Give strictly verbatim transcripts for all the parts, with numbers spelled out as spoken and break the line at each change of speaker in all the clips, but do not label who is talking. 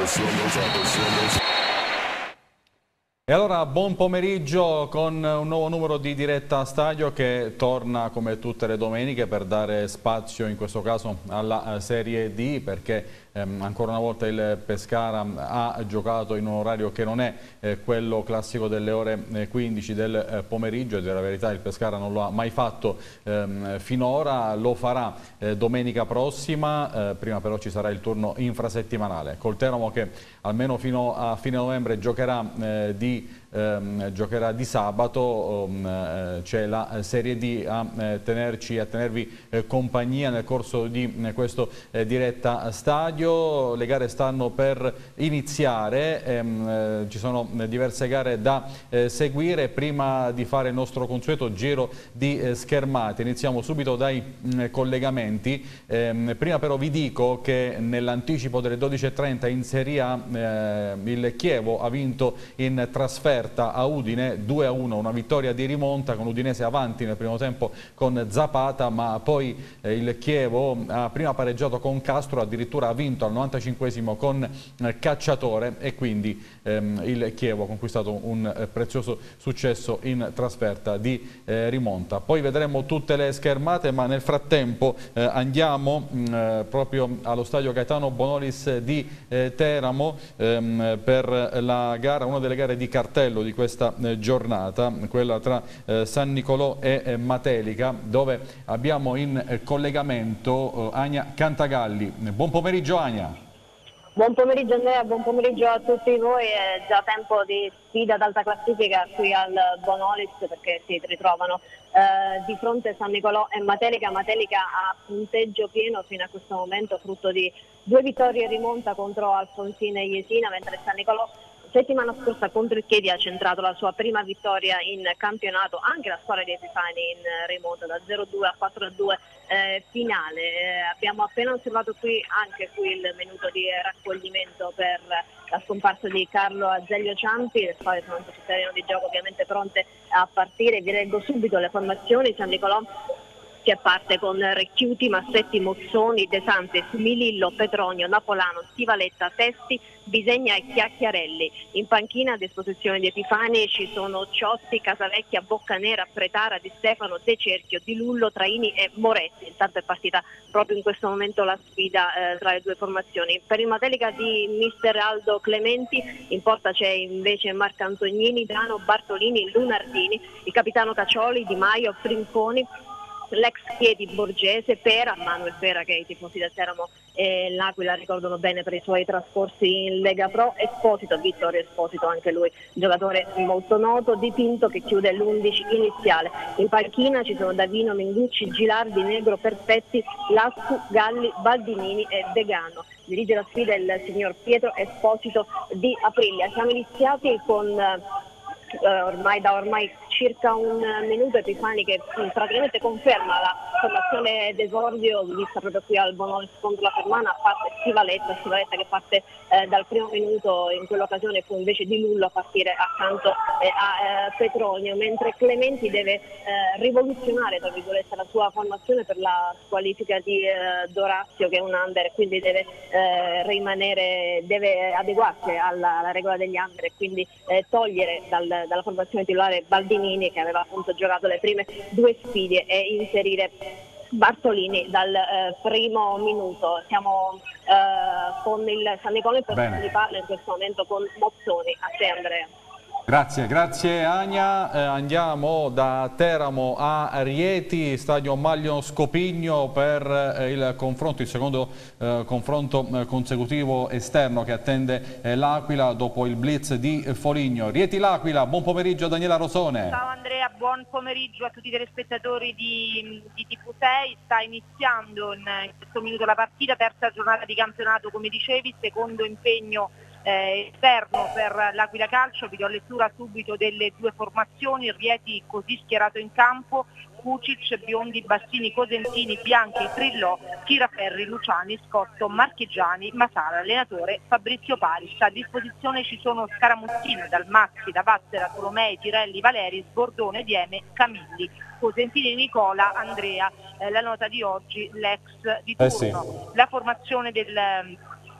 E allora buon pomeriggio con un nuovo numero di Diretta Stadio che torna come tutte le domeniche per dare spazio in questo caso alla Serie D, perché ehm, ancora una volta il Pescara ha giocato in un orario che non è eh, quello classico delle ore quindici del eh, pomeriggio, e della verità il Pescara non lo ha mai fatto ehm, finora, lo farà eh, domenica prossima, eh, prima però ci sarà il turno infrasettimanale col Teramo che almeno fino a fine novembre giocherà eh, di Ehm, giocherà di sabato. um, eh, c'è la Serie D a eh, tenerci a tenervi eh, compagnia nel corso di eh, questo eh, Diretta Stadio. Le gare stanno per iniziare, ehm, eh, ci sono eh, diverse gare da eh, seguire. Prima di fare il nostro consueto giro di eh, schermate iniziamo subito dai mh, collegamenti. Ehm, prima però vi dico che nell'anticipo delle dodici e trenta in Serie A eh, il Chievo ha vinto in trasferta a Udine due a uno, una vittoria di rimonta con Udinese avanti nel primo tempo con Zapata, ma poi eh, il Chievo ha prima pareggiato con Castro, addirittura ha vinto al novantacinquesimo con eh, Cacciatore, e quindi ehm, il Chievo ha conquistato un eh, prezioso successo in trasferta di eh, rimonta. Poi vedremo tutte le schermate, ma nel frattempo eh, andiamo mh, eh, proprio allo stadio Gaetano Bonolis di eh, Teramo ehm, per la gara, una delle gare di cartello di questa eh, giornata, quella tra eh, San Nicolò e eh, Matelica, dove abbiamo in eh, collegamento eh, Ania Cantagalli. Buon pomeriggio Ania.
Buon pomeriggio Andrea, buon pomeriggio a tutti voi. È già tempo di sfida ad alta classifica qui al Bonolis, perché si ritrovano eh, di fronte San Nicolò e Matelica. Matelica ha punteggio pieno fino a questo momento, frutto di due vittorie in rimonta contro Alfonsine e Jesina, mentre San Nicolò settimana scorsa contro il Chiedi ha centrato la sua prima vittoria in campionato. Anche la squadra di Epifani in rimonta da zero a due a quattro a due eh, finale. Eh, abbiamo appena osservato qui anche qui il minuto di raccoglimento per la scomparsa di Carlo Azeglio Ciampi. Le squadre sono sul terreno di gioco ovviamente pronte a partire. Vi leggo subito le formazioni. San Nicolò che parte con Recchiuti, Massetti, Mozzoni, De Santis, Milillo, Petronio, Napolano, Stivaletta, Testi, Bisegna e Chiacchiarelli. In panchina a disposizione di Epifani ci sono Ciotti, Casavecchia, Boccanera, Pretara, Di Stefano, De Cerchio, Di Lullo, Traini e Moretti. Intanto è partita proprio in questo momento la sfida eh, tra le due formazioni. Per il Matelica di mister Aldo Clementi in porta c'è invece Marco Antognini, Dano, Bartolini, Lunardini, il capitano Caccioli, Di Maio, Frimponi, l'ex Chiedi Borgese, Pera, Manuel Pera che i tifosi del Teramo e l'Aquila ricordano bene per i suoi trascorsi in Lega Pro, Esposito, Vittorio Esposito anche lui, giocatore molto noto, Di Pinto che chiude l'undici iniziale. In panchina ci sono Davino, Mengucci, Gilardi, Negro, Perfetti, Lascu, Galli, Baldinini e Degano. Dirige la sfida il signor Pietro Esposito di Aprilia. Siamo iniziati con eh, ormai da ormai circa un minuto Epifani che mh, praticamente conferma la formazione d'esordio vista proprio qui al Bonolis contro la Fermana, a parte Stivaletta, Stivaletta che parte eh, dal primo minuto. In quell'occasione fu invece Di Lullo a partire accanto eh, a eh, Petronio, mentre Clementi deve eh, rivoluzionare tra virgolette la sua formazione per la squalifica di eh, Dorazio che è un under, quindi deve eh, rimanere, deve adeguarsi alla, alla regola degli under e quindi eh, togliere dal, dalla formazione titolare Baldini che aveva appunto giocato le prime due sfide e inserire Bartolini dal eh, primo minuto. Siamo eh, con il San Nicolò in posizione di palla in questo momento con Mozzoni. A te Andrea.
Grazie, grazie Ania. Eh, andiamo da Teramo a Rieti, stadio Maglio Scopigno per eh, il confronto, il secondo eh, confronto eh, consecutivo esterno che attende eh, l'Aquila dopo il blitz di Foligno. Rieti l'Aquila, buon pomeriggio a Daniela Rosone.
Ciao Andrea, buon pomeriggio a tutti i telespettatori di, di T V sei. Sta iniziando in, in questo minuto la partita, terza giornata di campionato come dicevi, secondo impegno Eh, esterno per l'Aquila Calcio. Vi do lettura subito delle due formazioni. Rieti così schierato in campo: Cucic, Biondi, Bassini, Cosentini, Bianchi, Trillò, Tiraferri, Luciani, Scotto, Marchigiani, Masala. Allenatore Fabrizio Paris. A disposizione ci sono Scaramuzzino, Dalmazzi, Davazzera, Tolomei, Tirelli, Valeri, Sbordone, Dieme, Camilli. Cosentini, Nicola, Andrea. Eh, la nota di oggi, l'ex di turno.
Eh sì.
La formazione del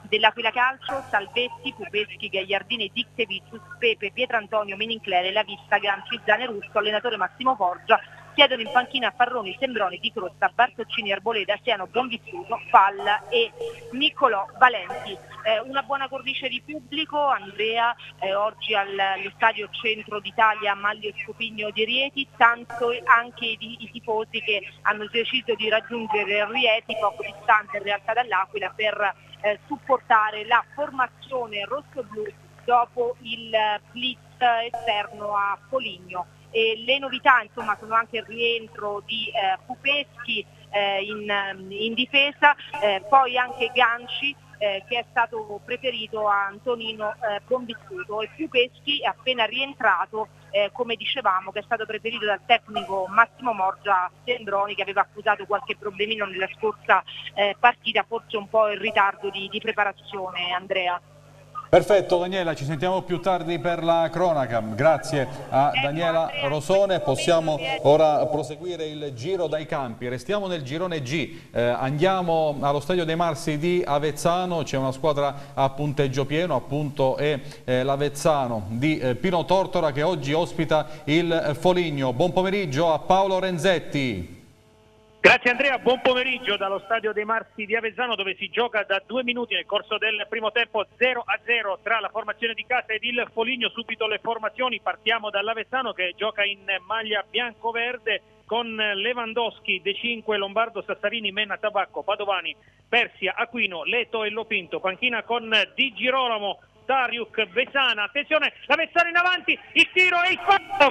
dell'Aquila Calcio, Salvetti, Pupeschi, Gagliardini, Dictevicius, Pepe, Pietrantonio, Meninclere, La Vista, Ganci, Zanerusso, allenatore Massimo Forgia. Siedono in panchina Farroni, Sembroni, Di Crosta, Bartoccini, Arboleda, Siano, Bonvissuto, Palla e Niccolò Valenti. Eh, una buona cornice di pubblico, Andrea, eh, oggi al, allo stadio Centro d'Italia Manlio Scopigno di Rieti, tanto anche i, i tifosi che hanno deciso di raggiungere Rieti, poco distante in realtà dall'Aquila, per eh, supportare la formazione rosso-blu dopo il blitz esterno a Foligno. E le novità insomma sono anche il rientro di eh, Pupeschi eh, in, in difesa, eh, poi anche Ganci eh, che è stato preferito a Antonino eh, Bonvissuto, e Pupeschi è appena rientrato, eh, come dicevamo, che è stato preferito dal tecnico Massimo Morgia Sembroni, che aveva accusato qualche problemino nella scorsa eh, partita, forse un po' in ritardo di, di preparazione. Andrea.
Perfetto Daniela, ci sentiamo più tardi per la cronaca. Grazie a Daniela Rosone. Possiamo ora proseguire il giro dai campi. Restiamo nel girone G, eh, andiamo allo Stadio dei Marsi di Avezzano. C'è una squadra a punteggio pieno, appunto è eh, l'Avezzano di eh, Pino Tortora, che oggi ospita il Foligno. Buon pomeriggio a Paolo Renzetti.
Grazie Andrea, buon pomeriggio dallo Stadio dei Marsi di Avezzano, dove si gioca da due minuti nel corso del primo tempo zero a zero tra la formazione di casa ed il Foligno. Subito le formazioni, partiamo dall'Avezzano che gioca in maglia bianco-verde con Lewandowski, De cinque, Lombardo, Sassarini, Mena, Tabacco, Padovani, Persia, Aquino, Leto e Lopinto. Panchina con Di Girolamo, Tariuk, Besana. Attenzione, l'Avezzano in avanti, il tiro e il fallo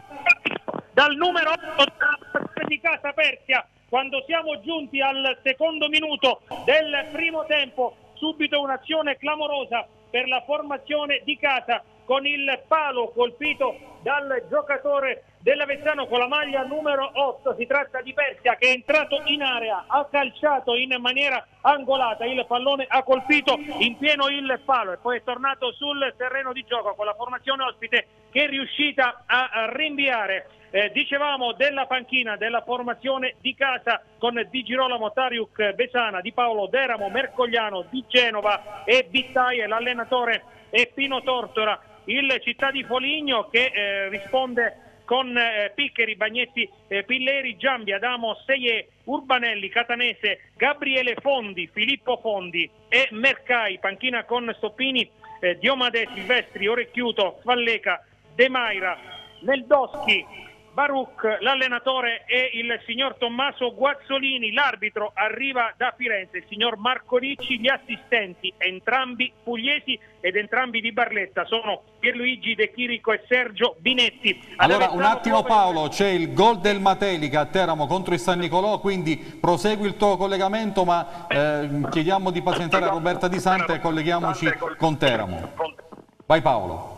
dal numero otto di casa Persia. Quando siamo giunti al secondo minuto del primo tempo, subito un'azione clamorosa per la formazione di casa, con il palo colpito dal giocatore dell'Avezzano con la maglia numero otto. Si tratta di Persia, che è entrato in area, ha calciato in maniera angolata, il pallone ha colpito in pieno il palo e poi è tornato sul terreno di gioco con la formazione ospite, che è riuscita a rinviare. Eh, dicevamo della panchina della formazione di casa con Di Girolamo, Tariuk, Besana, Di Paolo, Deramo, Mercogliano, Di Genova e Bittaie. L'allenatore è Pino Tortora. Il Città di Foligno che eh, risponde con eh, Piccheri, Bagnetti, eh, Pilleri, Giambi, Adamo, Seier, Urbanelli, Catanese, Gabriele Fondi, Filippo Fondi e Mercai. Panchina con Stoppini, eh, Diomade, Silvestri, Orecchiuto, Valleca, De Maira, Neldoschi, Baruch. L'allenatore è il signor Tommaso Guazzolini. L'arbitro arriva da Firenze, il signor Marco Ricci. Gli assistenti, entrambi pugliesi ed entrambi di Barletta, sono Pierluigi De Chirico e Sergio Binetti.
Allora un attimo Paolo, c'è il gol del Matelica a Teramo contro il San Nicolò, quindi prosegui il tuo collegamento, ma eh, chiediamo di pazientare a Roberta Di Sante e colleghiamoci con Teramo. Vai Paolo.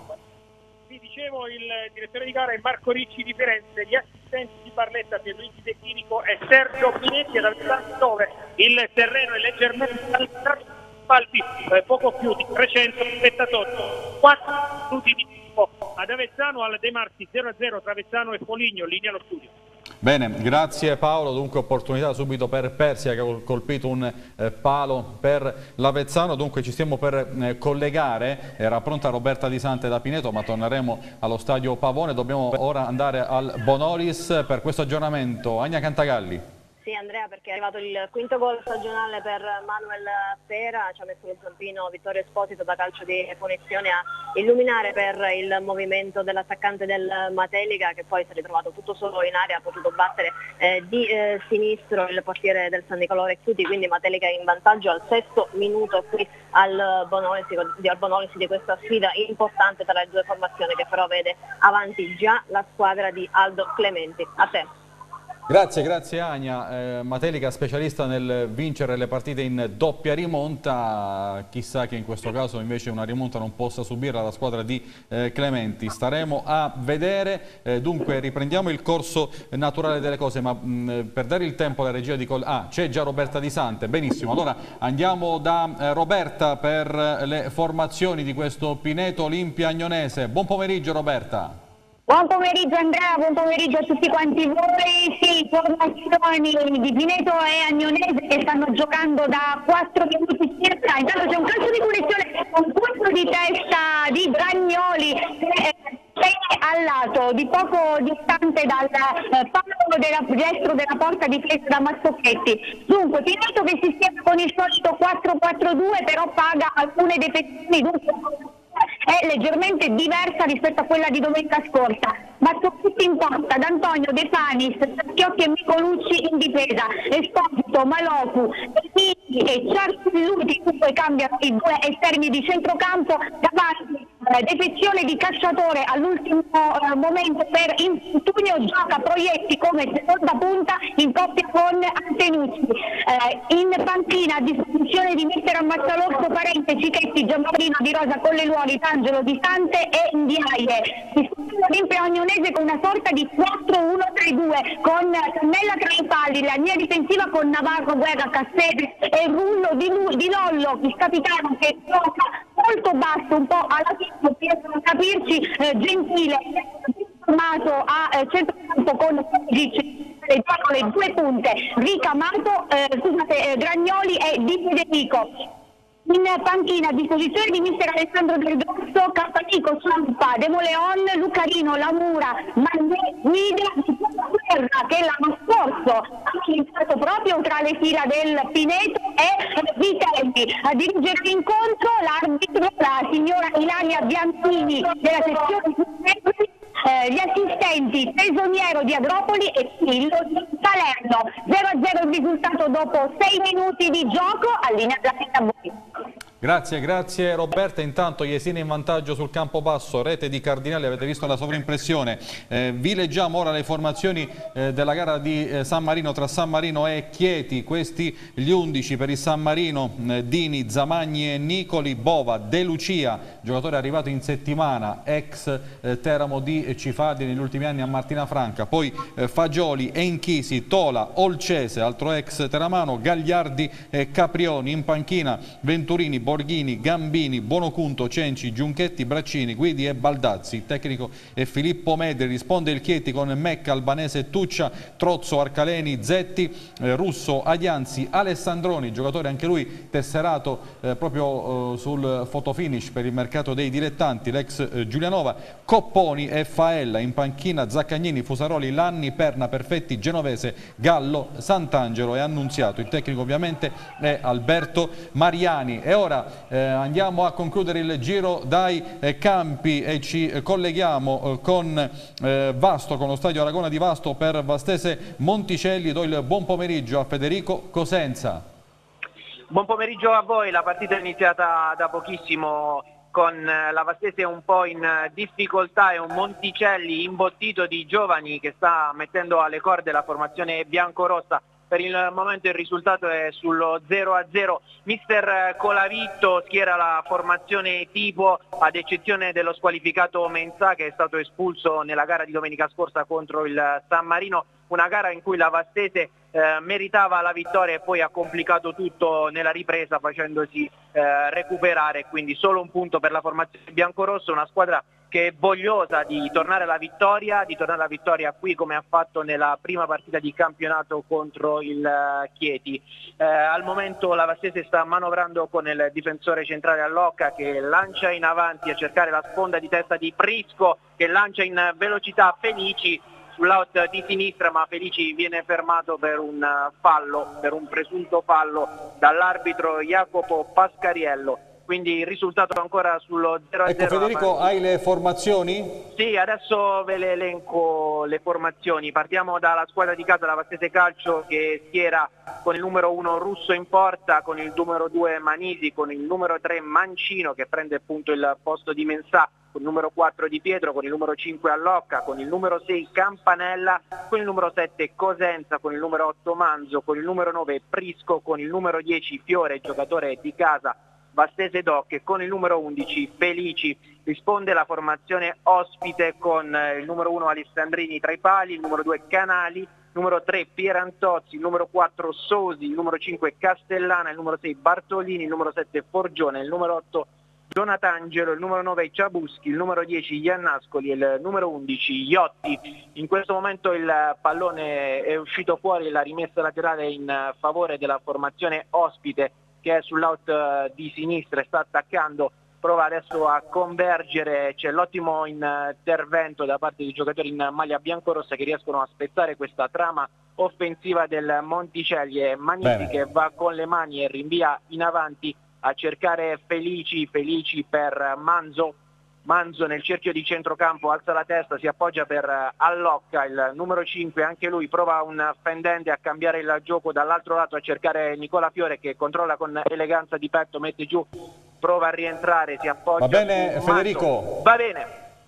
Dicevo, il direttore di gara è Marco Ricci di Firenze, gli assistenti di Barletta, Pierluigi De Chirico e Sergio Binetti, ad Avezzano dove il terreno è leggermente spalti, eh, poco più di trecento spettatori. quattro minuti di tempo ad Avezzano, al De Marsi zero a zero tra Avezzano e Foligno, linea allo studio.
Bene, grazie Paolo. Dunque opportunità subito per Persia, che ha colpito un eh, palo per l'Avezzano. Dunque ci stiamo per eh, collegare, era pronta Roberta Di Sante da Pineto, ma torneremo allo stadio Pavone. Dobbiamo ora andare al Bonolis per questo aggiornamento. Agna Cantagalli.
Sì Andrea, perché è arrivato il quinto gol stagionale per Manuel Pera, ci ha messo il zampino Vittorio Esposito da calcio di punizione a illuminare per il movimento dell'attaccante del Matelica, che poi si è ritrovato tutto solo in area, ha potuto battere eh, di eh, sinistro il portiere del San Nicolò Recchiuti, quindi Matelica in vantaggio al sesto minuto qui al Bonolisi, al Bonolisi di questa sfida importante tra le due formazioni, che però vede avanti già la squadra di Aldo Clementi. A te.
Grazie, grazie Agna. Eh, Matelica specialista nel vincere le partite in doppia rimonta, chissà che in questo caso invece una rimonta non possa subirla la squadra di eh, Clementi. Staremo a vedere. Eh, dunque riprendiamo il corso naturale delle cose, ma mh, per dare il tempo alla regia di... Col ah, c'è già Roberta Di Sante, benissimo. Allora andiamo da eh, Roberta per le formazioni di questo Pineto Olimpia Agnonese. Buon pomeriggio Roberta.
Buon pomeriggio Andrea, buon pomeriggio a tutti quanti voi. Sì, formazioni di Pineto e Agnonese che stanno giocando da quattro minuti circa. Intanto c'è un calcio di punizione, un colpo di testa di Dragnoli che è al lato, di poco distante dal eh, palo della, destro della porta difesa da Mazzocchetti. Dunque, Pineto che si schiera con il solito quattro quattro due, però paga alcune defezioni, dunque è leggermente diversa rispetto a quella di domenica scorsa. Mazzocchetti in porta, D'Antonio, De Fanis, Schiocchi e Micolucci in difesa, Esposito, Malopu, e Ciarcelluti, dunque cambiano i due esterni di centrocampo, davanti eh, defezione di Cacciatore all'ultimo eh, momento per infortunio, gioca Proietti come seconda punta in coppia con Antenucci. Eh, in panchina a disposizione di mister Ammazzalotto, Parente, Cichetti, Giammarino, Di Rosa, Colleluoli, Tangelo, Di Sante e Ndiaye. L'Olimpia Agnonese con una sorta di quattro uno tre due con Cannella tra i pali, la linea difensiva con Navarro, Guerra, Cassese e il rullo di, di Lollo, il capitano che gioca molto basso, un po' alla fine, per capirci, eh, Gentile, formato a eh, centrocampo con le due punte, Ricamato, eh, scusate, eh, Dragnoli e Di Federico. In panchina a disposizione di mister Alessandro Del Grosso, Capanico, Ciampa, Demoleon, Lucarino, Lamura, Magnè, Guida, Guerra che l'anno scorso ha iniziato proprio tra le fila del Pineto e Vitelli. A dirigere l'incontro l'arbitro, la signora Ilaria Bianchini della sezione Pineto, Eh, gli assistenti Tesoniero di Agropoli e Pillo di Salerno. zero a zero il risultato dopo sei minuti di gioco, allinea la a voi.
Grazie, grazie Roberta. Intanto Jesina in vantaggio sul campo basso, rete di Cardinali, avete visto la sovrimpressione. Eh, vi leggiamo ora le formazioni eh, della gara di eh, San Marino tra San Marino e Chieti. Questi gli undici per il San Marino: eh, Dini, Zamagni e Nicoli, Bova, De Lucia, giocatore arrivato in settimana, ex eh, Teramo di Cifaldi negli ultimi anni a Martina Franca, poi eh, Fagioli, Enchisi, Tola, Olcese, altro ex teramano, Gagliardi e Caprioni. In panchina Venturini, Borghini, Gambini, Bonocunto, Cenci, Giunchetti, Braccini, Guidi e Baldazzi. Il tecnico è Filippo Medri. Risponde il Chieti con Mecca, Albanese, Tuccia, Trozzo, Arcaleni, Zetti, eh, Russo, Adianzi, Alessandroni, giocatore anche lui tesserato eh, proprio eh, sul fotofinish per il mercato dei dilettanti, l'ex eh, Giulianova, Copponi e Faella. In panchina Zaccagnini, Fusaroli, Lanni, Perna, Perfetti, Genovese, Gallo, Sant'Angelo e Annunziato. Il tecnico ovviamente è Alberto Mariani. E ora Eh, andiamo a concludere il giro dai eh, campi e ci eh, colleghiamo eh, con eh, Vasto, con lo stadio Aragona di Vasto per Vastese Monticelli. Do il buon pomeriggio a Federico Cosenza.
Buon pomeriggio a voi. La partita è iniziata da pochissimo con la Vastese un po' in difficoltà e un Monticelli imbottito di giovani che sta mettendo alle corde la formazione biancorossa. Per il momento il risultato è sullo zero a zero. Mister Colavitto schiera la formazione tipo, ad eccezione dello squalificato Mensah che è stato espulso nella gara di domenica scorsa contro il San Marino, una gara in cui la Vastese eh, meritava la vittoria e poi ha complicato tutto nella ripresa facendosi eh, recuperare, quindi solo un punto per la formazione biancorossa, una squadra che è vogliosa di tornare alla vittoria, di tornare alla vittoria qui come ha fatto nella prima partita di campionato contro il uh, Chieti. Eh, al momento la Vastese sta manovrando con il difensore centrale Allocca che lancia in avanti a cercare la sponda di testa di Prisco, che lancia in velocità Felici sull'out di sinistra, ma Felici viene fermato per un fallo, per un presunto fallo dall'arbitro Jacopo Pascariello. Quindi il risultato ancora sullo zero a zero.
Ecco Federico, hai le formazioni?
Sì, adesso ve le elenco le formazioni. Partiamo dalla squadra di casa, la Vastese Calcio, che schiera con il numero uno Russo in porta, con il numero due Manisi, con il numero tre Mancino che prende appunto il posto di Mensah, con il numero quattro Di Pietro, con il numero cinque Allocca, con il numero sei Campanella, con il numero sette Cosenza, con il numero otto Manzo, con il numero nove Prisco, con il numero dieci Fiore, giocatore di casa Vastese Doc, e con il numero undici Felici. Risponde la formazione ospite con il numero uno Alessandrini tra i pali, il numero due Canali, il numero tre Pierantozzi, il numero quattro Sosi, il numero cinque Castellana, il numero sei Bartolini, il numero sette Forgione, il numero otto Donatangelo, il numero nove Ciabuschi, il numero dieci Iannascoli e il numero undici Iotti. In questo momento il pallone è uscito fuori, la rimessa laterale in favore della formazione ospite che è sull'out di sinistra e sta attaccando, prova adesso a convergere, c'è l'ottimo intervento da parte dei giocatori in maglia biancorossa che riescono a spezzare questa trama offensiva del Monticelli, e Magnifi che va con le mani e rinvia in avanti a cercare Felici, Felici per Manzo, Manzo nel cerchio di centrocampo alza la testa, si appoggia per Allocca, il numero cinque, anche lui prova un fendente a cambiare il gioco dall'altro lato, a cercare Nicola Fiore che controlla con eleganza di petto, mette giù, prova a rientrare, si appoggia.
Va bene Federico?
Va bene.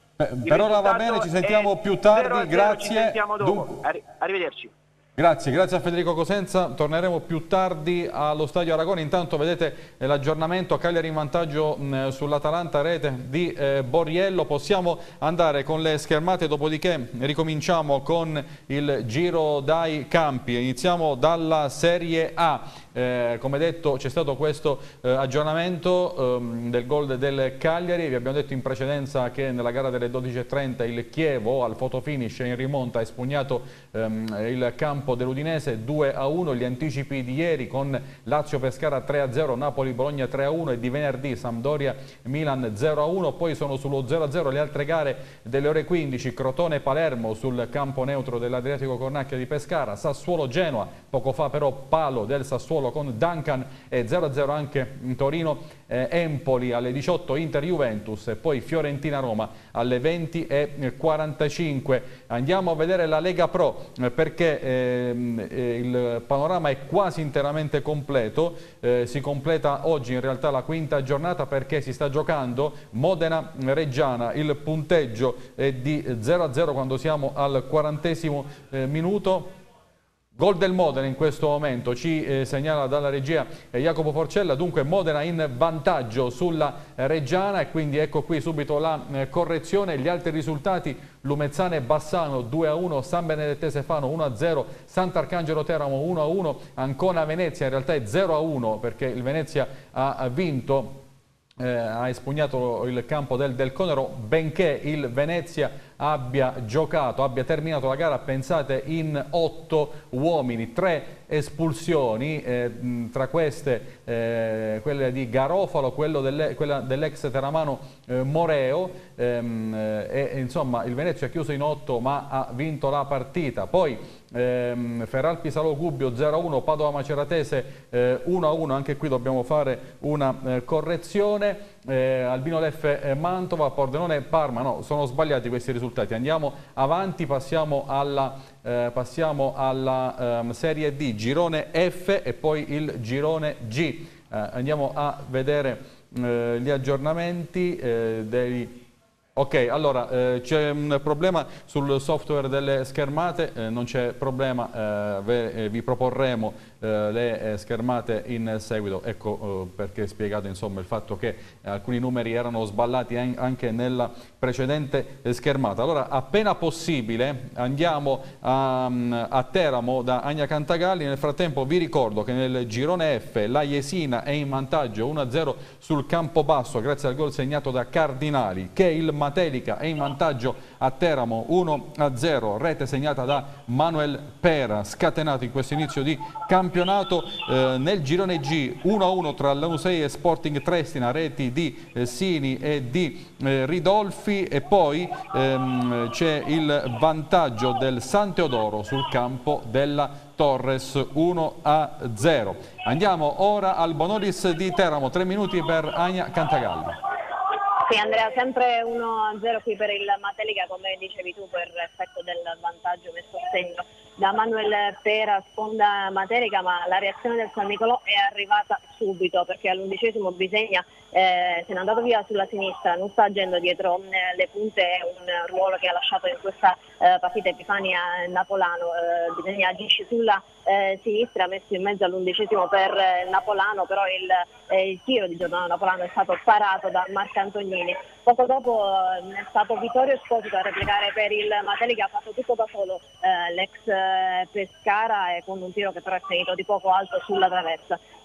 Per ora va bene, ci sentiamo più tardi, grazie.
Ci sentiamo dopo. Arri arrivederci.
Grazie, grazie a Federico Cosenza, torneremo più tardi allo Stadio Aragona. Intanto vedete eh, l'aggiornamento, Cagliari in vantaggio sull'Atalanta, rete di eh, Borriello. Possiamo andare con le schermate, dopodiché ricominciamo con il giro dai campi. Iniziamo dalla Serie A. Eh, come detto c'è stato questo eh, aggiornamento ehm, del gol del Cagliari. Vi abbiamo detto in precedenza che nella gara delle dodici e trenta il Chievo al fotofinish in rimonta ha espugnato ehm, il campo dell'Udinese due a uno. Gli anticipi di ieri con Lazio-Pescara tre a zero, Napoli-Bologna tre a uno e di venerdì Sampdoria-Milan zero a uno. Poi sono sullo zero a zero le altre gare delle ore quindici, Crotone-Palermo sul campo neutro dell'Adriatico Cornacchia di Pescara, Sassuolo-Genoa, poco fa però palo del Sassuolo con Duncan, e zero a zero anche in Torino, eh, Empoli alle diciotto, Inter-Juventus e poi Fiorentina-Roma alle venti e quarantacinque. Andiamo a vedere la Lega Pro eh, perché eh, eh, il panorama è quasi interamente completo. Eh, si completa oggi in realtà la quinta giornata perché si sta giocando Modena-Reggiana, il punteggio è di zero a zero quando siamo al quarantesimo eh, minuto. Gol del Modena in questo momento, ci eh, segnala dalla regia eh, Jacopo Forcella, dunque Modena in vantaggio sulla eh, Reggiana, e quindi ecco qui subito la eh, correzione. Gli altri risultati: Lumezzane Bassano due a uno, San Benedettese Fano uno a zero, Sant'Arcangelo Teramo uno a uno, Ancona Venezia in realtà è zero a uno perché il Venezia ha vinto. Eh, ha espugnato il campo del, del Conero, benché il Venezia abbia giocato, abbia terminato la gara, pensate, in otto uomini, tre espulsioni, eh, tra queste eh, quelle di Garofalo, quello delle, quella dell'ex teramano eh, Moreo, ehm, e insomma il Venezia ha chiuso in otto ma ha vinto la partita. Poi ehm, Feralpi Salò Gubbio zero a uno, Padova Maceratese eh, uno a uno, anche qui dobbiamo fare una eh, correzione. Eh, Albino Leffe eh, Mantova, Pordenone Parma, no, sono sbagliati questi risultati. Andiamo avanti, passiamo alla, eh, passiamo alla ehm, Serie D, girone F e poi il girone G. Eh, andiamo a vedere eh, gli aggiornamenti eh, dei... Ok, allora eh, c'è un problema sul software delle schermate, eh, non c'è problema, eh, ve, eh, vi proporremo eh, le eh, schermate in seguito. Ecco eh, perché è spiegato insomma il fatto che eh, alcuni numeri erano sballati anche nella precedente eh, schermata. Allora, appena possibile andiamo a, a Teramo da Agna Cantagalli. Nel frattempo vi ricordo che nel girone F la Jesina è in vantaggio uno a zero sul Campobasso grazie al gol segnato da Cardinali, che il Matelica è in vantaggio a Teramo uno a zero, rete segnata da Manuel Pera, scatenato in questo inizio di campionato. Eh, nel girone G uno a uno tra l'Anusei e Sporting Triestina, reti di eh, Sini e di eh, Ridolfi, e poi ehm, c'è il vantaggio del San Teodoro sul campo della Torres uno a zero. Andiamo ora al Bonolis di Teramo, tre minuti per Agna Cantagalli.
Sì, Andrea, sempre uno a zero qui per il Matelica, come dicevi tu, per effetto del vantaggio messo a segno da Manuel Pera, sponda Matelica, ma la reazione del San Nicolò è arrivata subito perché all'undicesimo Bisegna eh, se n'è andato via sulla sinistra, non sta agendo dietro eh, le punte, è un ruolo che ha lasciato in questa eh, partita Epifania Napolano. eh, Bisegna agisce sulla eh, sinistra, ha messo in mezzo all'undicesimo per eh, Napolano, però il, eh, il tiro di Giordano Napolano è stato parato da Marcantonini. Poco dopo eh, è stato Vittorio Esposito a replicare per il Matelica, ha fatto tutto da solo eh, l'ex eh, Pescara, e con un tiro che però è finito di poco alto sulla traversa.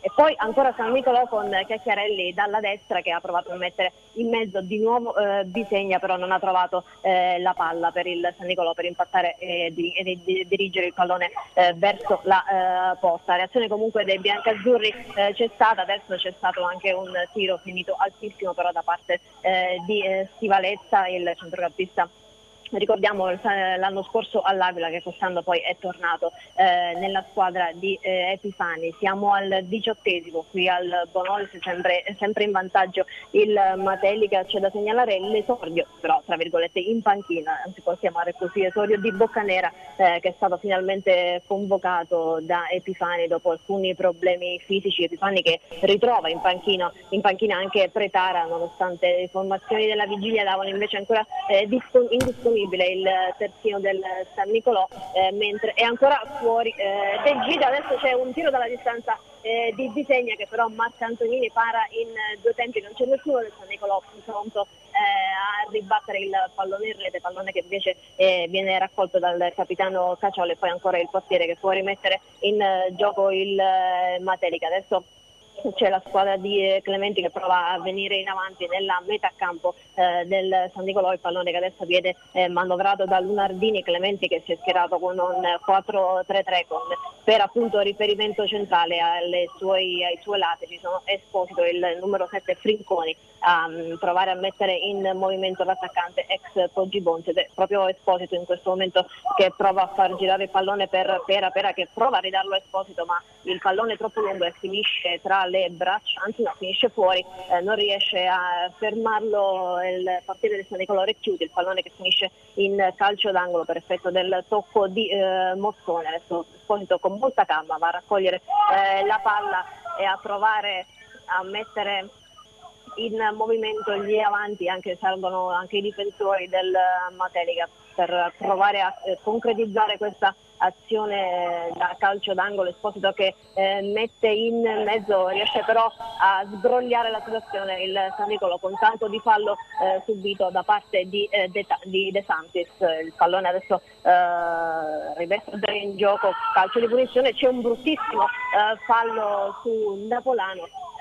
e poi ancora San Nicolò con Chiacchiarelli dalla destra che ha provato a mettere in mezzo di nuovo eh, Bisegna, però non ha trovato eh, la palla per il San Nicolò per impattare e, di, e di, di, dirigere il pallone eh, verso la eh, porta. Reazione comunque dei biancazzurri eh, c'è stata, adesso c'è stato anche un tiro finito altissimo però da parte eh, di eh, Stivalezza, il centrocampista. Ricordiamo l'anno scorso all'Aquila, che quest'anno poi è tornato eh, nella squadra di eh, Epifani. Siamo al diciottesimo qui al Bonolis, sempre, sempre in vantaggio il Matelica. C'è da segnalare l'esordio, però tra virgolette in panchina, non si può chiamare così, esordio di Boccanera eh, che è stato finalmente convocato da Epifani dopo alcuni problemi fisici. Epifani che ritrova in panchina, in panchina anche Pretara, nonostante le informazioni della vigilia davano invece ancora eh, indisponibile il terzino del San Nicolò, eh, mentre è ancora fuori eh, del Gida. Adesso c'è un tiro dalla distanza eh, di Bisegna che però Marco Antonini para in eh, due tempi, non c'è nessuno del San Nicolò pronto eh, a ribattere il pallone in rete, pallone che invece eh, viene raccolto dal capitano Caciolo, e poi ancora il portiere che può rimettere in eh, gioco il eh, Matelica. Adesso c'è la squadra di Clementi che prova a venire in avanti nella metà campo eh, del San Nicolò, il pallone che adesso viene eh, manovrato da Lunardini. Clementi che si è schierato con un quattro tre tre con per appunto riferimento centrale alle suoi, ai suoi lati ci sono Esposito, il numero sette Frinconi a um, provare a mettere in movimento l'attaccante ex Poggibonzi, ed è proprio Esposito in questo momento che prova a far girare il pallone per Pera, Pera che prova a ridarlo a Esposito, ma il pallone è troppo lungo e finisce tra le braccia, anzi no, finisce fuori, eh, non riesce a fermarlo il portiere del San Nicolò Recchiuti, il pallone che finisce in calcio d'angolo per effetto del tocco di eh, Mozzone. Adesso Esposito con molta calma va a raccogliere eh, la palla e a provare a mettere in movimento gli avanti, anche salgono anche i difensori del Matelica per provare a eh, concretizzare questa azione da calcio d'angolo. Esposito che eh, mette in mezzo, riesce però a sbrogliare la situazione il San Nicolò con tanto di fallo eh, subito da parte di, eh, De, di De Santis. Il pallone adesso eh, rimette in gioco, calcio di punizione, c'è un bruttissimo eh, fallo su Napolano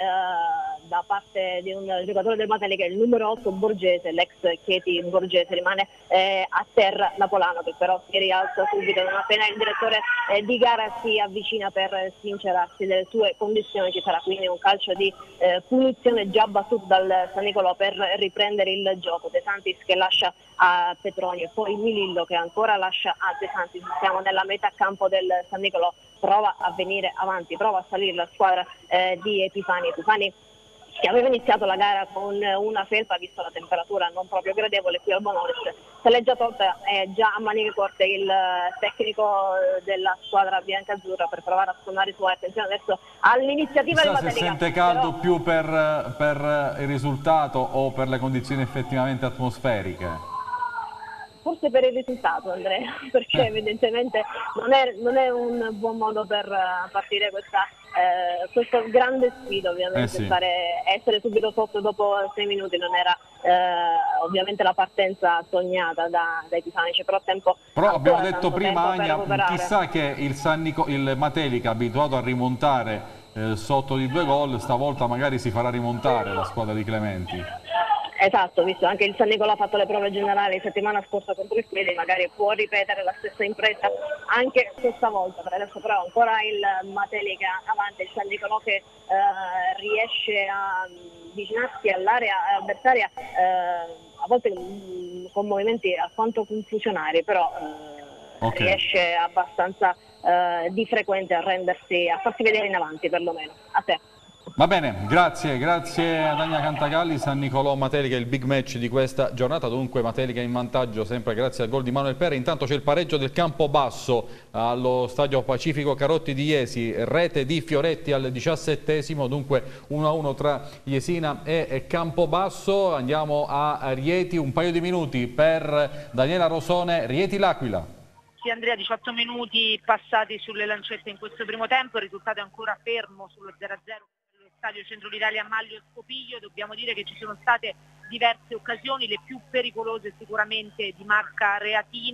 eh, da parte di un giocatore del Matelica, il numero otto Borgese, l'ex Chieti Borgese. Rimane eh, a terra Napolano che però si rialza subito non appena il direttore eh, di gara si avvicina per sincerarsi delle sue condizioni. Ci sarà quindi un calcio di eh, punizione già battuto dal San Nicolò per riprendere il gioco. De Santis che lascia a Petronio e poi Milillo che ancora lascia a De Santis. Siamo nella metà campo del San Nicolò, prova a venire avanti, prova a salire la squadra eh, di Epifani. Epifani che aveva iniziato la gara con una felpa, visto la temperatura non proprio gradevole qui al Bonolis, se l'è già tolta, è già a maniche corte il tecnico della squadra biancazzurra per provare a suonare su. Attenzione adesso all'iniziativa del Matelica.
Si sente caldo
però...
più per, per il risultato o per le condizioni effettivamente atmosferiche?
Forse per il risultato, Andrea, perché evidentemente non è, non è un buon modo per partire questa, eh, questo grande sfida. Ovviamente
eh sì.
fare, essere subito sotto dopo sei minuti non era eh, ovviamente la partenza sognata da, dai Tifanici, però tempo
però abbiamo
ancora,
detto prima Ania, chissà
recuperare.
che il, San Nico, il Matelica abituato a rimontare eh, sotto di due gol, stavolta magari si farà rimontare la squadra di Clementi.
Esatto, visto anche il San Nicolò ha fatto le prove generali settimana scorsa contro il Chieti, magari può ripetere la stessa impresa anche questa volta. Per adesso però ancora il Matelica avanti, il San Nicolò che eh, riesce a avvicinarsi all'area avversaria eh, a volte mh, con movimenti alquanto confusionari, però eh, okay. riesce abbastanza eh, di frequente a rendersi, a farsi vedere in avanti perlomeno. A te.
Va bene, grazie, grazie a Ania Cantagalli. San Nicolò Matelica, il big match di questa giornata, dunque Matelica in vantaggio sempre grazie al gol di Manuel Pera. Intanto c'è il pareggio del Campobasso allo stadio Pacifico Carotti di Iesi, rete di Fioretti al diciassettesimo, dunque uno a uno tra Jesina e Campobasso. Andiamo a Rieti, un paio di minuti per Daniela Rosone, Rieti L'Aquila.
Sì, Andrea, diciotto minuti passati sulle lancette in questo primo tempo, il risultato è ancora fermo sullo zero a zero. Stadio Centro d'Italia Maglio Scopiglio. Dobbiamo dire che ci sono state diverse occasioni, le più pericolose sicuramente di Marca Reatina,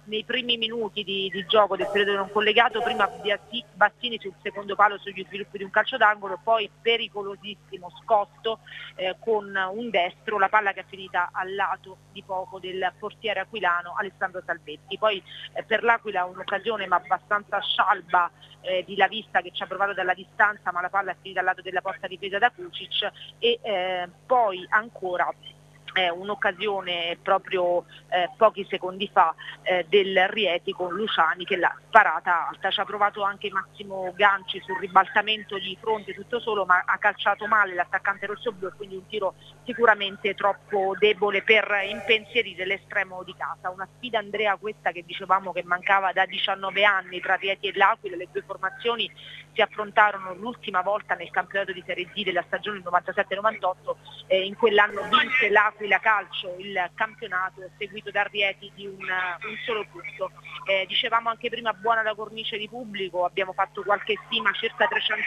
nei primi minuti di, di gioco del periodo non collegato, prima Bassini sul secondo palo sugli sviluppi di un calcio d'angolo, poi pericolosissimo scotto eh, con un destro, la palla che è finita al lato di poco del portiere aquilano Alessandro Salvetti. Poi eh, per l'Aquila un'occasione ma abbastanza scialba eh, di La Vista che ci ha provato dalla distanza, ma la palla è finita al lato della porta difesa da Kucic, e eh, poi ancora Eh, un'occasione proprio eh, pochi secondi fa eh, del Rieti con Luciani che l'ha sparata alta. Ci ha provato anche Massimo Ganci sul ribaltamento di fronte tutto solo, ma ha calciato male l'attaccante rossoblu, quindi un tiro sicuramente troppo debole per impensierire l'estremo di casa. Una sfida, Andrea, questa che dicevamo che mancava da diciannove anni tra Rieti e l'Aquila. Le due formazioni si affrontarono l'ultima volta nel campionato di Serie D della stagione novantasette novantotto, eh, in quell'anno vinse l'Aquila Calcio il campionato, seguito da Rieti di un, un solo punto. Eh, dicevamo anche prima buona la cornice di pubblico, abbiamo fatto qualche stima, circa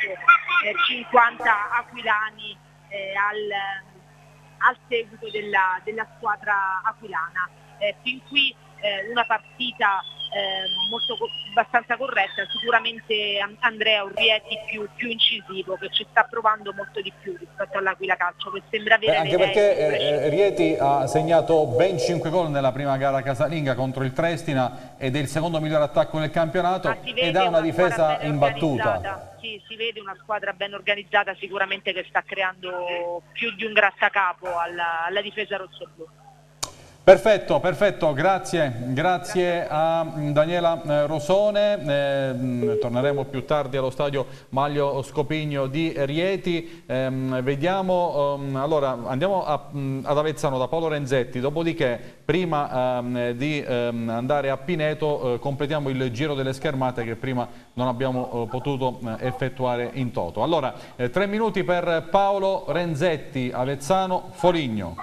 trecentocinquanta aquilani eh, al, al seguito della, della squadra aquilana. Eh, fin qui eh, una partita eh, molto abbastanza corretta, sicuramente Andrea un Rieti più, più incisivo, che ci sta provando molto di più rispetto all'Aquila Calcio, che sembra avere
Beh, anche perché eh, Rieti ha segnato ben cinque gol nella prima gara casalinga contro il Triestina ed è il secondo miglior attacco del campionato ed ha una, una difesa imbattuta.
Sì, si vede una squadra ben organizzata sicuramente, che sta creando più di un grattacapo alla, alla difesa rossoblù.
Perfetto, perfetto, grazie, grazie a Daniela Rosone, eh, torneremo più tardi allo stadio Maglio Scopigno di Rieti, eh, vediamo, um, allora andiamo a, um, ad Avezzano da Paolo Renzetti, dopodiché prima um, di um, andare a Pineto eh, completiamo il giro delle schermate che prima non abbiamo uh, potuto uh, effettuare in toto. Allora, eh, tre minuti per Paolo Renzetti, Avezzano, Foligno.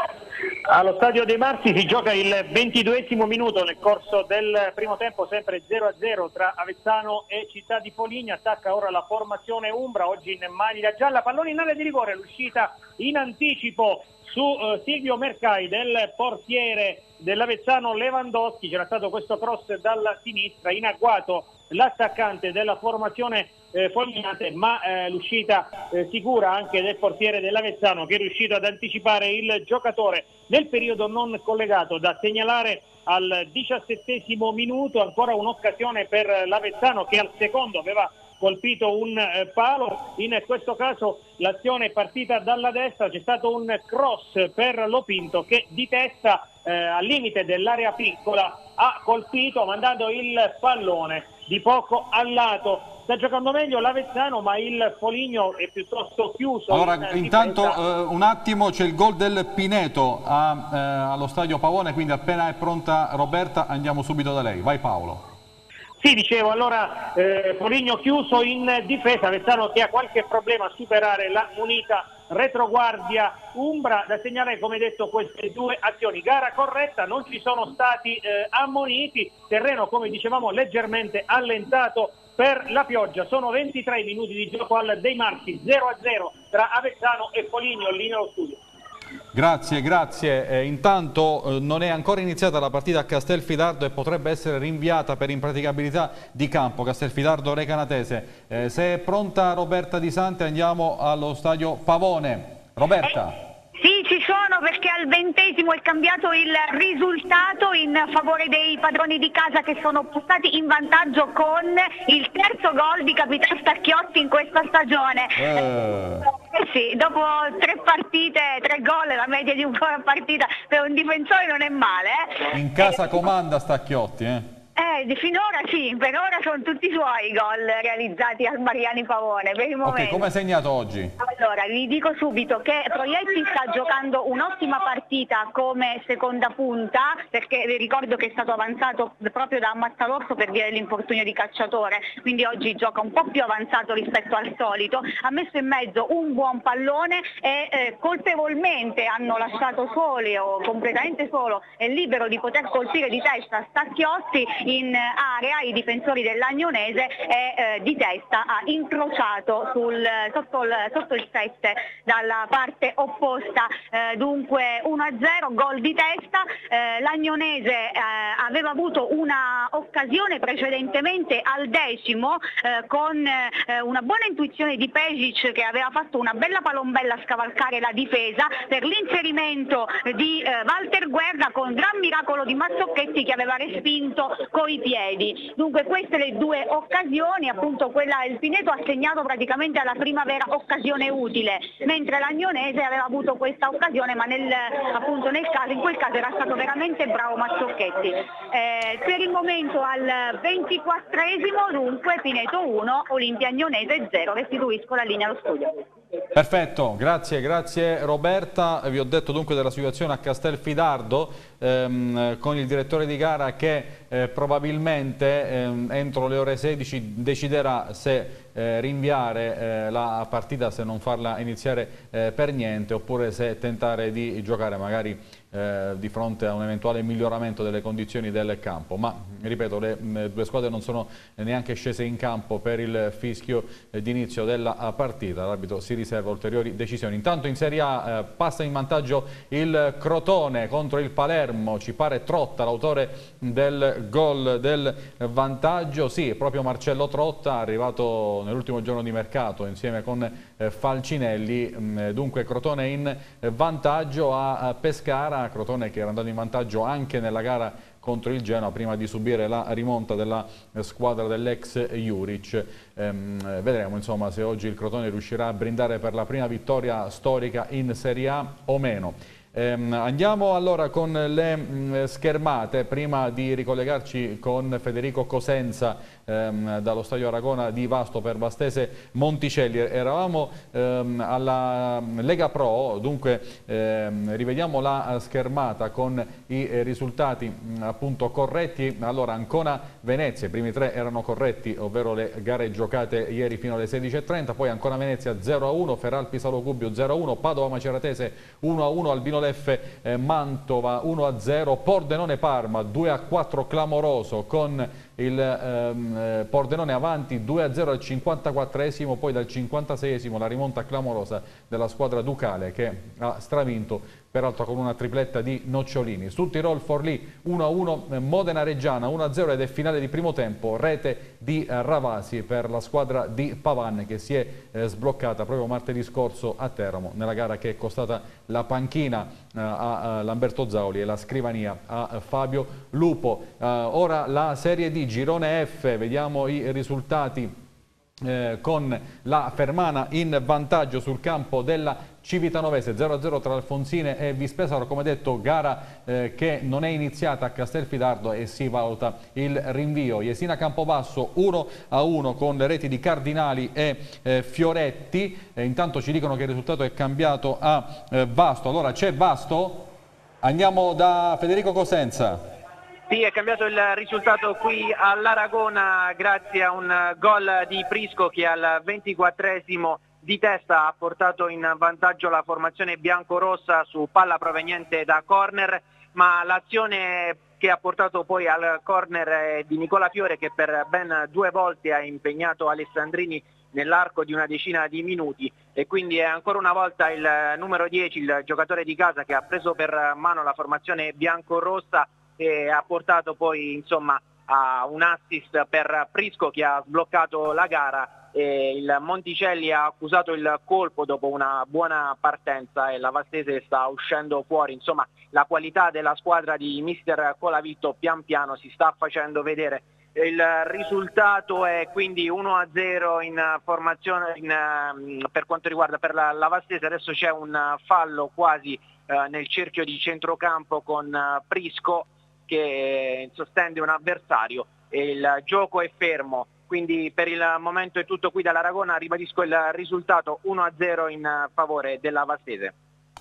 Allo stadio dei Marsi si gioca il ventiduesimo minuto nel corso del primo tempo, sempre zero a zero tra Avezzano e Città di Foligno. Attacca ora la formazione Umbra, oggi in maglia gialla, pallone in area di rigore, l'uscita in anticipo su uh, Silvio Mercai del portiere dell'Avezzano Lewandowski. C'era stato questo cross dalla sinistra, in agguato l'attaccante della formazione eh, foglignate, ma eh, l'uscita eh, sicura anche del portiere dell'Avezzano, che è riuscito ad anticipare il giocatore. Nel periodo non collegato, da segnalare al diciassettesimo minuto, ancora un'occasione per l'Avezzano che al secondo aveva colpito un eh, palo. In questo caso l'azione è partita dalla destra, c'è stato un cross per Lopinto che di testa eh, al limite dell'area piccola ha colpito, mandando il pallone di poco al lato. Sta giocando meglio l'Avezzano, ma il Foligno è piuttosto chiuso.
Allora, in intanto eh, un attimo, c'è il gol del Pineto a, eh, allo stadio Pavone, quindi appena è pronta Roberta andiamo subito da lei. Vai Paolo.
Sì, dicevo, allora eh, Foligno chiuso in difesa, Avezzano che ha qualche problema a superare la munita retroguardia Umbra. Da segnalare, come detto, queste due azioni. Gara corretta, non ci sono stati eh, ammoniti, terreno come dicevamo leggermente allentato per la pioggia. Sono ventitré minuti di gioco al Dei Marsi, zero a zero tra Avezzano e Foligno, lì nello studio.
Grazie, grazie. Eh, intanto eh, non è ancora iniziata la partita a Castelfidardo e potrebbe essere rinviata per impraticabilità di campo. Castelfidardo Recanatese. Eh, se è pronta Roberta Di Sante andiamo allo stadio Pavone. Roberta.
Sì, ci sono, perché al ventesimo è cambiato il risultato in favore dei padroni di casa, che sono stati in vantaggio con il terzo gol di Capitano Stacchiotti in questa stagione.
Eh.
Eh sì, dopo tre partite, tre gol, la media di una partita per un difensore non è male. Eh?
In casa comanda Stacchiotti, eh?
Eh, finora sì, per ora sono tutti suoi i gol realizzati al Mariani Pavone per il momento.
Ok, come hai segnato oggi?
Allora, vi dico subito che Proietti sta giocando un'ottima partita come seconda punta, perché vi ricordo che è stato avanzato proprio da Mazzalorso per via dell'infortunio di Cacciatore, quindi oggi gioca un po' più avanzato rispetto al solito. Ha messo in mezzo un buon pallone e eh, colpevolmente hanno lasciato soli o completamente solo e libero di poter colpire di testa Stacchiotti in in area i difensori dell'Agnonese e eh, di testa ha incrociato sul, sotto, il, sotto il sette dalla parte opposta, eh, dunque uno a zero, gol di testa. Eh, L'Agnonese eh, aveva avuto una occasione precedentemente al decimo eh, con eh, una buona intuizione di Pešić, che aveva fatto una bella palombella a scavalcare la difesa per l'inserimento di eh, Walter Guerra, con gran miracolo di Mazzocchetti che aveva respinto coi piedi. Dunque queste le due occasioni, appunto quella il Pineto ha segnato praticamente alla prima vera occasione utile, mentre l'Agnonese aveva avuto questa occasione, ma nel, appunto nel caso, in quel caso era stato veramente bravo Mazzocchetti. Eh, per il momento al ventiquattresimo, dunque Pineto uno, Olimpia Agnonese zero, restituisco la linea allo studio.
Perfetto, grazie, grazie Roberta. Vi ho detto dunque della situazione a Castelfidardo ehm, con il direttore di gara che eh, probabilmente ehm, entro le ore sedici deciderà se eh, rinviare eh, la partita, se non farla iniziare eh, per niente, oppure se tentare di giocare magari eh, di fronte a un eventuale miglioramento delle condizioni del campo. Ma ripeto, le mh, due squadre non sono neanche scese in campo per il fischio eh, d'inizio della partita. L'arbitro si riserva ulteriori decisioni. Intanto in Serie A eh, passa in vantaggio il Crotone contro il Palermo. Ci pare Trotta l'autore del gol del vantaggio. Sì, proprio Marcello Trotta, arrivato nell'ultimo giorno di mercato insieme con eh, Falcinelli. Mh, dunque Crotone in vantaggio a, a Pescara. Crotone che era andato in vantaggio anche nella gara contro il Genoa prima di subire la rimonta della squadra dell'ex Juric. Ehm, vedremo insomma se oggi il Crotone riuscirà a brindare per la prima vittoria storica in Serie A o meno. Ehm, andiamo allora con le mh, schermate, prima di ricollegarci con Federico Cosenza ehm, dallo Stadio Aragona di Vasto per Vastese Monticelli. Eravamo ehm, alla Lega Pro, dunque ehm, rivediamo la schermata con i eh, risultati mh, appunto corretti. Allora Ancona Venezia, i primi tre erano corretti, ovvero le gare giocate ieri fino alle sedici e trenta, poi Ancona Venezia zero a uno, Feralpi Salo Gubbio zero a uno, Padova Maceratese uno a uno, Albino Leffe eh, Mantova uno a zero, Pordenone Parma due a quattro clamoroso, con il ehm, eh, Pordenone avanti due a zero al cinquantaquattresimo, poi dal cinquantaseiesimo la rimonta clamorosa della squadra ducale che ha stravinto, peraltro con una tripletta di Nocciolini. Sul Tirol Forlì uno a uno, Modena Reggiana uno a zero, ed è finale di primo tempo, rete di eh, Ravasi per la squadra di Pavan, che si è eh, sbloccata proprio martedì scorso a Teramo nella gara che è costata la panchina eh, a, a Lamberto Zauli e la scrivania a, a Fabio Lupo. Eh, ora la Serie D, Girone F, vediamo i risultati eh, con la Fermana in vantaggio sul campo della Civitanovese zero a zero tra Alfonsine e Vispesaro. Come detto, gara eh, che non è iniziata a Castelfidardo e si valuta il rinvio. Jesina Campobasso uno a uno con le reti di Cardinali e eh, Fioretti. E intanto ci dicono che il risultato è cambiato a eh, Vasto. Allora c'è Vasto? Andiamo da Federico Cosenza.
Sì, è cambiato il risultato qui all'Aragona grazie a un gol di Prisco che al ventiquattresimo di testa ha portato in vantaggio la formazione biancorossa su palla proveniente da corner, ma l'azione che ha portato poi al corner è di Nicola Fiore, che per ben due volte ha impegnato Alessandrini nell'arco di una decina di minuti, e quindi è ancora una volta il numero dieci, il giocatore di casa, che ha preso per mano la formazione biancorossa e ha portato poi insomma a un assist per Prisco, che ha sbloccato la gara. E il Monticelli ha accusato il colpo dopo una buona partenza e la Vastese sta uscendo fuori. Insomma, la qualità della squadra di mister Colavitto pian piano si sta facendo vedere. Il risultato è quindi uno a zero in formazione in, per quanto riguarda per la, la Vastese. Adesso c'è un fallo quasi eh, nel cerchio di centrocampo con eh, Prisco che sottende un avversario e il gioco è fermo. Quindi per il momento è tutto qui dall'Aragona. Ribadisco il risultato uno a zero in favore della Vastese.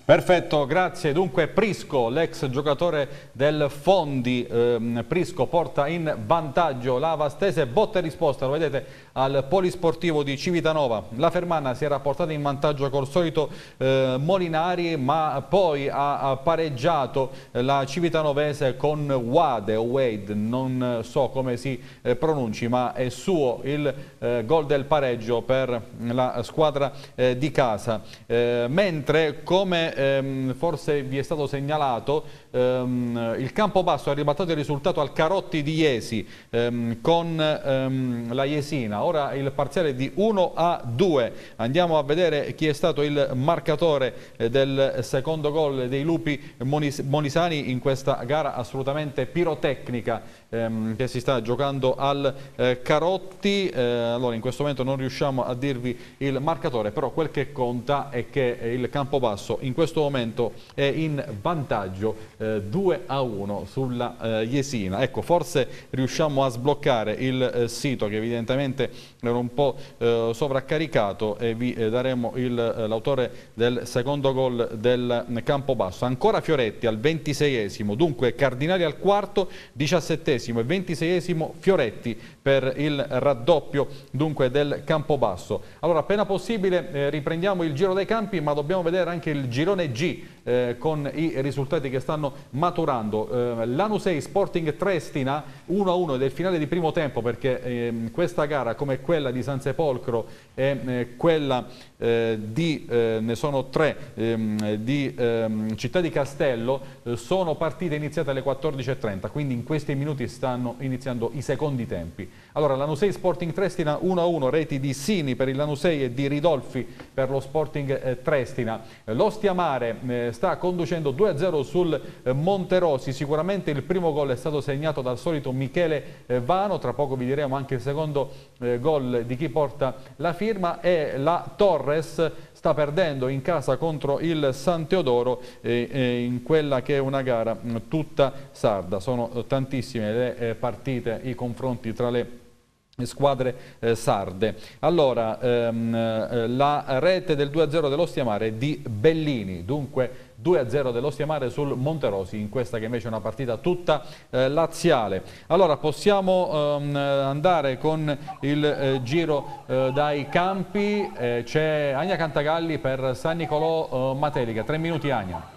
Perfetto, grazie. Dunque Prisco, l'ex giocatore del Fondi, ehm, Prisco porta in vantaggio la Vastese, botta e risposta, lo vedete al Polisportivo di Civitanova. La Fermana si era portata in vantaggio col solito eh, Molinari, ma poi ha, ha pareggiato la Civitanovese con Wade o Wade, non so come si eh, pronunci, ma è suo il eh, gol del pareggio per la squadra eh, di casa. Eh, mentre come Ehm, forse vi è stato segnalato, ehm, il Campobasso ha ribaltato il risultato al Carotti di Iesi ehm, con ehm, la Jesina. Ora il parziale è di uno a due. Andiamo a vedere chi è stato il marcatore eh, del secondo gol dei Lupi Monis Molisani in questa gara assolutamente pirotecnica ehm, che si sta giocando al eh, Carotti. Eh, allora in questo momento non riusciamo a dirvi il marcatore, però quel che conta è che il Campobasso in questo momento è in vantaggio eh, due a uno sulla eh, Jesina. Ecco, forse riusciamo a sbloccare il eh, sito che evidentemente era un po' eh, sovraccaricato e vi eh, daremo l'autore eh, del secondo gol del Campobasso. Ancora Fioretti al ventiseiesimo, dunque Cardinali al quarto, diciassettesimo e ventiseiesimo Fioretti per il raddoppio dunque del Campobasso. Allora appena possibile eh, riprendiamo il giro dei campi, ma dobbiamo vedere anche il girone G eh, con i risultati che stanno maturando. Eh, Lanusei Sporting Triestina uno a uno del finale di primo tempo, perché eh, questa gara, come quella di San Sepolcro e eh, quella eh, di, eh, ne sono tre, ehm, di ehm, Città di Castello, eh, sono partite iniziate alle quattordici e trenta, quindi in questi minuti stanno iniziando i secondi tempi. Allora Lanusei Sporting Triestina uno a uno, reti di Sini per il Lanusei e di Ridolfi per lo Sporting eh, Triestina. L'Ostia Mare eh, sta conducendo due a zero sul eh, Monterosi. Sicuramente il primo gol è stato segnato dal solito Michele eh, Vano, tra poco vi diremo anche il secondo eh, gol di chi porta la firma, e la Torres sta perdendo in casa contro il San Teodoro eh, eh, in quella che è una gara mh, tutta sarda. Sono eh, tantissime le eh, partite, i confronti tra le squadre eh, sarde. Allora ehm, eh, la rete del due a zero dell'Ostia Mare è di Bellini, dunque due a zero dell'Ostia Mare sul Monterosi in questa che invece è una partita tutta eh, laziale. Allora possiamo ehm, andare con il eh, giro eh, dai campi. Eh, c'è Ania Cantagalli per San Nicolò eh, Matelica. Tre minuti Ania.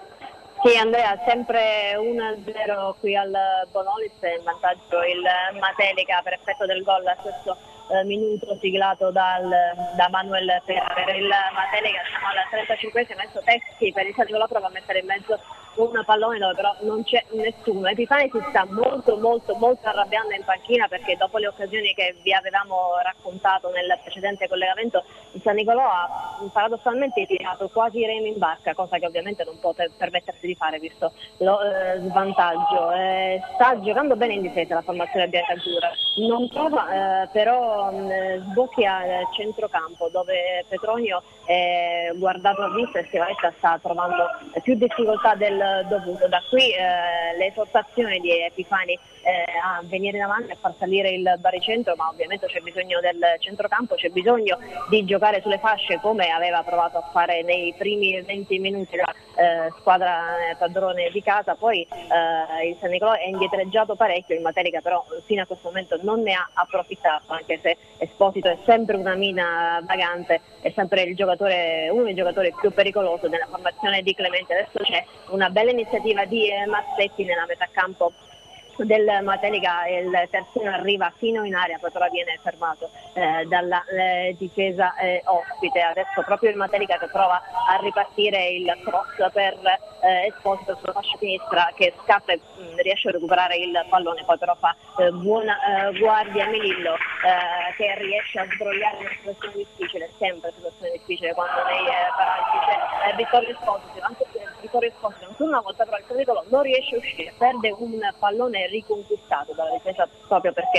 Sì Andrea, sempre uno a zero qui al Bonolis, in vantaggio il Matelica per effetto del gol al stesso eh, minuto siglato dal, da Manuel per, per il Matelica. Siamo al trentacinquesimo, adesso Teschi per il San prova a mettere in mezzo un pallone dove però non c'è nessuno. Epifani si sta molto molto molto arrabbiando in panchina, perché dopo le occasioni che vi avevamo raccontato nel precedente collegamento il San Nicolò ha paradossalmente tirato quasi i remi in barca, cosa che ovviamente non può permettersi di fare visto lo eh, svantaggio. Eh, sta giocando bene in difesa la formazione biancazzurra, non trova eh, però mh, sbocchi al centrocampo dove Petronio è guardato a vista e Sivaletta sta trovando più difficoltà del dovuto. Da qui eh, le esortazioni di Epifani eh, a venire davanti a far salire il baricentro, ma ovviamente c'è bisogno del centrocampo, c'è bisogno di giocare sulle fasce come aveva provato a fare nei primi venti minuti la eh, squadra eh, padrone di casa. Poi eh, il San Nicolò è indietreggiato parecchio, il Matelica però fino a questo momento non ne ha approfittato, anche se Esposito è sempre una mina vagante, è sempre il giocatore, uno dei giocatori più pericolosi nella formazione di Clemente. Adesso c'è una bella iniziativa di eh, Mazzetti nella metà campo del Matelica, il terzino arriva fino in area, poi però viene fermato eh, dalla eh, difesa eh, ospite. Adesso proprio il Matelica che prova a ripartire il cross per eh, Esposito sulla fascia sinistra, che scappa e mh, riesce a recuperare il pallone, poi però fa eh, buona eh, guardia Melillo eh, che riesce a sbrogliare una situazione difficile, sempre una situazione difficile quando nei eh, paraggi c'è eh, Vittorio Esposito, anche se Vittorio Esposito ancora una volta però il San Nicolò non riesce a uscire, perde un pallone riconquistato dalla difesa proprio perché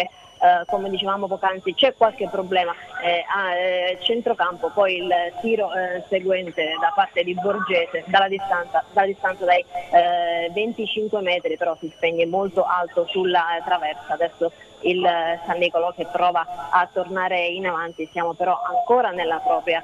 eh, come dicevamo poc'anzi c'è qualche problema eh, a eh, centrocampo, poi il tiro eh, seguente da parte di Borgese dalla distanza, dalla distanza dai eh, venticinque metri, però si spegne molto alto sulla traversa. Adesso il San Nicolò che prova a tornare in avanti, siamo però ancora nella propria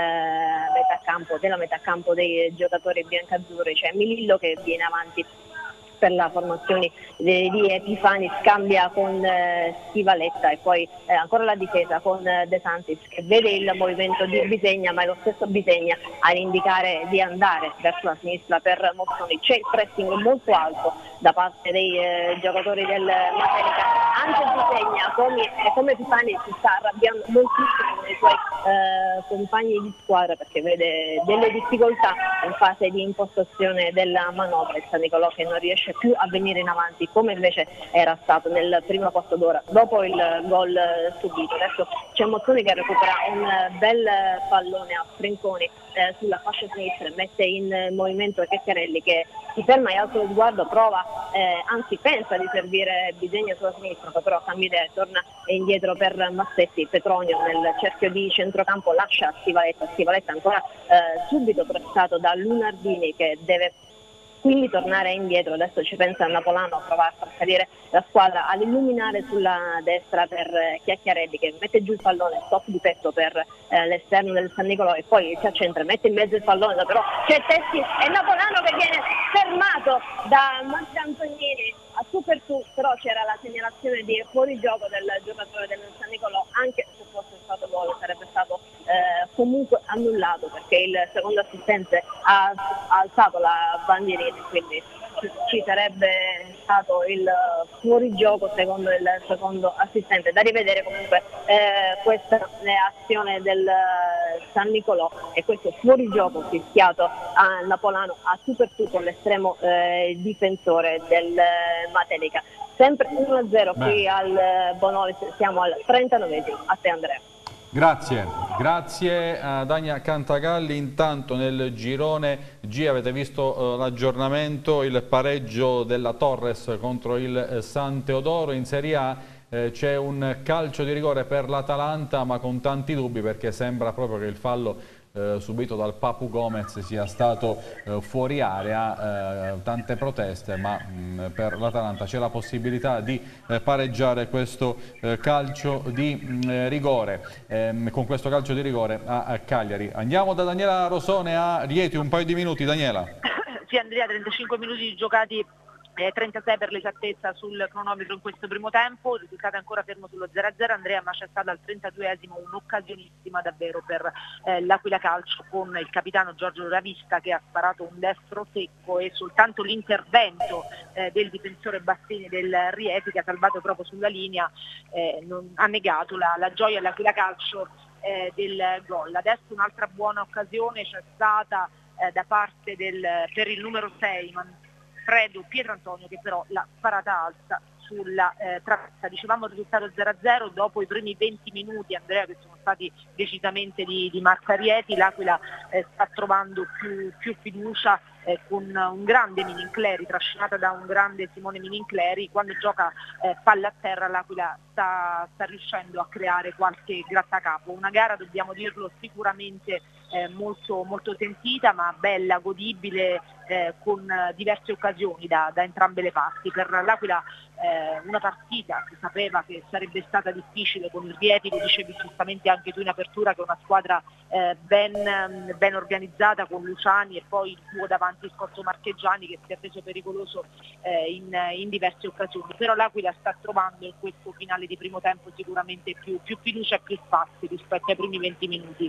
eh, metà campo, della metà campo dei giocatori biancazzurri, c'è Milillo che viene avanti per la formazione di, di Epifani, scambia con eh, Stivaletta e poi eh, ancora la difesa con eh, De Santis che vede il movimento di Bisegna, ma è lo stesso Bisegna a indicare di andare verso la sinistra per Mozzoni. C'è il pressing molto alto da parte dei eh, giocatori del Matelica, anche Bisegna come, come Epifani si sta arrabbiando moltissimo con i suoi eh, compagni di squadra perché vede delle difficoltà in fase di impostazione della manovra. Il San Nicolò che non riesce più a venire in avanti come invece era stato nel primo quarto d'ora dopo il gol subito. Adesso c'è Mozzoni che recupera un bel pallone a Frenconi eh, sulla fascia sinistra, mette in movimento Checchiarelli che si ferma e alza lo sguardo, prova, eh, anzi pensa di servire Bisegna sulla sinistra, però Camide torna indietro per Massetti. Petronio nel cerchio di centrocampo lascia Stivaletta, Stivaletta ancora eh, subito pressato da Lunardini che deve quindi tornare indietro. Adesso ci pensa Napolano a provare a far salire la squadra, ad illuminare sulla destra per eh, Chiacchiarelli che mette giù il pallone, stop di petto per eh, l'esterno del San Nicolò e poi si accentra, mette in mezzo il pallone, però c'è Tessi e Napolano che viene fermato da Marcantonini a su per su, però c'era la segnalazione di fuorigioco del giocatore del San Nicolò, anche se fosse stato gol sarebbe stato eh, comunque annullato perché il secondo assistente ha, ha alzato la bandierina, quindi ci sarebbe stato il fuorigioco secondo il secondo assistente. Da rivedere comunque eh, questa azione del San Nicolò e questo fuorigioco fischiato a Napolano a su per su con l'estremo eh, difensore del Matelica. Sempre uno a zero qui al Bonolis, siamo al trentanovesimo. A te Andrea.
Grazie, grazie a Dania Cantagalli. Intanto nel girone G avete visto uh, l'aggiornamento, il pareggio della Torres contro il eh, San Teodoro. In Serie A eh, c'è un calcio di rigore per l'Atalanta ma con tanti dubbi perché sembra proprio che il fallo Eh, subito dal Papu Gomez sia stato eh, fuori area, eh, tante proteste, ma mh, per l'Atalanta c'è la possibilità di eh, pareggiare questo eh, calcio di mh, rigore, ehm, con questo calcio di rigore a, a Cagliari. Andiamo da Daniela Rosone a Rieti, un paio di minuti. Daniela.
Sì Andrea, trentacinque minuti giocati, eh, trentasei per l'esattezza sul cronometro in questo primo tempo, il risultato è ancora fermo sullo zero a zero Andrea, ma c'è stata al trentaduesimo un'occasionissima davvero per eh, l'Aquila Calcio con il capitano Giorgio Ravista che ha sparato un destro secco e soltanto l'intervento eh, del difensore Bassini del Rieti che ha salvato proprio sulla linea eh, non, ha negato la, la gioia all'Aquila Calcio eh, del gol. Adesso un'altra buona occasione c'è stata eh, da parte del, per il numero sei Fredo Pietro Antonio che però l'ha sparata alta sulla eh, traversa. Dicevamo il risultato zero a zero dopo i primi venti minuti Andrea che sono stati decisamente di, di Marca Rieti. L'Aquila eh, sta trovando più, più fiducia eh, con un grande Minincleri, trascinata da un grande Simone Minincleri. Quando gioca eh, palla a terra l'Aquila sta, sta riuscendo a creare qualche grattacapo. Una gara, dobbiamo dirlo, sicuramente eh, molto, molto sentita ma bella, godibile, eh, con diverse occasioni da, da entrambe le parti. Per l'Aquila eh, una partita si sapeva che sarebbe stata difficile con il Rieti, lo dicevi giustamente anche tu in apertura, che è una squadra eh, ben, ben organizzata con Luciani e poi il duo davanti Scorzo Marcheggiani che si è reso pericoloso eh, in, in diverse occasioni. Però l'Aquila sta trovando in questo finale di primo tempo sicuramente più, più fiducia e più spazi rispetto ai primi venti minuti.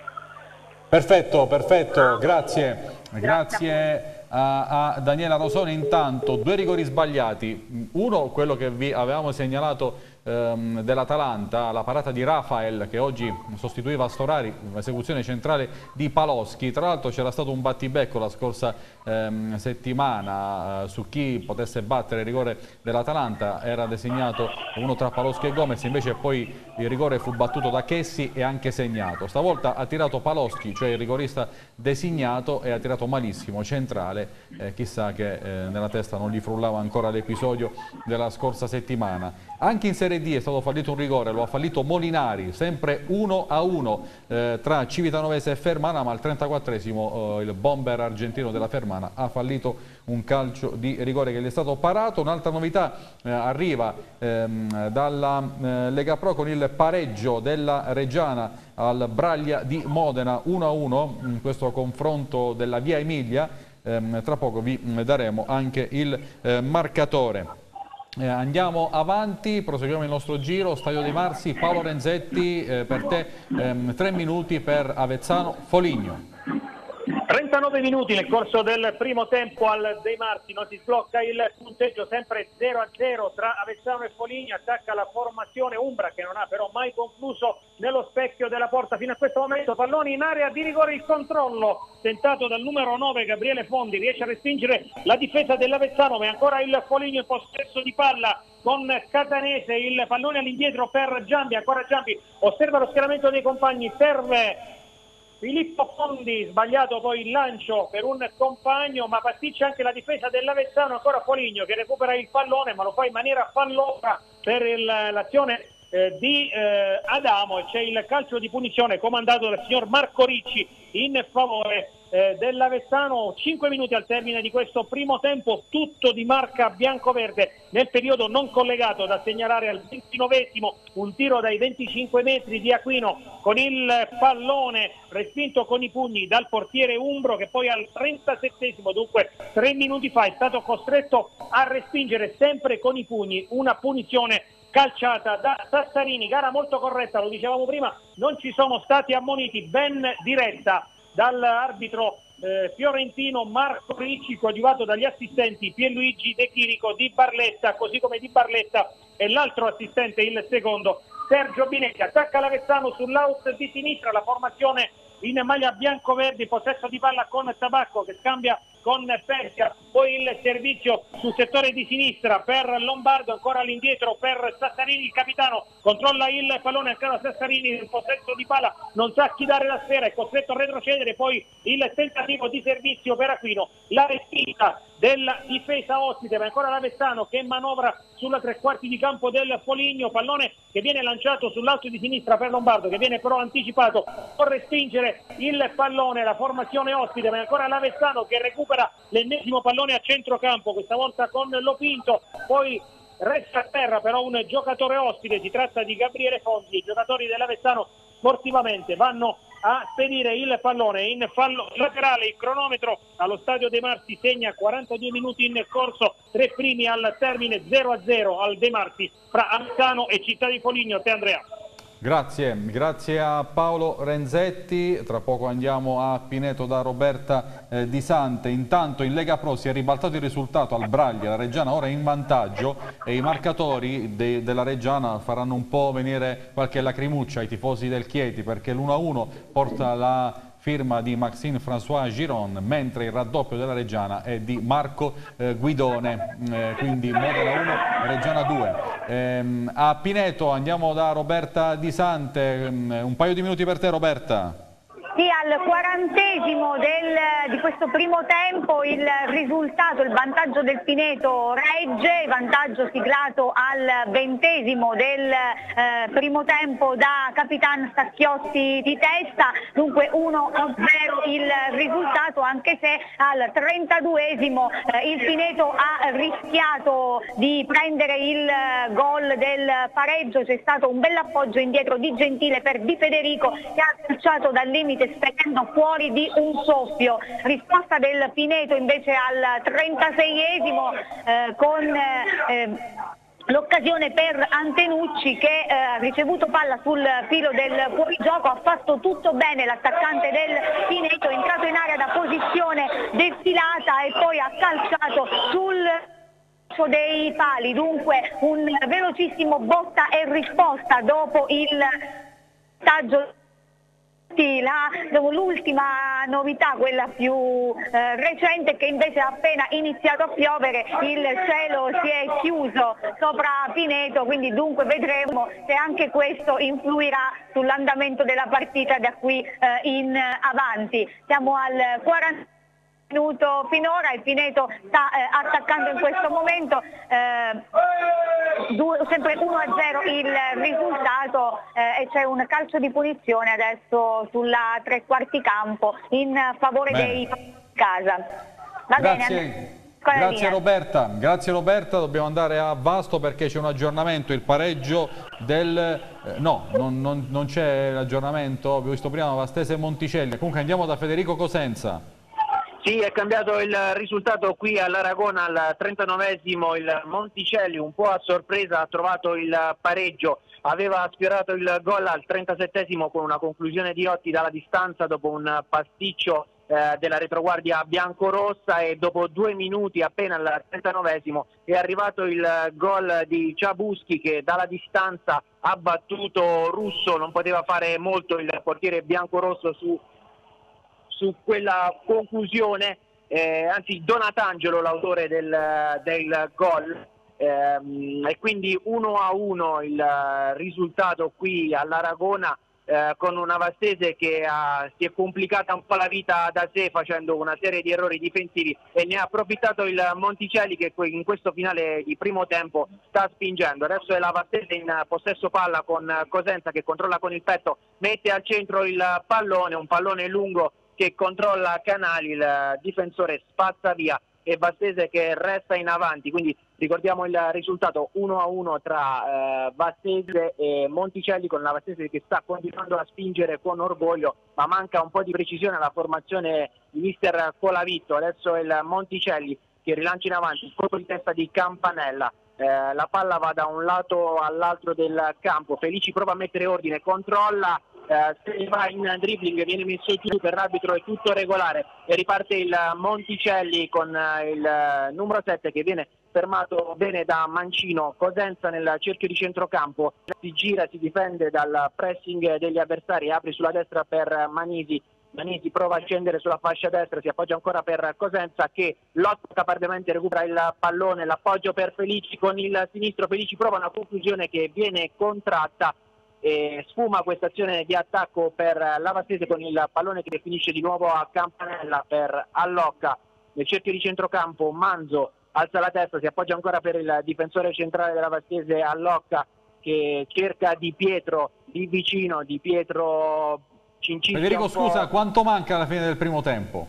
Perfetto, perfetto, grazie. Grazie a, a Daniela Rosone. Intanto due rigori sbagliati, uno quello che vi avevamo segnalato ehm, dell'Atalanta, la parata di Rafael che oggi sostituiva Storari, esecuzione centrale di Paloschi. Tra l'altro c'era stato un battibecco la scorsa ehm, settimana eh, su chi potesse battere il rigore dell'Atalanta, era designato uno tra Paloschi e Gomez, invece poi il rigore fu battuto da Chessi e anche segnato. Stavolta ha tirato Paloschi, cioè il rigorista designato, e ha tirato malissimo, centrale, eh, chissà che eh, nella testa non gli frullava ancora l'episodio della scorsa settimana. Anche in Serie Serie D è stato fallito un rigore, lo ha fallito Molinari, sempre uno a uno eh, tra Civitanova e Fermana, ma al trentaquattresimo eh, il bomber argentino della Fermana ha fallito un calcio di rigore che gli è stato parato. Un'altra novità eh, arriva ehm, dalla eh, Lega Pro con il pareggio della Reggiana al Braglia di Modena uno a uno in questo confronto della Via Emilia. Ehm, tra poco vi daremo anche il eh, marcatore. Eh, andiamo avanti, proseguiamo il nostro giro. Stadio dei Marsi, Paolo Renzetti, eh, per te ehm, tre minuti per Avezzano Foligno.
trentanove minuti nel corso del primo tempo al De Marti, non si sblocca il punteggio, sempre zero a zero tra Avezzano e Foligno. Attacca la formazione Umbra che non ha però mai concluso nello specchio della porta fino a questo momento. Palloni in area di rigore, il controllo tentato dal numero nove Gabriele Fondi, riesce a respingere la difesa dell'Avezzano, ma è ancora il Foligno in possesso di palla con Catanese. Il pallone all'indietro per Giambi, ancora Giambi osserva lo schieramento dei compagni, serve Filippo Fondi, sbagliato poi il lancio per un compagno, ma pasticcia anche la difesa dell'Avezzano. Ancora Foligno che recupera il pallone, ma lo fa in maniera fallosa per l'azione eh, di eh, Adamo, e c'è il calcio di punizione comandato dal signor Marco Ricci in favore eh, dell'Avezzano. Cinque minuti al termine di questo primo tempo, tutto di marca biancoverde. Nel periodo non collegato, da segnalare al ventinovesimo un tiro dai venticinque metri di Aquino con il pallone respinto con i pugni dal portiere umbro, che poi al trentasettesimo, dunque tre minuti fa, è stato costretto a respingere sempre con i pugni una punizione calciata da Sassarini. Gara molto corretta, lo dicevamo prima, non ci sono stati ammoniti, ben diretta dall'arbitro eh, fiorentino Marco Ricci, coadiuvato dagli assistenti Pierluigi De Chirico, Di Barletta, così come Di Barletta e l'altro assistente, il secondo, Sergio Binetti. Attacca l'Avezzano sull'out di sinistra, la formazione in maglia bianco-verdi, possesso di palla con Tabacco che scambia con Persia, poi il servizio sul settore di sinistra per Lombardo, ancora all'indietro per Sassarini, il capitano controlla il pallone, ancora Sassarini nel possesso di palla, non sa chi dare la sfera, è costretto a retrocedere, poi il tentativo di servizio per Aquino, la respinta della difesa ospite, ma ancora l'Avezzano che manovra sulla tre quarti di campo del Foligno, pallone che viene lanciato sull'alto di sinistra per Lombardo, che viene però anticipato, può respingere il pallone la formazione ospite, ma ancora l'Avezzano che recupera l'ennesimo pallone a centrocampo, questa volta con Lopinto, poi resta a terra però un giocatore ospite, si tratta di Gabriele Fondi. I giocatori dell'Avezzano sportivamente vanno a spedire il pallone in fallo laterale. Il cronometro allo stadio De Marti segna quarantadue minuti in corso, tre primi al termine, zero a zero al De Marti fra Avezzano e Città di Foligno. Te Andrea.
Grazie, grazie a Paolo Renzetti. Tra poco andiamo a Pineto da Roberta eh, Di Sante. Intanto in Lega Pro si è ribaltato il risultato al Braglia, la Reggiana ora è in vantaggio e i marcatori de della Reggiana faranno un po' venire qualche lacrimuccia ai tifosi del Chieti, perché l'uno a uno porta la firma di Maxime François Giron, mentre il raddoppio della Reggiana è di Marco eh, Guidone, eh, quindi Modena uno, Reggiana due. Ehm, a Pineto andiamo da Roberta Di Sante, ehm, un paio di minuti per te Roberta.
Sì, al quarantesimo del, di questo primo tempo il risultato, il vantaggio del Pineto regge, vantaggio siglato al ventesimo del eh, primo tempo da Capitan Stacchiotti di testa, dunque uno a zero il risultato, anche se al trentaduesimo eh, il Pineto ha rischiato di prendere il gol del pareggio, c'è stato un bel appoggio indietro di Gentile per Di Federico che ha calciato dal limite spedendo fuori di un soffio. Risposta del Pineto invece al trentaseiesimo eh, con eh, l'occasione per Antenucci che eh, ha ricevuto palla sul filo del fuorigioco, ha fatto tutto bene l'attaccante del Pineto, è entrato in area da posizione defilata e poi ha calciato sul dei pali, dunque un velocissimo botta e risposta dopo il taglio. L'ultima novità, quella più eh, recente, che invece ha appena iniziato a piovere, il cielo si è chiuso sopra Pineto, quindi dunque vedremo se anche questo influirà sull'andamento della partita da qui eh, in avanti. Siamo al quaranta minuto finora, il Pineto sta eh, attaccando in questo momento, eh, due, sempre uno a zero il risultato eh, e c'è un calcio di punizione adesso sulla tre quarti campo in favore
Bene.
dei casa. Va
Grazie.
bene.
Grazie Roberta, grazie Roberta, dobbiamo andare a Vasto perché c'è un aggiornamento, il pareggio del... Eh, no, non, non, non c'è l'aggiornamento, ho visto prima Vastese Monticelli, comunque andiamo da Federico Cosenza.
Sì, è cambiato il risultato qui all'Aragona al trentanovesimo, il Monticelli un po' a sorpresa ha trovato il pareggio, aveva sfiorato il gol al trentasettesimo con una conclusione di Otti dalla distanza dopo un pasticcio eh, della retroguardia biancorossa e dopo due minuti appena al trentanovesimo è arrivato il gol di Ciabuschi che dalla distanza ha battuto Russo, non poteva fare molto il portiere biancorosso su su quella conclusione, eh, anzi Donatangelo l'autore del, del gol, ehm, e quindi uno a uno il risultato qui all'Aragona, eh, con una Vastese che ha, si è complicata un po' la vita da sé facendo una serie di errori difensivi e ne ha approfittato il Monticelli che in questo finale di primo tempo sta spingendo. Adesso è la Vastese in possesso palla con Cosenza che controlla con il petto, mette al centro il pallone, un pallone lungo che controlla Canali, il difensore spazza via e Vastese che resta in avanti, quindi ricordiamo il risultato uno a uno tra eh, Vastese e Monticelli, con la Vastese che sta continuando a spingere con orgoglio, ma manca un po' di precisione alla formazione di mister Colavitto. Adesso è il Monticelli che rilancia in avanti, il colpo di testa di Campanella, eh, la palla va da un lato all'altro del campo, Felici prova a mettere ordine, controlla, Uh, se va in dribbling viene messo giù per l'arbitro, è tutto regolare e riparte il Monticelli con uh, il uh, numero sette che viene fermato bene da Mancino. Cosenza nel cerchio di centrocampo si gira, si difende dal pressing degli avversari, apre sulla destra per Manisi, Manisi prova a scendere sulla fascia destra, si appoggia ancora per Cosenza che lotta caparbiamente, recupera il pallone, l'appoggio per Felici con il sinistro, Felici prova una conclusione che viene contratta e sfuma questa azione di attacco per la Vastese con il pallone che finisce di nuovo a Campanella per Allocca. Nel cerchio di centrocampo Manzo alza la testa, si appoggia ancora per il difensore centrale della Vastese Allocca che cerca Di Pietro di vicino, Di Pietro cincischia.
Federico scusa, quanto manca alla fine del primo tempo?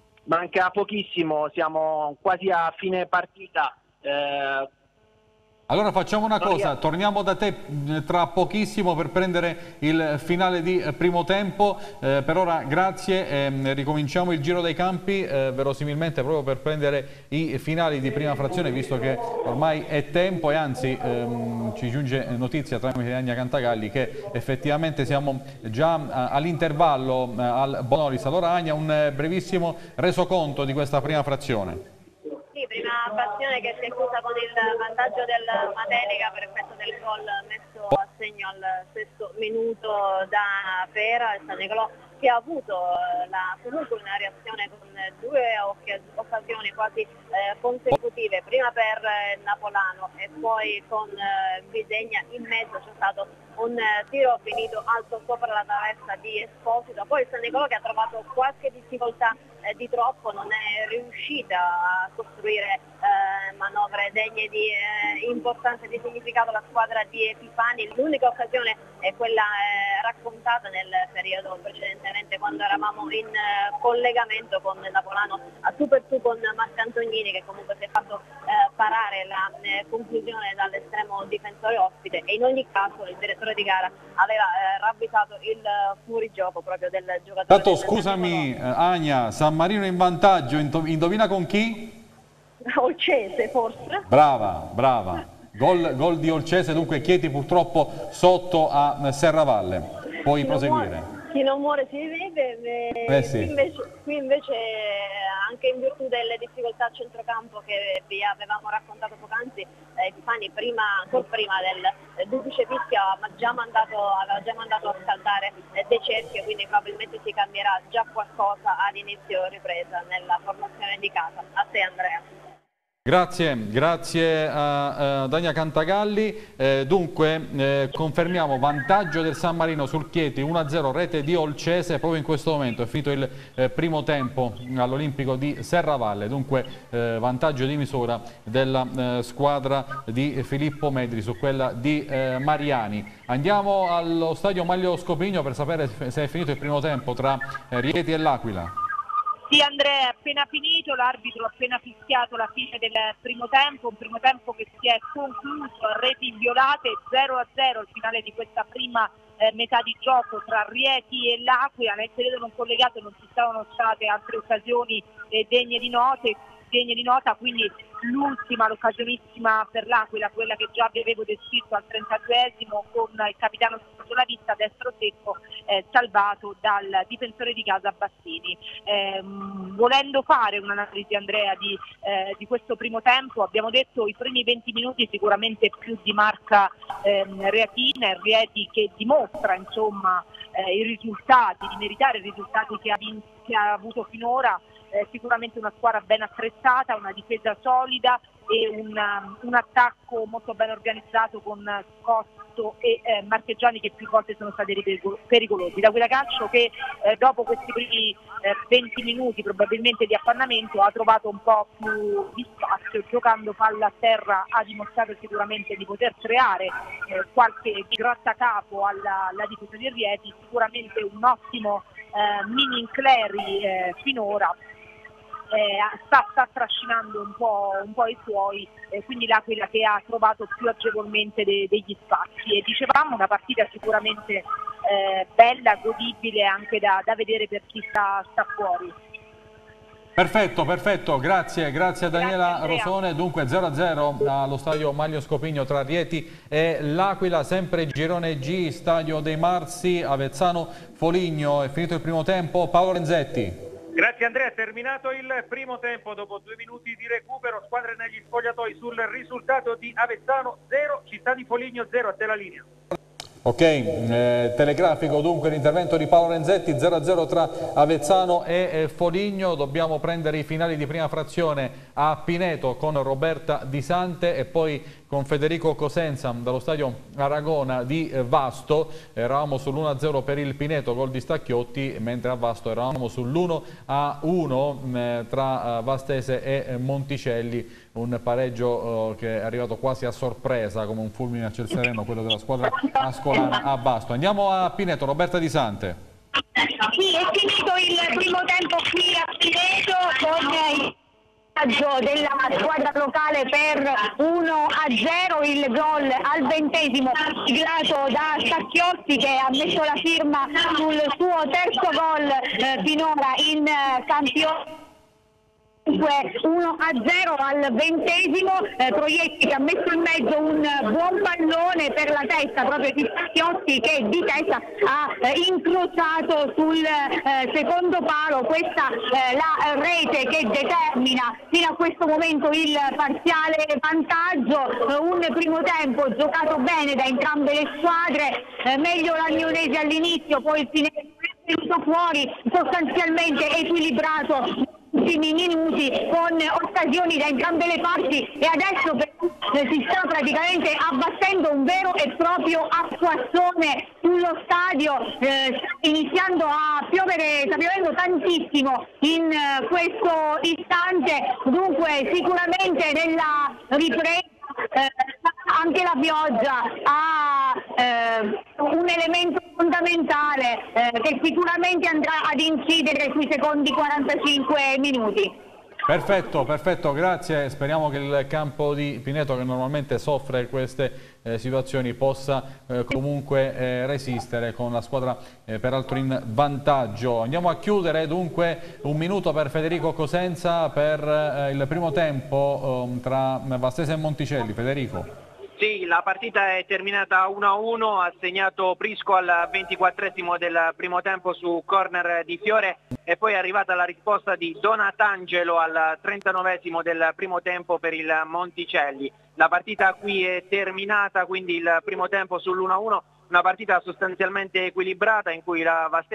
Manca pochissimo, siamo quasi a fine partita. Eh,
Allora facciamo una cosa, torniamo da te tra pochissimo per prendere il finale di primo tempo, eh, per ora grazie, eh, ricominciamo il giro dei campi, eh, verosimilmente proprio per prendere i finali di prima frazione, visto che ormai è tempo e anzi ehm, ci giunge notizia tramite Ania Cantagalli che effettivamente siamo già all'intervallo eh, al Bonolis. Allora Ania, un brevissimo resoconto di questa prima frazione.
Prima frazione che si è chiusa con il vantaggio del Matelica per effetto del gol messo a segno al sesto minuto da Pera e San Nicolò, che ha avuto la, comunque una reazione con due occasioni quasi eh, consecutive, prima per eh, Napolano e poi con eh, Bisegna, in mezzo c'è stato un eh, tiro finito alto sopra la traversa di Esposito, poi il San Nicolò che ha trovato qualche difficoltà eh, di troppo, non è riuscita a costruire eh, manovre degne di eh, importanza e di significato la squadra di Epifani. L'unica occasione è quella eh, raccontata nel periodo precedentemente quando eravamo in eh, collegamento con Napolano a tu per tu con Marcantonini, che comunque si è fatto eh, parare la eh, conclusione dall'estremo difensore ospite, e in ogni caso il direttore di gara aveva eh, ravvisato il fuorigioco proprio del giocatore.
Tanto scusami eh, Ania, San Marino in vantaggio, indovina con chi?
Olcese forse?
Brava, brava. Gol, gol di Olcese, dunque Chieti purtroppo sotto a Serravalle. Puoi proseguire.
Chi non muore si rivive,
eh sì.
qui, invece, qui invece anche in virtù delle difficoltà a centrocampo che vi avevamo raccontato poc'anzi, eh, Epifani prima, ancora prima del, del duplice fischia ma già mandato, aveva già mandato a scaldare eh, De Cerchio, quindi probabilmente si cambierà già qualcosa ad inizio ripresa nella formazione di casa. A te Andrea.
Grazie, grazie a, a Dania Cantagalli. Eh, dunque eh, confermiamo vantaggio del San Marino sul Chieti uno a zero, rete di Olcese proprio in questo momento. È finito il eh, primo tempo all'Olimpico di Serravalle, dunque eh, vantaggio di misura della eh, squadra di Filippo Medri su quella di eh, Mariani. Andiamo allo stadio Manlio Scopigno per sapere se è finito il primo tempo tra eh, Rieti e l'Aquila.
Sì, Andrea, è appena finito, l'arbitro ha appena fischiato la fine del primo tempo, un primo tempo che si è concluso a reti inviolate, zero a zero il finale di questa prima eh, metà di gioco tra Rieti e l'Aquila. Nel periodo non collegato non ci stavano state altre occasioni eh, degne di note, degne di nota, quindi l'ultima, l'occasionissima per l'Aquila, quella che già vi avevo descritto al trentaduesimo con il capitano sulla vista, destro secco, eh, salvato dal difensore di casa Bassini. Eh, volendo fare un'analisi, Andrea, di, eh, di questo primo tempo, abbiamo detto i primi venti minuti sicuramente più di marca ehm, reatina, e Rieti che dimostra insomma eh, i risultati, di meritare i risultati che ha, vinto, che ha avuto finora. Eh, sicuramente una squadra ben attrezzata, una difesa solida e un, um, un attacco molto ben organizzato con Costo e eh, Marchegiani che più volte sono stati pericolosi. Da quella calcio che eh, dopo questi primi eh, venti minuti probabilmente di appannamento ha trovato un po' più di spazio, giocando palla a terra ha dimostrato sicuramente di poter creare eh, qualche grattacapo alla, alla difesa di Rieti, sicuramente un ottimo eh, mini Incleri eh, finora. Eh, sta, sta trascinando un po', un po' i suoi, eh, quindi l'Aquila che ha trovato più agevolmente de, degli spazi. E dicevamo una partita sicuramente eh, bella, godibile anche da, da vedere per chi sta, sta fuori.
Perfetto, perfetto, grazie, grazie a Daniela
Grazie,
Rosone. Dunque zero a zero allo stadio Manlio Scopigno tra Rieti e l'Aquila, sempre girone G, stadio dei Marsi, Avezzano Foligno. È finito il primo tempo, Paolo Renzetti.
Grazie Andrea, è terminato il primo tempo dopo due minuti di recupero, squadre negli spogliatoi sul risultato di Avezzano zero, Città di Foligno zero, a te la linea.
Ok, eh, telegrafico dunque l'intervento di Paolo Renzetti, zero a zero tra Avezzano e eh, Foligno. Dobbiamo prendere i finali di prima frazione a Pineto con Roberta Di Sante e poi con Federico Cosenza dallo stadio Aragona di Vasto. Eravamo sull'uno a zero per il Pineto, gol di Stacchiotti, mentre a Vasto eravamo sull'uno a uno eh, tra Vastese e Monticelli. Un pareggio eh, che è arrivato quasi a sorpresa, come un fulmine a ciel sereno, quello della squadra ascolana a Vasto. Andiamo a Pineto, Roberta Di Sante.
Sì, è finito il primo tempo qui a Pineto con il della squadra locale per uno a zero, il gol al ventesimo siglato da Stacchiotti che ha messo la firma sul suo terzo gol eh, finora in eh, campionato. uno a zero al ventesimo, eh, Proietti che ha messo in mezzo un buon pallone per la testa proprio di Stacchiotti che di testa ha eh, incrociato sul eh, secondo palo. Questa eh, la rete che determina fino a questo momento il parziale vantaggio. Eh, un primo tempo giocato bene da entrambe le squadre, eh, meglio l'Agnonese all'inizio, poi il Pineto è venuto fuori sostanzialmente equilibrato ultimi minuti con occasioni da entrambe le parti e adesso eh, si sta praticamente abbattendo un vero e proprio acquazzone sullo stadio, eh, sta iniziando a piovere, sta piovendo tantissimo in eh, questo istante, dunque sicuramente nella ripresa Eh, anche la pioggia ha eh, un elemento fondamentale eh, che sicuramente andrà ad incidere sui secondi quarantacinque minuti.
Perfetto, perfetto, grazie. Speriamo che il campo di Pineto, che normalmente soffre queste eh, situazioni, possa eh, comunque eh, resistere con la squadra eh, peraltro in vantaggio. Andiamo a chiudere dunque un minuto per Federico Cosenza per eh, il primo tempo eh, tra Vastese e Monticelli. Federico.
Sì, la partita è terminata uno a uno, ha segnato Prisco al ventiquattresimo del primo tempo su corner di Fiore e poi è arrivata la risposta di Donatangelo al trentanovesimo del primo tempo per il Monticelli. La partita qui è terminata, quindi il primo tempo sull'uno a uno, una partita sostanzialmente equilibrata in cui la Vastese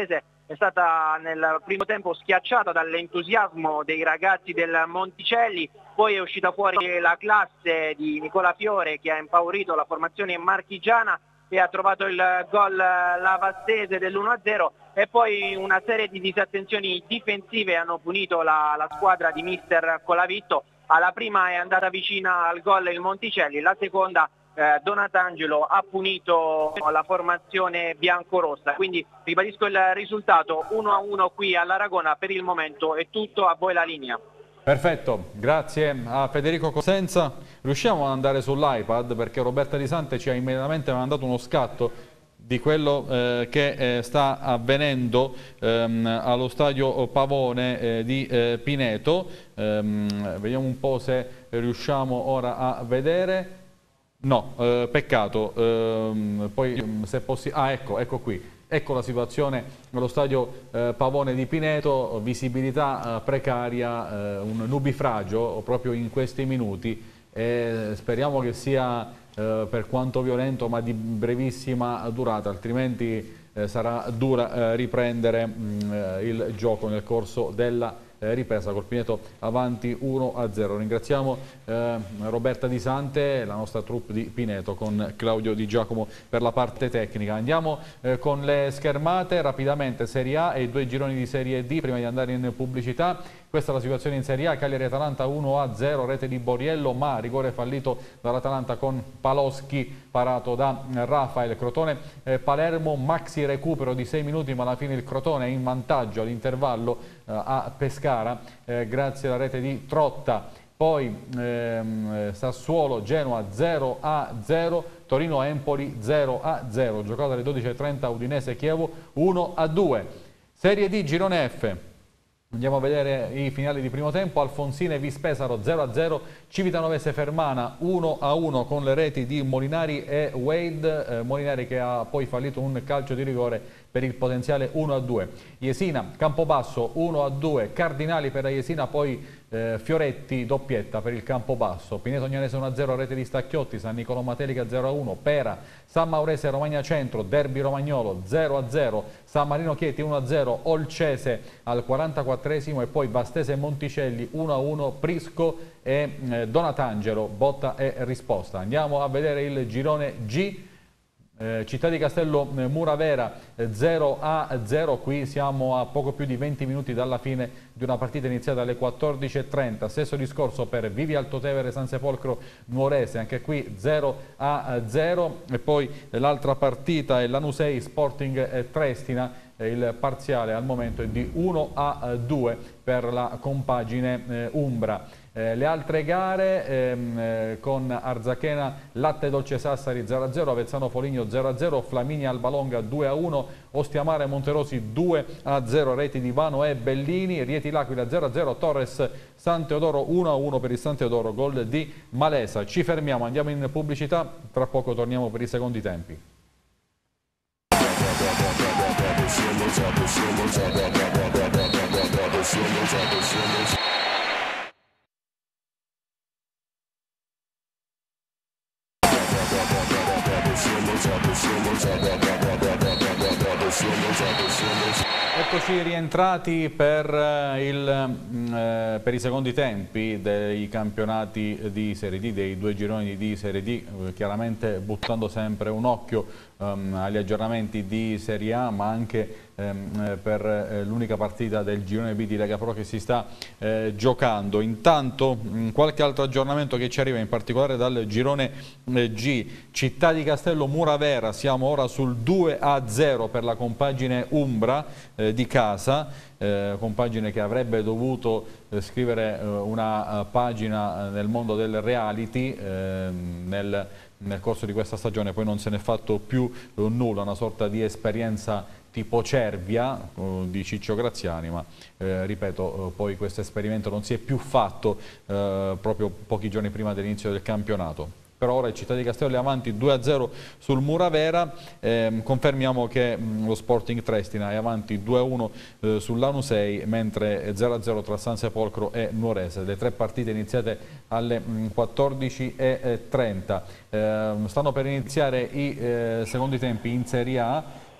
è stata nel primo tempo schiacciata dall'entusiasmo dei ragazzi del Monticelli, poi è uscita fuori la classe di Nicola Fiore che ha impaurito la formazione marchigiana e ha trovato il gol lavastese dell'uno a zero, e poi una serie di disattenzioni difensive hanno punito la, la squadra di mister Colavitto. Alla prima è andata vicina al gol il Monticelli, la seconda eh, Donatangelo ha punito la formazione biancorossa. Quindi ribadisco il risultato uno a uno qui all'Aragona. Per il momento è tutto, a voi la linea.
Perfetto, grazie a Federico Cosenza. Riusciamo ad andare sull'iPad perché Roberta Di Sante ci ha immediatamente mandato uno scatto di quello eh, che eh, sta avvenendo ehm, allo stadio Pavone eh, di eh, Pineto. Ehm, vediamo un po' se riusciamo ora a vedere. No, eh, peccato. Ehm, poi se possibile. Ah, ecco, ecco qui. Ecco la situazione nello stadio eh, Pavone di Pineto, visibilità eh, precaria, eh, un nubifragio proprio in questi minuti, e speriamo che sia eh, per quanto violento ma di brevissima durata, altrimenti eh, sarà dura eh, riprendere mh, il gioco nel corso della eh, ripresa, col Pineto avanti uno a zero. Ringraziamo eh, Roberta Di Sante, la nostra troupe di Pineto, con Claudio Di Giacomo per la parte tecnica. Andiamo eh, con le schermate rapidamente. Serie A e i due gironi di Serie D prima di andare in pubblicità. Questa è la situazione in Serie A: Cagliari-Atalanta uno a zero, rete di Boriello, ma rigore fallito dall'Atalanta con Paloschi parato da Rafael. Crotone-Palermo, maxi recupero di sei minuti, ma alla fine il Crotone è in vantaggio all'intervallo eh, a Pescara eh, grazie alla rete di Trotta. Poi ehm, Sassuolo-Genoa zero a zero, Torino-Empoli zero a zero, giocato alle dodici e trenta Udinese-Chievo uno a due. Serie D, girone F. Andiamo a vedere i finali di primo tempo. Alfonsine Vispesaro zero a zero, Civitanova Fermana uno a uno con le reti di Molinari e Wade. Eh, Molinari che ha poi fallito un calcio di rigore per il potenziale uno a due. Jesina Campobasso uno a due, Cardinali per la Jesina, poi eh, Fioretti doppietta per il Campobasso. Pineto Agnanese uno a zero, rete di Stacchiotti. San Niccolò Matelica zero a uno, Pera San Maurese Romagna Centro, derby romagnolo zero a zero, San Marino Chieti uno a zero, Olcese al quarantaquattresimo, e poi Vastese Monticelli uno a uno, Prisco e eh, Donatangelo, botta e risposta. Andiamo a vedere il girone G. Eh, Città di Castello eh, Muravera eh, zero a zero, qui siamo a poco più di venti minuti dalla fine di una partita iniziata alle quattordici e trenta. Stesso discorso per Vivi Altotevere San Sepolcro Nuorese, anche qui zero a zero. E poi eh, l'altra partita è Lanusei Sporting eh, Trestina, eh, il parziale al momento è di uno a due per la compagine eh, Umbra. Eh, le altre gare ehm, eh, con Arzachena Latte Dolce Sassari zero a zero, Avezzano Foligno zero a zero, Flaminia Albalonga due a uno, Ostiamare Monterosi due a zero, reti di Vano e Bellini. Rieti L'Aquila zero a zero, Torres San Teodoro uno a uno per il San Teodoro, gol di Malesa. Ci fermiamo, andiamo in pubblicità, tra poco torniamo per i secondi tempi. Eccoci rientrati per, il, eh, per i secondi tempi dei campionati di Serie D, dei due gironi di Serie D, eh, chiaramente buttando sempre un occhio ehm, agli aggiornamenti di Serie A, ma anche ehm, per eh, l'unica partita del girone B di Lega Pro che si sta eh, giocando. Intanto mh, qualche altro aggiornamento che ci arriva, in particolare dal girone eh, G. Città di Castello Muravera, siamo ora sul due a zero per la compagine Umbra eh, di casa, eh, compagine che avrebbe dovuto eh, scrivere eh, una uh, pagina nel mondo del reality eh, nel, nel corso di questa stagione, poi non se n'è fatto più eh, nulla, una sorta di esperienza tipo Cervia uh, di Ciccio Graziani, ma eh, ripeto, uh, poi questo esperimento non si è più fatto uh, proprio pochi giorni prima dell'inizio del campionato. Per ora il Città di Castello è avanti due a zero sul Muravera, eh, confermiamo che mh, lo Sporting Trestina è avanti due a uno eh, sull'Anusei, mentre zero a zero tra San Sepolcro e Nuorese. Le tre partite iniziate alle mh, quattordici e trenta. Eh, stanno per iniziare i eh, secondi tempi in Serie A.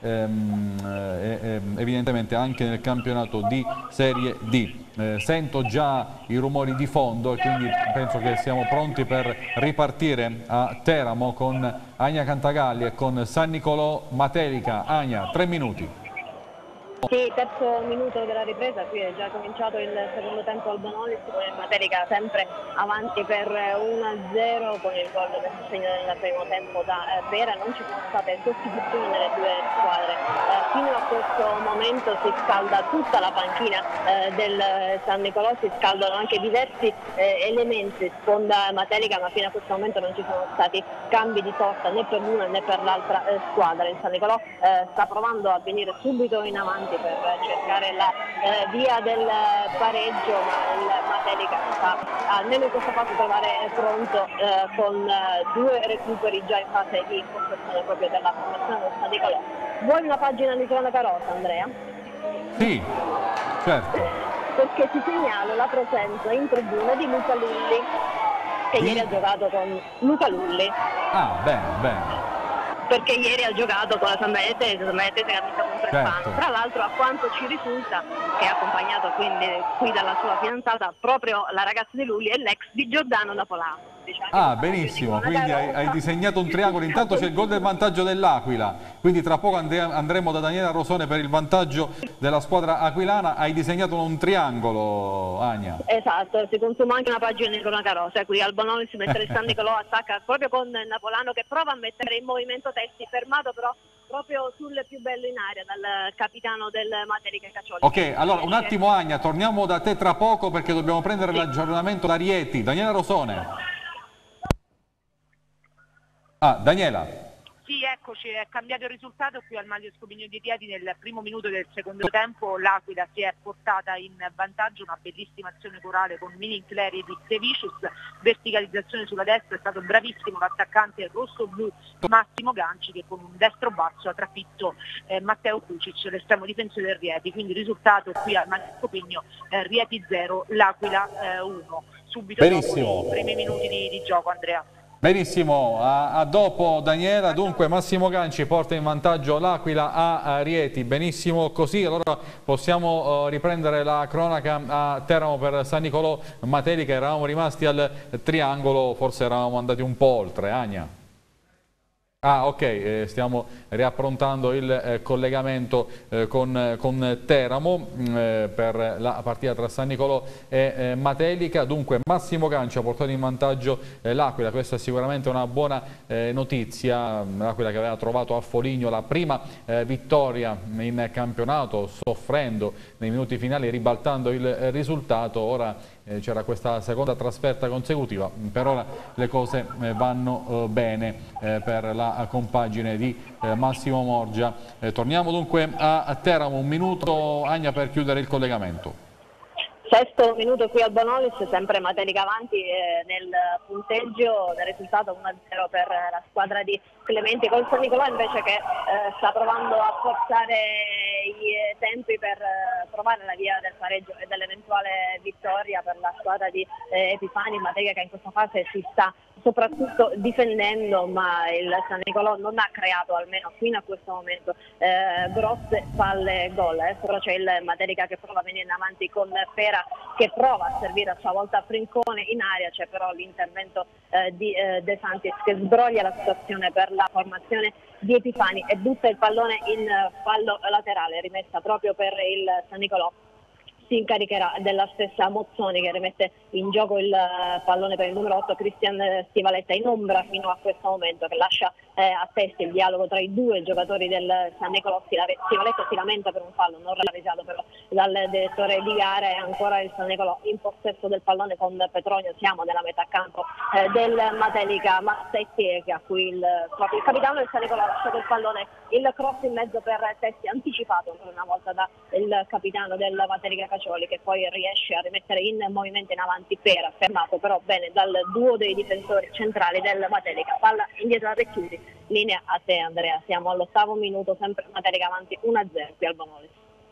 ehm, eh, evidentemente anche nel campionato di Serie D. Eh, sento già i rumori di fondo e quindi penso che siamo pronti per ripartire a Teramo con Ania Cantagalli e con San Nicolò Matelica. Ania, tre minuti.
Sì, terzo minuto della ripresa, qui è già cominciato il secondo tempo al Bonolis con il Matelica sempre avanti per uno a zero con il gol del segno nel primo tempo da eh, Pera. Non ci sono state sostituzioni nelle due squadre, eh, fino a questo momento si scalda tutta la panchina eh, del San Nicolò, si scaldano anche diversi eh, elementi sponda Matelica, ma fino a questo momento non ci sono stati cambi di sorta né per l'una né per l'altra eh, squadra. Il San Nicolò eh, sta provando a venire subito in avanti per cercare la eh, via del pareggio, ma il Matelica sta almeno in questa fase trovare pronto eh, con eh, due recuperi già in fase di costruzione proprio della formazione del San Nicolò. Vuoi una pagina di cronaca rosa, Andrea?
Sì, certo.
Perché ti segnalo la presenza in tribuna di Luca Lulli, che
sì?
ieri ha giocato con Luca Lulli.
Ah, bene, bene.
Perché ieri ha giocato con la San Benedetese, San Benedetese che ha vinto con Trespano.
Certo.
Tra l'altro, a quanto ci risulta, che è accompagnato quindi qui dalla sua fidanzata, proprio la ragazza di Lulli è l'ex di Giordano Napolano. Diciamo.
Ah, benissimo, quindi hai, hai disegnato un triangolo. Intanto c'è il gol del vantaggio dell'Aquila, quindi tra poco and andremo da Daniela Rosone per il vantaggio della squadra aquilana. Hai disegnato un triangolo, Ania.
Esatto, si consuma anche una pagina di cronaca rosa, qui al Bonolis mentre il San Nicolò attacca proprio con Napolano che prova a mettere in movimento Testi, fermato però proprio sul più bello in aria dal capitano del Matelica Caccioli.
Ok, allora un attimo Ania, torniamo da te tra poco perché dobbiamo prendere sì. l'aggiornamento da Rieti. Daniela Rosone. Ah, Daniela.
Sì, eccoci, è cambiato il risultato qui al Manlio Scopigno di Rieti. Nel primo minuto del secondo tempo l'Aquila si è portata in vantaggio, una bellissima azione corale con Minin Cleri di Sevicius, verticalizzazione sulla destra, è stato bravissimo l'attaccante rosso-blu Massimo Ganci che con un destro basso ha trafitto eh, Matteo Cucic, l'estremo difensore del Rieti, quindi risultato qui al Manlio Scopigno eh, Rieti zero, l'Aquila eh, uno. Subito
Benissimo.
Dopo i primi minuti di, di gioco, Andrea.
Benissimo, a, a dopo Daniela. Dunque Massimo Ganci porta in vantaggio l'Aquila a, a Rieti, benissimo così. Allora possiamo uh, riprendere la cronaca a Teramo per San Nicolò Matelica. Eravamo rimasti al triangolo, forse eravamo andati un po' oltre. Ania. Ah, ok, eh, stiamo riapprontando il eh, collegamento eh, con, con Teramo eh, per la partita tra San Nicolò e eh, Matelica. Dunque Massimo Ganci ha portato in vantaggio eh, l'Aquila, questa è sicuramente una buona eh, notizia. L'Aquila che aveva trovato a Foligno la prima eh, vittoria in campionato, soffrendo nei minuti finali, ribaltando il eh, risultato. Ora Eh, c'era questa seconda trasferta consecutiva, per ora le cose eh, vanno eh, bene eh, per la compagine di eh, Massimo Morgia. Eh, torniamo dunque a, a Teramo, un minuto Ania per chiudere il collegamento.
Sesto minuto qui al Bonolis, sempre Matelica avanti eh, nel punteggio, del risultato uno a zero per la squadra di Clementi, col San Nicolò invece che eh, sta provando a forzare i eh, tempi per eh, trovare la via del pareggio e dell'eventuale vittoria per la squadra di eh, Epifani. Matelica che in questa fase si sta soprattutto difendendo, ma il San Nicolò non ha creato, almeno fino a questo momento, eh, grosse palle gol. Eh. Però c'è il Matelica che prova a venire in avanti con Pera che prova a servire a sua volta Frincone in aria, c'è però l'intervento eh, di eh, De Santis che sbroglia la situazione per la formazione di Epifani e butta il pallone in fallo laterale, rimessa proprio per il San Nicolò. Si incaricherà della stessa Mozzoni che rimette in gioco il pallone per il numero otto Cristian Stivaletta, in ombra fino a questo momento, che lascia eh, a testa il dialogo tra i due giocatori del San Nicolò. Stivaletta si lamenta per un fallo non realizzato però dal direttore di gara, e ancora il San Nicolò in possesso del pallone con Petronio. Siamo nella metà campo eh, del Matelica, Massetti, che a cui il, proprio il capitano del San Nicolò ha lasciato il pallone, il cross in mezzo per Testi, anticipato ancora una volta dal capitano del Matelica Caccioli, che poi riesce a rimettere in movimento in avanti Pera, fermato però bene dal duo dei difensori centrali del Matelica. Palla indietro a Recchiusi, linea a te Andrea. Siamo all'ottavo minuto, sempre Matelica avanti uno a zero qui al Bonolis.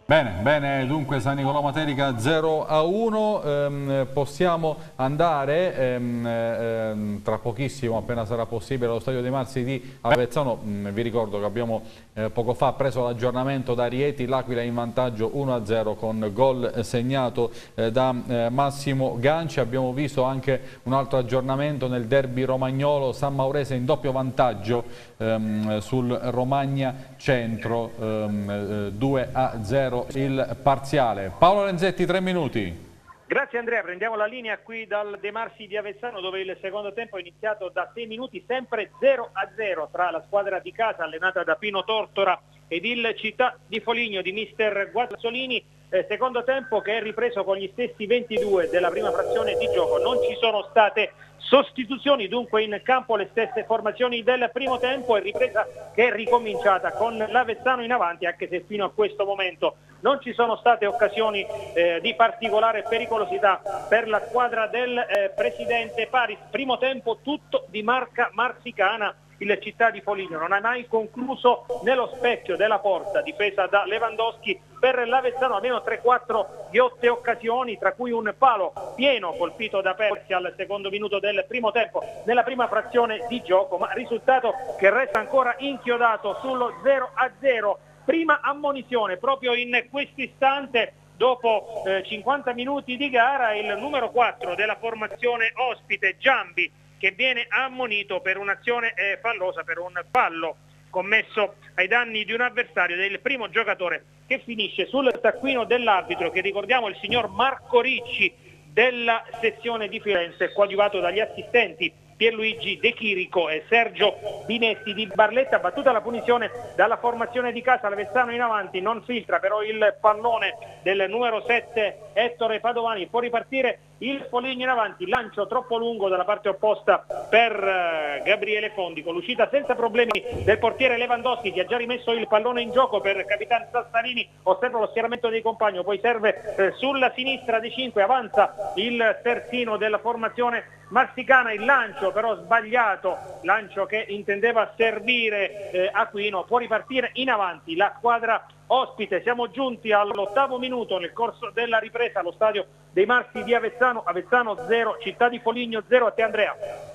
Bene, bene, dunque San Nicolò Matelica zero a uno, ehm, possiamo andare ehm, ehm, tra pochissimo, appena sarà possibile, allo Stadio dei Marsi di Avezzano. Mm, vi ricordo che abbiamo eh, poco fa preso l'aggiornamento da Rieti, l'Aquila in vantaggio uno a zero con gol segnato eh, da eh, Massimo Ganci. Abbiamo visto anche un altro aggiornamento nel derby romagnolo, San Maurese in doppio vantaggio ehm, sul Romagna Centro, ehm, eh, due a zero il parziale. Paolo Renzetti, tre minuti.
Grazie Andrea, prendiamo la linea qui dal De Marsi di Avezzano, dove il secondo tempo è iniziato da sei minuti, sempre zero a zero tra la squadra di casa allenata da Pino Tortora ed il Città di Foligno di mister Guazzolini. Eh, secondo tempo che è ripreso con gli stessi ventidue della prima frazione di gioco, non ci sono state sostituzioni, dunque in campo le stesse formazioni del primo tempo, e ripresa che è ricominciata con l'Avezzano in avanti, anche se fino a questo momento non ci sono state occasioni eh, di particolare pericolosità per la squadra del eh, presidente Paris. Primo tempo tutto di marca marsicana. Il Città di Foligno non ha mai concluso nello specchio della porta difesa da Lewandowski. Per l'Avezzano almeno tre quattro ghiotte occasioni, tra cui un palo pieno colpito da Persi al secondo minuto del primo tempo nella prima frazione di gioco, ma risultato che resta ancora inchiodato sullo zero a zero. Prima ammonizione proprio in quest'istante. Dopo eh, cinquanta minuti di gara, il numero quattro della formazione ospite, Giambi, che viene ammonito per un'azione eh, fallosa, per un fallo commesso ai danni di un avversario, del primo giocatore che finisce sul taccuino dell'arbitro, che ricordiamo è il signor Marco Ricci della sezione di Firenze, coadiuvato dagli assistenti Pierluigi De Chirico e Sergio Binetti di Barletta. Battuta la punizione dalla formazione di casa, l'Avezzano in avanti, non filtra però il pallone del numero sette Ettore Padovani, può ripartire il Foligno in avanti, lancio troppo lungo dalla parte opposta per uh, Gabriele Fondi, con l'uscita senza problemi del portiere Lewandowski, che ha già rimesso il pallone in gioco per Capitan Sassanini. Osserva lo schieramento dei compagni, poi serve eh, sulla sinistra dei cinque, avanza il terzino della formazione marsicana, il lancio però sbagliato, lancio che intendeva servire eh, Aquino, può ripartire in avanti la squadra ospite. Siamo giunti all'ottavo minuto nel corso della ripresa allo stadio dei Marsi di Avezzano. Avezzano zero, Città di Foligno zero. A te Andrea.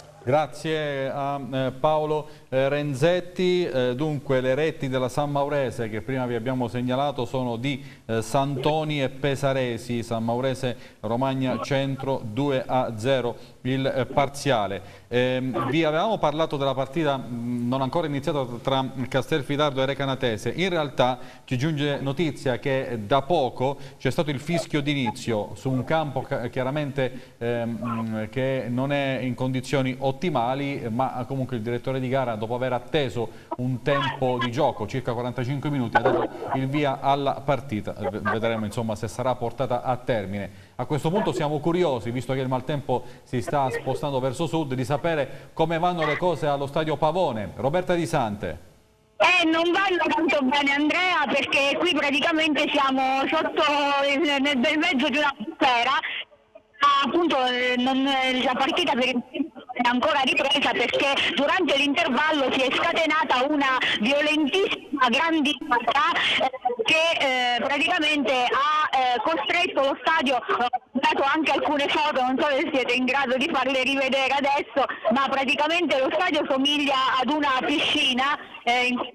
Grazie a eh, Paolo eh, Renzetti. Eh, dunque le reti della San Maurese che prima vi abbiamo segnalato sono di eh, Santoni e Pesaresi. San Maurese Romagna Centro due a zero il eh, parziale. Eh, vi avevamo parlato della partita mh, non ancora iniziata tra Castelfidardo e Recanatese. In realtà ci giunge notizia che da poco c'è stato il fischio d'inizio su un campo chiaramente ehm, che non è in condizioni ottimali, ma comunque il direttore di gara, dopo aver atteso un tempo di gioco, circa quarantacinque minuti, ha dato il via alla partita. Vedremo insomma se sarà portata a termine. A questo punto siamo curiosi, visto che il maltempo si sta spostando verso sud, di sapere come vanno le cose allo stadio Pavone. Roberta Di Sante.
Eh, non vanno tanto bene Andrea, perché qui praticamente siamo sotto nel, nel mezzo di una bufera. Appunto non, la partita per il è ancora ripresa, perché durante l'intervallo si è scatenata una violentissima grandinata eh, che eh, praticamente ha eh, costretto lo stadio. Ho dato anche alcune foto, non so se siete in grado di farle rivedere adesso, ma praticamente lo stadio somiglia ad una piscina eh, in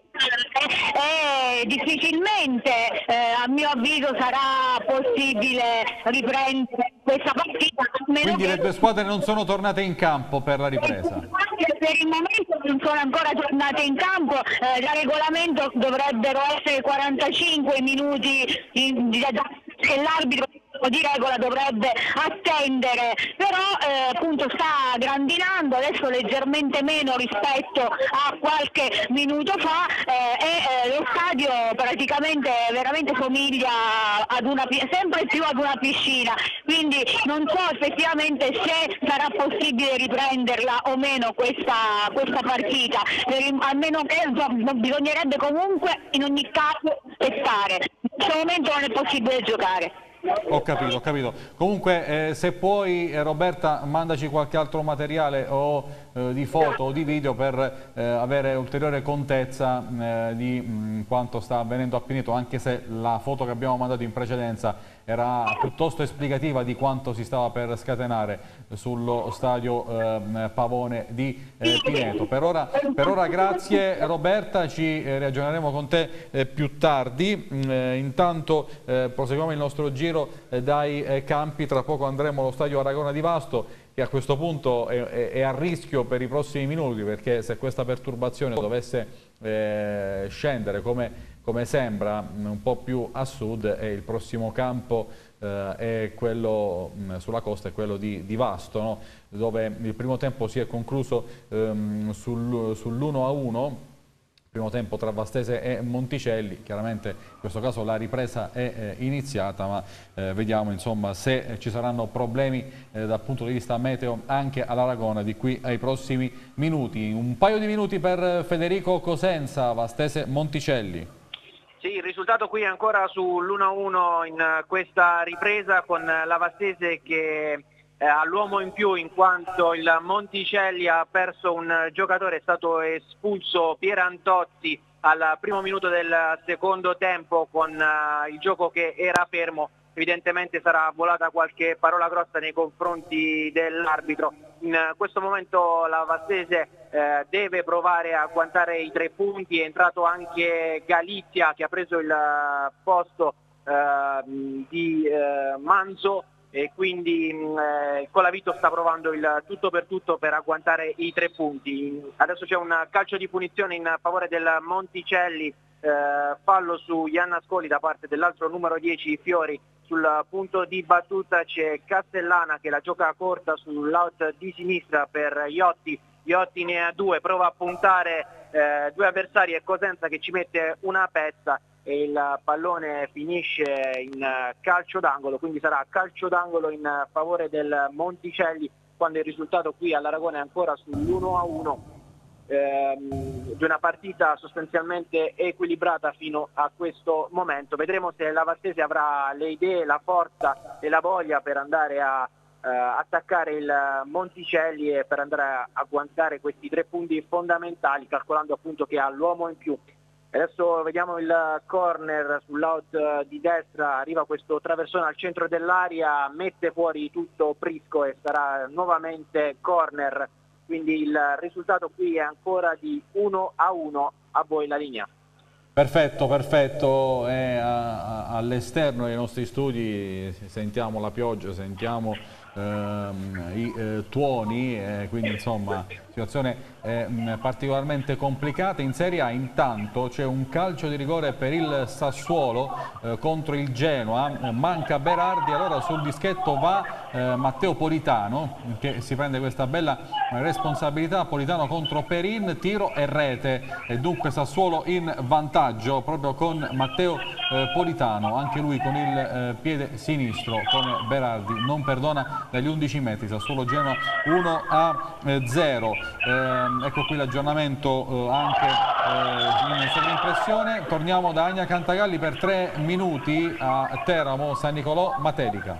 e difficilmente eh, a mio avviso sarà possibile riprendere questa partita.
Quindi le due squadre non sono tornate in campo per la ripresa?
Per il momento non sono ancora tornate in campo, eh, da regolamento dovrebbero essere quarantacinque minuti in, che l'arbitro di regola dovrebbe attendere, però eh, appunto sta grandinando, adesso leggermente meno rispetto a qualche minuto fa eh, e eh, lo stadio praticamente veramente somiglia ad una, sempre più ad una piscina, quindi non so effettivamente se sarà possibile riprenderla o meno questa, questa partita, per, almeno che insomma, bisognerebbe comunque in ogni caso aspettare, in questo momento non è possibile giocare.
Ho capito, ho capito. Comunque eh, se puoi eh, Roberta mandaci qualche altro materiale o eh, di foto o di video per eh, avere ulteriore contezza eh, di mh, quanto sta avvenendo a Pineto, anche se la foto che abbiamo mandato in precedenza era piuttosto esplicativa di quanto si stava per scatenare sullo stadio eh, Pavone di eh, Pineto. Per ora, per ora grazie Roberta, ci eh, ragioneremo con te eh, più tardi. Eh, intanto eh, proseguiamo il nostro giro eh, dai eh, campi, tra poco andremo allo stadio Aragona di Vasto, che a questo punto è, è, è a rischio per i prossimi minuti, perché se questa perturbazione dovesse eh, scendere come come sembra un po' più a sud, e il prossimo campo eh, è quello mh, sulla costa, è quello di, di Vasto, no? Dove il primo tempo si è concluso ehm, sul, sull'uno a uno, primo tempo tra Vastese e Monticelli. Chiaramente in questo caso la ripresa è eh, iniziata, ma eh, vediamo insomma se eh, ci saranno problemi eh, dal punto di vista meteo anche all'Aragona di qui ai prossimi minuti. Un paio di minuti per Federico Cosenza, Vastese Monticelli.
Sì, il risultato qui è ancora sull'uno a uno in questa ripresa, con la Vastese che eh, ha l'uomo in più in quanto il Monticelli ha perso un giocatore, è stato espulso Pier Antozzi al primo minuto del secondo tempo con uh, il gioco che era fermo. Evidentemente sarà volata qualche parola grossa nei confronti dell'arbitro. In questo momento la Vastese eh, deve provare a agguantare i tre punti, è entrato anche Galizia che ha preso il posto eh, di eh, Manzo, e quindi eh, Colavito sta provando il tutto per tutto per agguantare i tre punti. Adesso c'è un calcio di punizione in favore del Monticelli, eh, fallo su Ianna Ascoli da parte dell'altro numero dieci Fiori. Sul punto di battuta c'è Castellana che la gioca corta sull'out di sinistra per Iotti. Iotti ne ha due, prova a puntare eh, due avversari, e Cosenza che ci mette una pezza e il pallone finisce in calcio d'angolo, quindi sarà calcio d'angolo in favore del Monticelli, quando il risultato qui all'Aragona è ancora sull'uno a uno. Ehm, di una partita sostanzialmente equilibrata fino a questo momento. Vedremo se la Vastese avrà le idee, la forza e la voglia per andare a eh, attaccare il Monticelli e per andare a agguantare questi tre punti fondamentali, calcolando appunto che ha l'uomo in più. Adesso vediamo il corner sull'out di destra, arriva questo traversone al centro dell'area, mette fuori tutto Prisco e sarà nuovamente corner. Quindi il risultato qui è ancora di uno a uno, a voi la linea.
Perfetto, perfetto, è all'esterno dei nostri studi sentiamo la pioggia, sentiamo ehm, i eh, tuoni, eh, quindi insomma situazione eh, particolarmente complicata. In Serie A intanto c'è un calcio di rigore per il Sassuolo eh, contro il Genoa, manca Berardi, allora sul dischetto va eh, Matteo Politano che si prende questa bella responsabilità. Politano contro Perin, tiro e rete, e dunque Sassuolo in vantaggio proprio con Matteo eh, Politano, anche lui con il eh, piede sinistro come Berardi, non perdona dagli undici metri. Sassuolo Genoa uno a zero. Eh, ecco qui l'aggiornamento eh, anche eh, in sovrimpressione. Torniamo da Ania Cantagalli per tre minuti a Teramo San Nicolò Matelica.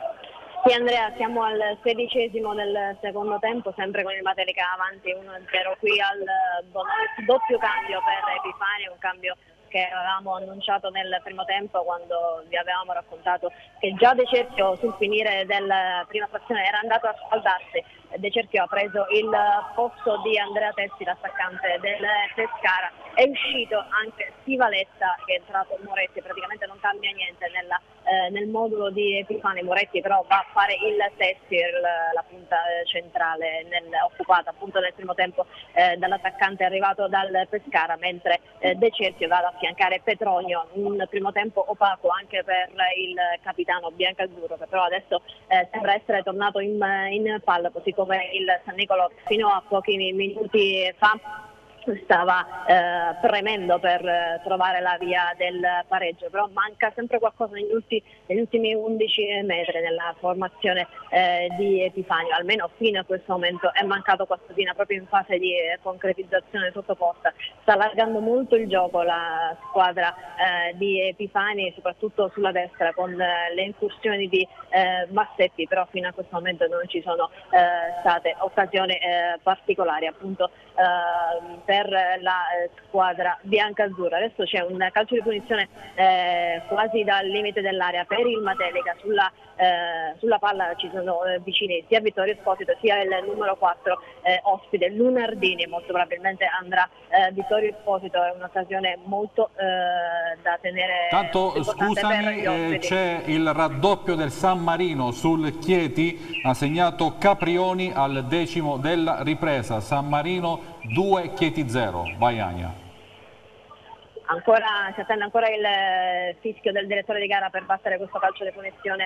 Sì Andrea, siamo al sedicesimo del secondo tempo, sempre con il Matelica avanti uno a zero qui al Bonolis, doppio cambio per Epifani, un cambio che avevamo annunciato nel primo tempo quando vi avevamo raccontato che già De Cerchio sul finire della prima frazione era andato a scaldarsi. De Cerchio ha preso il posto di Andrea Tessi, l'attaccante del Pescara, è uscito anche Stivaletta che è entrato Moretti, praticamente non cambia niente nella, eh, nel modulo di Epifani. Moretti però va a fare il Tessi, la, la punta centrale nel, occupata appunto nel primo tempo eh, dall'attaccante arrivato dal Pescara, mentre eh, De Cerchio va ad affiancare Petronio. Un primo tempo opaco anche per il capitano biancazzurro, che però adesso eh, sembra essere tornato in, in palla, così come il San Nicolò fino a pochi minuti fa stava eh, premendo per eh, trovare la via del pareggio, però manca sempre qualcosa negli, ulti, negli ultimi undici metri nella formazione eh, di Epifanio, almeno fino a questo momento è mancato qualcosina proprio in fase di eh, concretizzazione sottoposta. Sta allargando molto il gioco la squadra eh, di Epifani, soprattutto sulla destra con eh, le incursioni di eh, Massetti, però fino a questo momento non ci sono eh, state occasioni eh, particolari appunto eh, per la eh, squadra biancazzurra. Adesso c'è un calcio di punizione eh, quasi dal limite dell'area per il Matelica. Sulla, eh, sulla palla ci sono eh, vicini sia Vittorio Esposito sia il numero quattro eh, ospite Lunardini, molto probabilmente andrà eh, Vittorio Esposito. È un'occasione molto eh, da tenere.
Tanto scusami, eh, c'è il raddoppio del San Marino sul Chieti, ha segnato Caprioni al decimo della ripresa. San Marino due, Chieti zero. Vai Ania.
Ancora, si attende ancora il fischio del direttore di gara per battere questo calcio di punizione.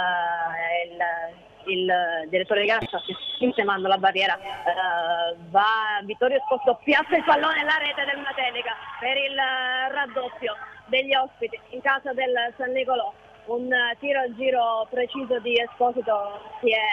Uh, il, il direttore di gara sta sistemando la barriera. Uh, va Vittorio Esposito, piazza il pallone alla rete del Matelica per il raddoppio degli ospiti in casa del San Nicolò. Un tiro al giro preciso di Esposito si è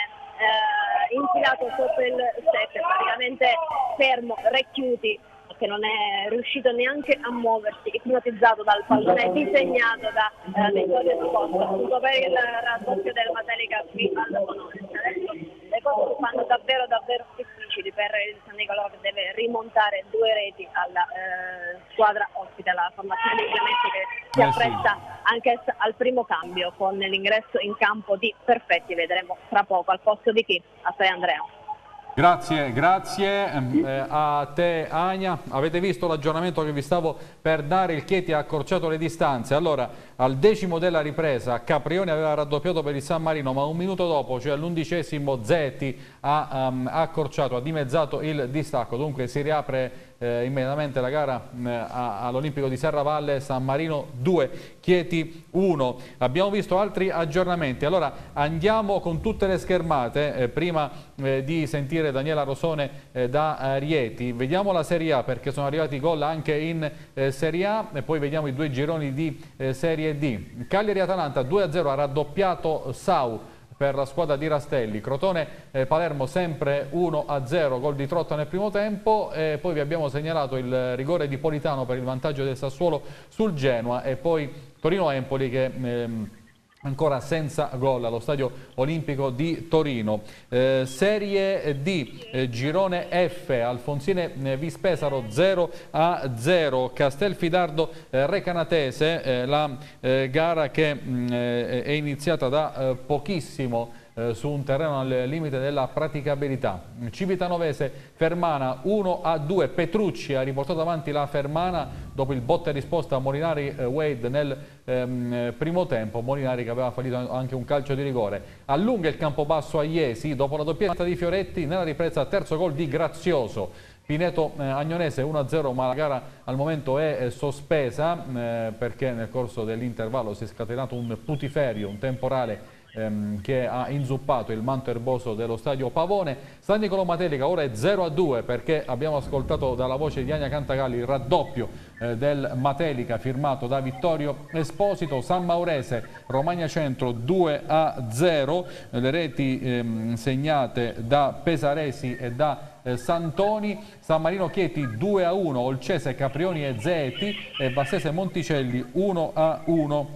eh, infilato sotto il sette, praticamente fermo, Recchiuti, che non è riuscito neanche a muoversi, ipnotizzato dal pallone disegnato da eh, Vittorio Esposito, appunto per il raddoppio del Matelica qui al Bonone. Adesso le cose si fanno davvero davvero difficili per il San Nicolò, che deve rimontare due reti alla eh, squadra ospite, alla formazione di Clementi, che si appresta anche al primo cambio con l'ingresso in campo di Perfetti. Vedremo tra poco al posto di chi? A te Andrea.
Grazie, grazie eh, a te Ania. Avete visto l'aggiornamento che vi stavo per dare? Il Chieti ha accorciato le distanze. Allora, al decimo della ripresa Caprioni aveva raddoppiato per il San Marino, ma un minuto dopo, cioè all'undicesimo, Zetti ha um, accorciato, ha dimezzato il distacco. Dunque si riapre eh, immediatamente la gara eh, all'Olimpico di Serravalle. San Marino due, Chieti uno. Abbiamo visto altri aggiornamenti. Allora andiamo con tutte le schermate eh, prima eh, di sentire Daniela Rosone eh, da eh, Rieti. Vediamo la Serie A, perché sono arrivati gol anche in eh, Serie A, e poi vediamo i due gironi di eh, Serie D. Cagliari-Atalanta due a zero, ha raddoppiato Sau per la squadra di Rastelli. Crotone-Palermo eh, sempre uno a zero, gol di Trotta nel primo tempo, e poi vi abbiamo segnalato il rigore di Politano per il vantaggio del Sassuolo sul Genoa, e poi Torino-Empoli che ehm, ancora senza gol allo Stadio Olimpico di Torino. Eh, Serie D, eh, girone F, Alfonsine eh, Vispesaro zero a zero, Castelfidardo eh, Recanatese, eh, la eh, gara che mh, eh, è iniziata da eh, pochissimo eh, su un terreno al limite della praticabilità. Civitanovese Fermana uno a due, Petrucci ha riportato avanti la Fermana dopo il botta e risposta a Molinari eh, Wade nel ehm, primo tempo. Molinari che aveva fallito anche un calcio di rigore. Allunga il Campobasso a Iesi dopo la doppietta di Fioretti, nella ripresa terzo gol di Grazioso. Pineto eh, Agnonese uno a zero, ma la gara al momento è eh, sospesa eh, perché nel corso dell'intervallo si è scatenato un putiferio, un temporale ehm, che ha inzuppato il manto erboso dello stadio Pavone. San Nicolò Matelica ora è zero a due, perché abbiamo ascoltato dalla voce di Ania Cantagalli il raddoppio eh, del Matelica firmato da Vittorio Esposito. San Maurese Romagna Centro due a zero, le reti ehm, segnate da Pesaresi e da Eh, Santoni. San Marino Chieti due a uno, Olcese Caprioni e Zeti, e Bassese Monticelli uno a uno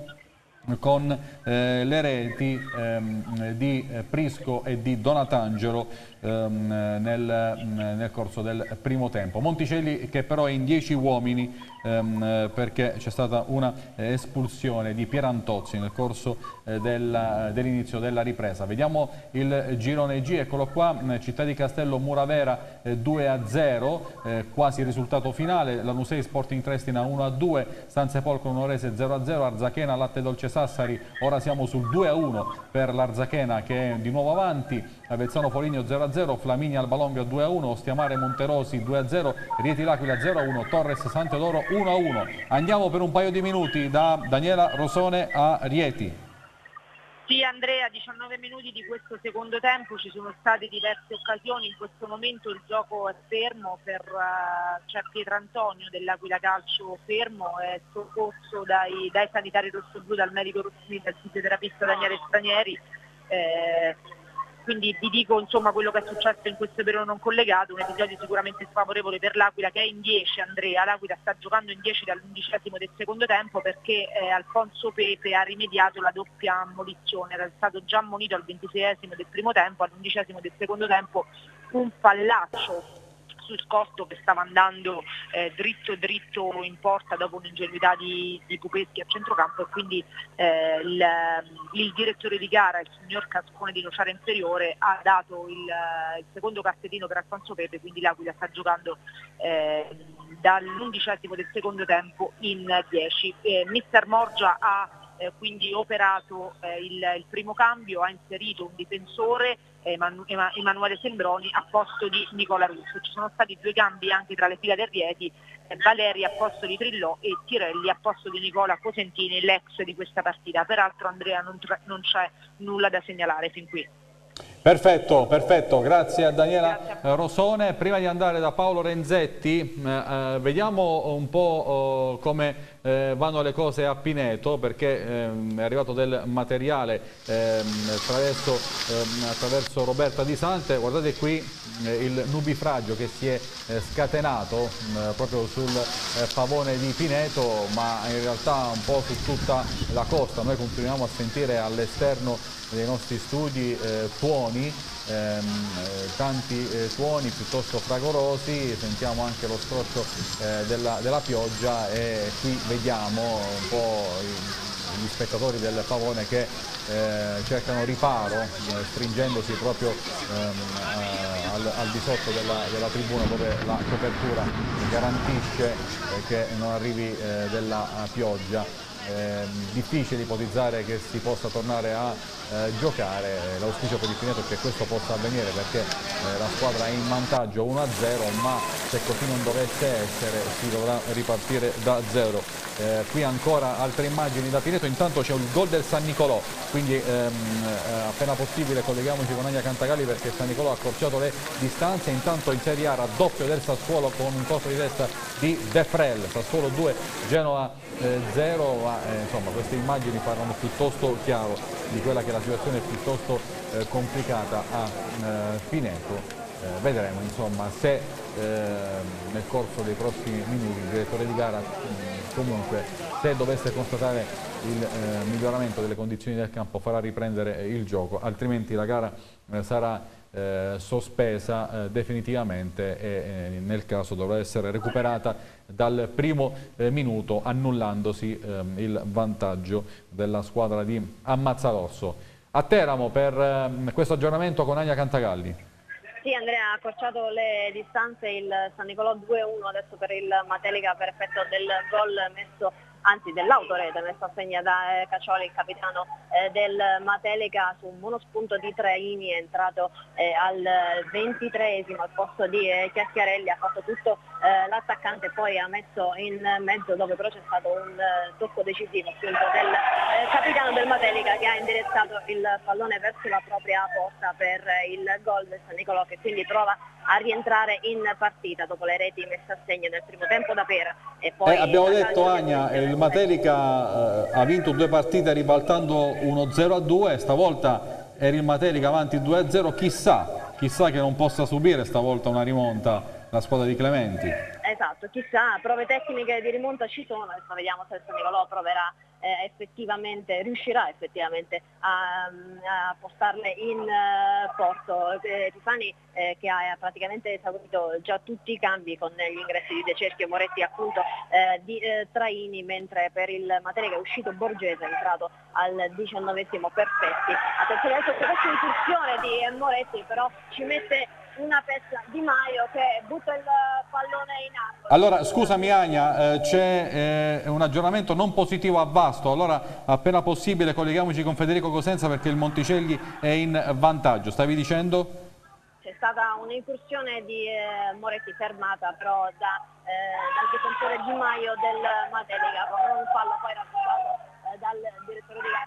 con eh, le reti ehm, di eh, Prisco e di Donatangelo ehm, nel, nel corso del primo tempo. Monticelli che però è in dieci uomini ehm, perché c'è stata una eh, espulsione di Pierantozzi nel corso eh, del, dell'inizio della ripresa. Vediamo il girone G, eccolo qua, Città di Castello Muravera eh, due a zero, eh, quasi il risultato finale. Lanusei Sporting Trestina uno a due, Sansepolcro Nuorese zero a zero, Arzachena Latte Dolce Sassari, ora siamo sul due a uno per l'Arzachena che è di nuovo avanti. Avezzano Foligno zero a zero, Flaminia Albalonga due a uno, Ostiamare Monterosi due a zero, Rieti L'Aquila zero a uno, Torres Sant'Eudoro uno a uno. Andiamo per un paio di minuti da Daniela Rosone a Rieti.
Sì Andrea, diciannove minuti di questo secondo tempo, ci sono state diverse occasioni, in questo momento il gioco è fermo, per, uh, c'è Pietrantonio dell'Aquila Calcio fermo, è soccorso dai, dai sanitari rossoblu, dal medico Rossini, dal fisioterapista Daniele Stranieri. Eh, Quindi vi dico insomma quello che è successo in questo periodo non collegato, un episodio sicuramente sfavorevole per l'Aquila che è in dieci Andrea, l'Aquila sta giocando in dieci dall'undicesimo del secondo tempo perché eh, Alfonso Pepe ha rimediato la doppia ammonizione, era stato già ammonito al ventiseiesimo del primo tempo, all'undicesimo del secondo tempo un pallaccio sul Scotto che stava andando eh, dritto dritto in porta dopo un'ingenuità di, di Pupeschi a centrocampo e quindi eh, il, il direttore di gara, il signor Cascone di Nociara Inferiore, ha dato il, il secondo cartellino per Alfonso Pepe, quindi l'Aquila sta giocando eh, dall'undicesimo del secondo tempo in dieci. Eh, mister Morgia ha eh, quindi operato eh, il, il primo cambio, ha inserito un difensore, Emanuele Sembroni, a posto di Nicola Russo. Ci sono stati due cambi anche tra le fila del Rieti, eh, Valeri a posto di Trillò e Tirelli a posto di Nicola Cosentini, l'ex di questa partita. Peraltro Andrea non, non c'è nulla da segnalare fin qui.
Perfetto, perfetto, grazie a Daniela grazie. Rosone. Prima di andare da Paolo Renzetti, eh, eh, vediamo un po' eh, come eh, vanno le cose a Pineto, perché eh, è arrivato del materiale eh, attraverso, eh, attraverso Roberta Di Sante. Guardate qui eh, il nubifragio che si è eh, scatenato eh, proprio sul eh, pavone di Pineto, ma in realtà un po' su tutta la costa. Noi continuiamo a sentire all'esterno dei nostri studi eh, tuoni, ehm, eh, tanti eh, tuoni piuttosto fragorosi, sentiamo anche lo scroscio eh, della, della pioggia e qui vediamo un po' gli spettatori del pavone che eh, cercano riparo eh, stringendosi proprio ehm, eh, al, al di sotto della, della tribuna dove la copertura garantisce eh, che non arrivi eh, della pioggia. Eh, difficile ipotizzare che si possa tornare a eh, giocare, l'auspicio per il Pineto è che questo possa avvenire perché eh, la squadra è in vantaggio uno a zero, ma se così non dovesse essere si dovrà ripartire da zero. Eh, qui ancora altre immagini da Pineto, intanto c'è il gol del San Nicolò, quindi ehm, eh, appena possibile colleghiamoci con Ania Cantagalli perché San Nicolò ha accorciato le distanze. Intanto in Serie A raddoppio del Sassuolo con un colpo di testa di De Frel, Sassuolo due, Genova zero, ma eh, insomma queste immagini parlano piuttosto chiaro di quella che è la situazione piuttosto eh, complicata a eh, Pineto. Eh, vedremo insomma se eh, nel corso dei prossimi minuti il direttore di gara mh, comunque se dovesse constatare il eh, miglioramento delle condizioni del campo farà riprendere il gioco, altrimenti la gara eh, sarà Eh, sospesa eh, definitivamente e eh, nel caso dovrà essere recuperata dal primo eh, minuto annullandosi eh, il vantaggio della squadra di Ammazzarozzo. A Teramo per eh, questo aggiornamento con Ania Cantagalli.
Sì, Andrea ha accorciato le distanze il San Nicolò due a uno adesso per il Matelica per effetto del gol messo, anzi dell'autorete messo a segna da eh, Cacioli, il capitano eh, del Matelica, su un monospunto di Traini, è entrato eh, al ventitreesimo al posto di eh, Chiacchiarelli, ha fatto tutto eh, l'attaccante, poi ha messo in mezzo dove però c'è stato un eh, tocco decisivo appunto del eh, capitano del Matelica che ha indirizzato il pallone verso la propria porta per eh, il gol del San Nicolò, che quindi prova a rientrare in partita dopo le reti messe a segno nel primo tempo da Pera. E poi
eh, abbiamo detto Ania, eh, il Matelica eh, ha vinto due partite ribaltando uno zero a due, stavolta era il Matelica avanti due a zero, chissà, chissà che non possa subire stavolta una rimonta la squadra di Clementi.
Esatto, chissà, prove tecniche di rimonta ci sono, adesso vediamo se il San Nicolò proverà eh, effettivamente, riuscirà effettivamente a, a portarle in uh, porto. Eh, Tifani eh, che ha praticamente esaurito già tutti i cambi con gli ingressi di De Cerchio, Moretti appunto eh, di eh, Traini, mentre per il Matelica è uscito Borgese, è entrato al diciannovesimo Perfetti. Attenzione adesso su questa incursione di eh, Moretti, però ci mette una pezza Di Maio che butta il pallone in acqua.
Allora scusami Ania, eh, c'è eh, un aggiornamento non positivo a Vasto, allora appena possibile colleghiamoci con Federico Cosenza perché il Monticelli è in vantaggio. Stavi dicendo?
C'è stata un'incursione di eh, Moretti fermata però da, eh, dal difensore Di Maio del Matelica con un fallo poi rafforzato dal direttore di gara, quindi si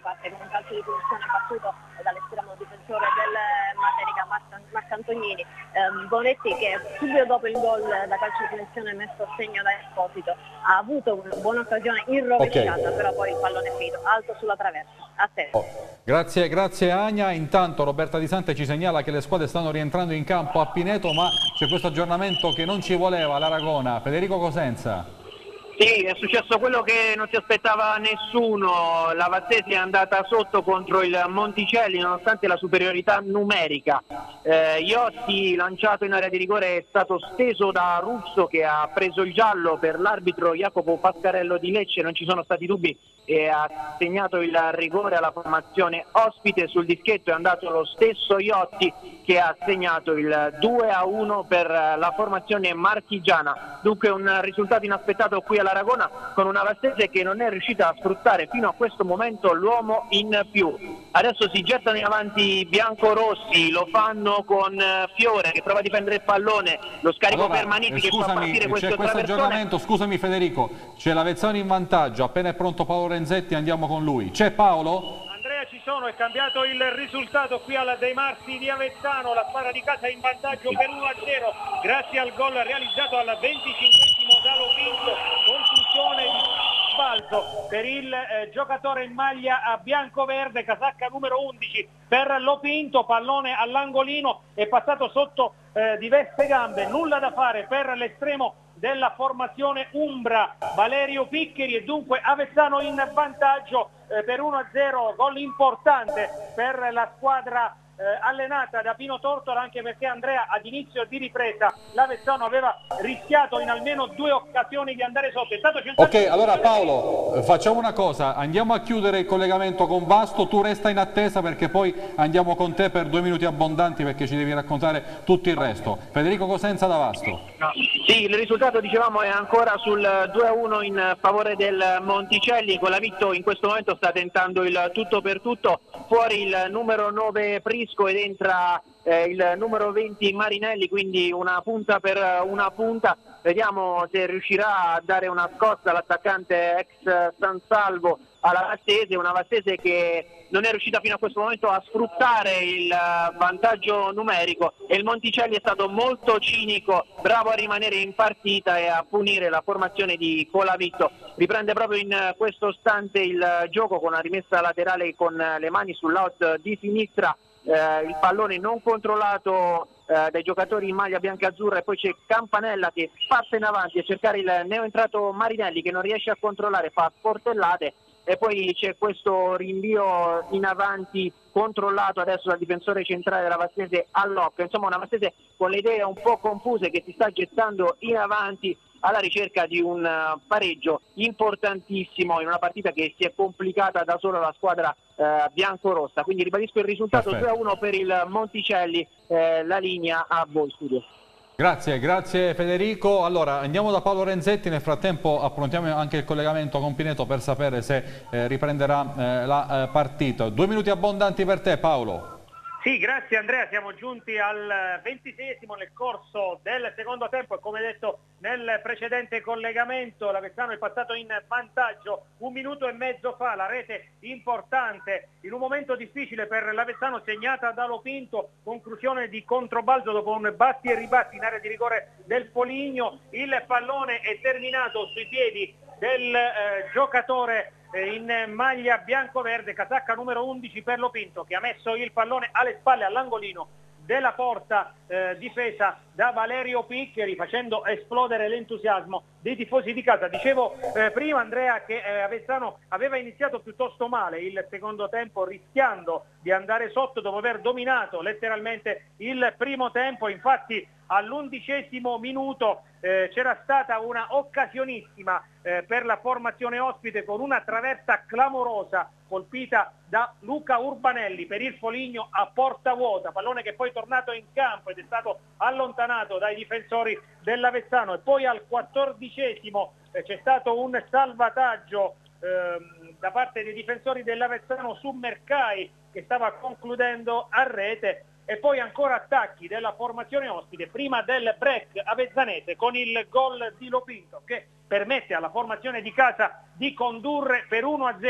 riparte con un calcio di punizione battuto dall'estremo difensore del Matelica Marcantognini. Eh, Bonetti, che subito dopo il gol da calcio di punizione messo a segno da Esposito, ha avuto una buona occasione in rovesciata, okay. Però poi il pallone è finito alto sulla traversa. A te.
Oh. Grazie, grazie Agna. Intanto Roberta Di Sante ci segnala che le squadre stanno rientrando in campo a Pineto, ma c'è questo aggiornamento che non ci voleva l'Aragona. Federico Cosenza.
Sì, è successo quello che non si aspettava nessuno, la Vazzesi è andata sotto contro il Monticelli nonostante la superiorità numerica. Eh, Iotti, lanciato in area di rigore, è stato steso da Russo, che ha preso il giallo per l'arbitro Jacopo Pascarello di Lecce, non ci sono stati dubbi, e ha segnato il rigore alla formazione ospite. Sul dischetto è andato lo stesso Iotti, che ha segnato il due a uno per la formazione marchigiana. Dunque un risultato inaspettato qui all'Aragona, con una Vazzese che non è riuscita a sfruttare fino a questo momento l'uomo in più. Adesso si gettano in avanti biancorossi, lo fanno con Fiore che prova a difendere il pallone, lo scarico
allora,
per Maniti
eh,
che fa partire questo
c'è questo
traversone.
aggiornamento, scusami Federico, c'è l'Avezzano in vantaggio, appena è pronto Paolo Renzetti andiamo con lui. C'è Paolo?
Andrea, ci sono, è cambiato il risultato qui alla De Marsi di Avezzano, la squadra di casa in vantaggio per uno a zero grazie al gol realizzato al venticinquesimo da Lopinto, conclusione di balzo per il eh, giocatore in maglia a bianco-verde, casacca numero undici per Lopinto, pallone all'angolino, è passato sotto eh, diverse gambe, nulla da fare per l'estremo della formazione umbra Valerio Piccheri, e dunque Avezzano in vantaggio eh, per uno a zero, gol importante per la squadra eh, allenata da Pino Tortora, anche perché Andrea ad inizio di ripresa l'Avezzano aveva rischiato in almeno due occasioni di andare sotto. È stato
ok, allora Paolo, facciamo una cosa, andiamo a chiudere il collegamento con Vasto, tu resta in attesa perché poi andiamo con te per due minuti abbondanti perché ci devi raccontare tutto il resto. Federico Cosenza da Vasto.
No. Sì, il risultato dicevamo è ancora sul due a uno in favore del Monticelli. Colavitto in questo momento sta tentando il tutto per tutto, fuori il numero nove Prisco ed entra eh, il numero venti Marinelli, quindi una punta per una punta. Vediamo se riuscirà a dare una scossa l'attaccante ex San Salvo alla Vazzese, una Vazzese che non è riuscita fino a questo momento a sfruttare il vantaggio numerico, e il Monticelli è stato molto cinico, bravo a rimanere in partita e a punire la formazione di Colavitto. Riprende proprio in questo istante il gioco con una rimessa laterale con le mani sull'out di sinistra, eh, il pallone non controllato eh, dai giocatori in maglia bianca-azzurra, e poi c'è Campanella che passa in avanti a cercare il neoentrato Marinelli che non riesce a controllare, fa sportellate, e poi c'è questo rinvio in avanti controllato adesso dal difensore centrale della Vazzese all'occhio. Insomma, una Vazzese con le idee un po' confuse che si sta gettando in avanti alla ricerca di un pareggio importantissimo in una partita che si è complicata da sola la squadra eh, biancorossa. Quindi ribadisco il risultato due a uno per il Monticelli, eh, la linea a voi studio.
Grazie, grazie Federico. Allora andiamo da Paolo Renzetti, nel frattempo approntiamo anche il collegamento con Pineto per sapere se eh, riprenderà eh, la eh, partita. Due minuti abbondanti per te Paolo.
Sì, grazie Andrea, siamo giunti al ventiseiesimo nel corso del secondo tempo e come detto nel precedente collegamento l'Avezzano è passato in vantaggio un minuto e mezzo fa, la rete importante in un momento difficile per l'Avezzano segnata da Lopinto, conclusione di controbalzo dopo un batti e ribatti in area di rigore del Foligno, il pallone è terminato sui piedi del eh, giocatore in maglia bianco-verde, casacca numero undici per Lopinto, che ha messo il pallone alle spalle all'angolino della porta eh, difesa da Valerio Piccheri, facendo esplodere l'entusiasmo dei tifosi di casa. Dicevo eh, prima Andrea che eh, Avezzano aveva iniziato piuttosto male il secondo tempo, rischiando di andare sotto dopo aver dominato letteralmente il primo tempo. Infatti all'undicesimo minuto eh, c'era stata una occasionissima eh, per la formazione ospite con una traversa clamorosa colpita da Luca Urbanelli per il Foligno a porta vuota, pallone che poi è tornato in campo ed è stato allontanato dai difensori dell'Avezzano. E poi al quattordicesimo eh, c'è stato un salvataggio ehm, da parte dei difensori dell'Avezzano su Mercai, che stava concludendo a rete, e poi ancora attacchi della formazione ospite prima del break avezzanese con il gol di Lopinto che permette alla formazione di casa di condurre per uno a zero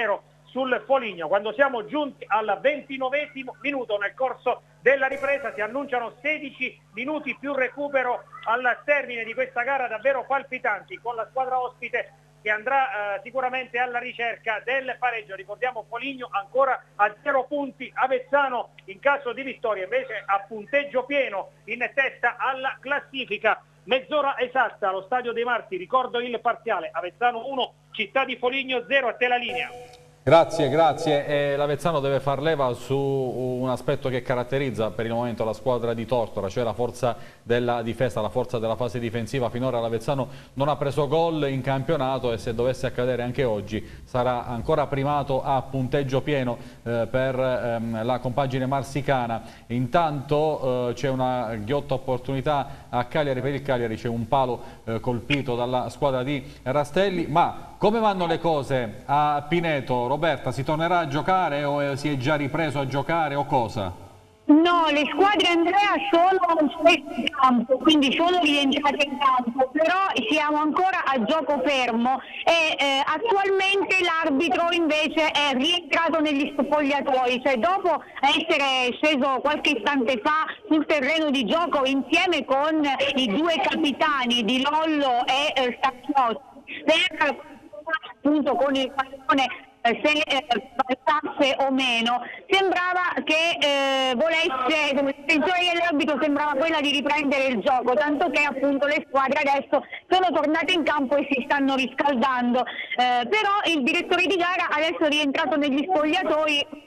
sul Foligno. Quando siamo giunti al ventinovesimo minuto nel corso della ripresa si annunciano sedici minuti più recupero al termine di questa gara davvero palpitanti, con la squadra ospite che andrà eh, sicuramente alla ricerca del pareggio. Ricordiamo Foligno ancora a zero punti, Avezzano in caso di vittoria invece a punteggio pieno in testa alla classifica. Mezz'ora esatta allo Stadio dei Marsi, ricordo il parziale: Avezzano uno, Città di Foligno zero. A te la linea.
Grazie, grazie. E l'Avezzano deve far leva su un aspetto che caratterizza per il momento la squadra di Tortora, cioè la forza della difesa, la forza della fase difensiva. Finora l'Avezzano non ha preso gol in campionato e se dovesse accadere anche oggi sarà ancora primato a punteggio pieno eh, per ehm, la compagine marsicana. Intanto eh, c'è una ghiotta opportunità a Cagliari, per il Cagliari c'è un palo eh, colpito dalla squadra di Rastelli, ma come vanno le cose a Pineto? Roberta, si tornerà a giocare o si è già ripreso a giocare o cosa?
No, le squadre, Andrea, sono in campo, quindi sono rientrate in campo, però siamo ancora a gioco fermo e eh, attualmente l'arbitro invece è rientrato negli spogliatoi, cioè dopo essere sceso qualche istante fa sul terreno di gioco insieme con i due capitani di Lollo e eh, Stacchiotti, per appunto con il pallone se eh, passasse o meno, sembrava che eh, volesse, l'intenzione dell'arbitro sembrava quella di riprendere il gioco, tanto che appunto le squadre adesso sono tornate in campo e si stanno riscaldando, eh, però il direttore di gara adesso è rientrato negli spogliatoi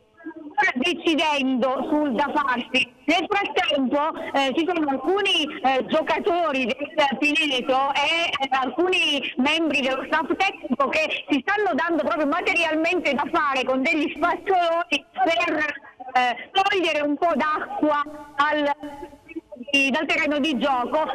decidendo sul da farsi. Nel frattempo eh, ci sono alcuni eh, giocatori del Pineto e eh, alcuni membri dello staff tecnico che si stanno dando proprio materialmente da fare con degli spazzoloni per eh, togliere un po' d'acqua al, dal terreno di gioco.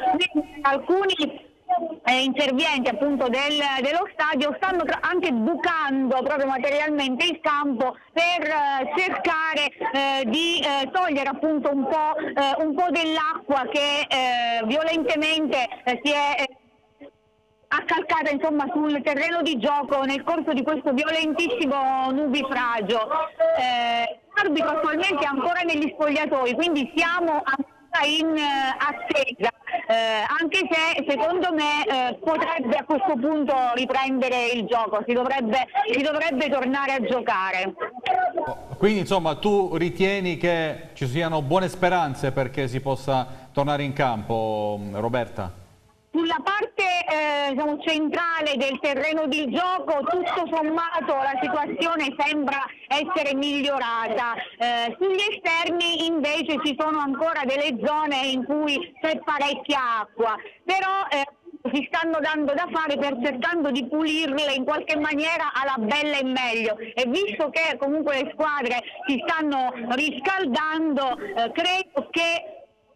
Alcuni Eh, interventi appunto del, dello stadio stanno anche bucando proprio materialmente il campo per eh, cercare eh, di eh, togliere appunto un po', eh, un po' dell'acqua che eh, violentemente eh, si è eh, accalcata insomma sul terreno di gioco nel corso di questo violentissimo nubifragio. Eh, l'arbitro attualmente è ancora negli spogliatoi, quindi siamo ancora in eh, attesa, eh, anche se secondo me eh, potrebbe a questo punto riprendere il gioco, si dovrebbe, si dovrebbe tornare a giocare.
Quindi insomma tu ritieni che ci siano buone speranze perché si possa tornare in campo, Roberta?
Sulla parte eh, diciamo, centrale del terreno di gioco tutto sommato la situazione sembra essere migliorata, eh, sugli esterni invece ci sono ancora delle zone in cui c'è parecchia acqua, però eh, si stanno dando da fare per cercando di pulirle in qualche maniera alla bella e meglio, e visto che comunque le squadre si stanno riscaldando, eh, credo che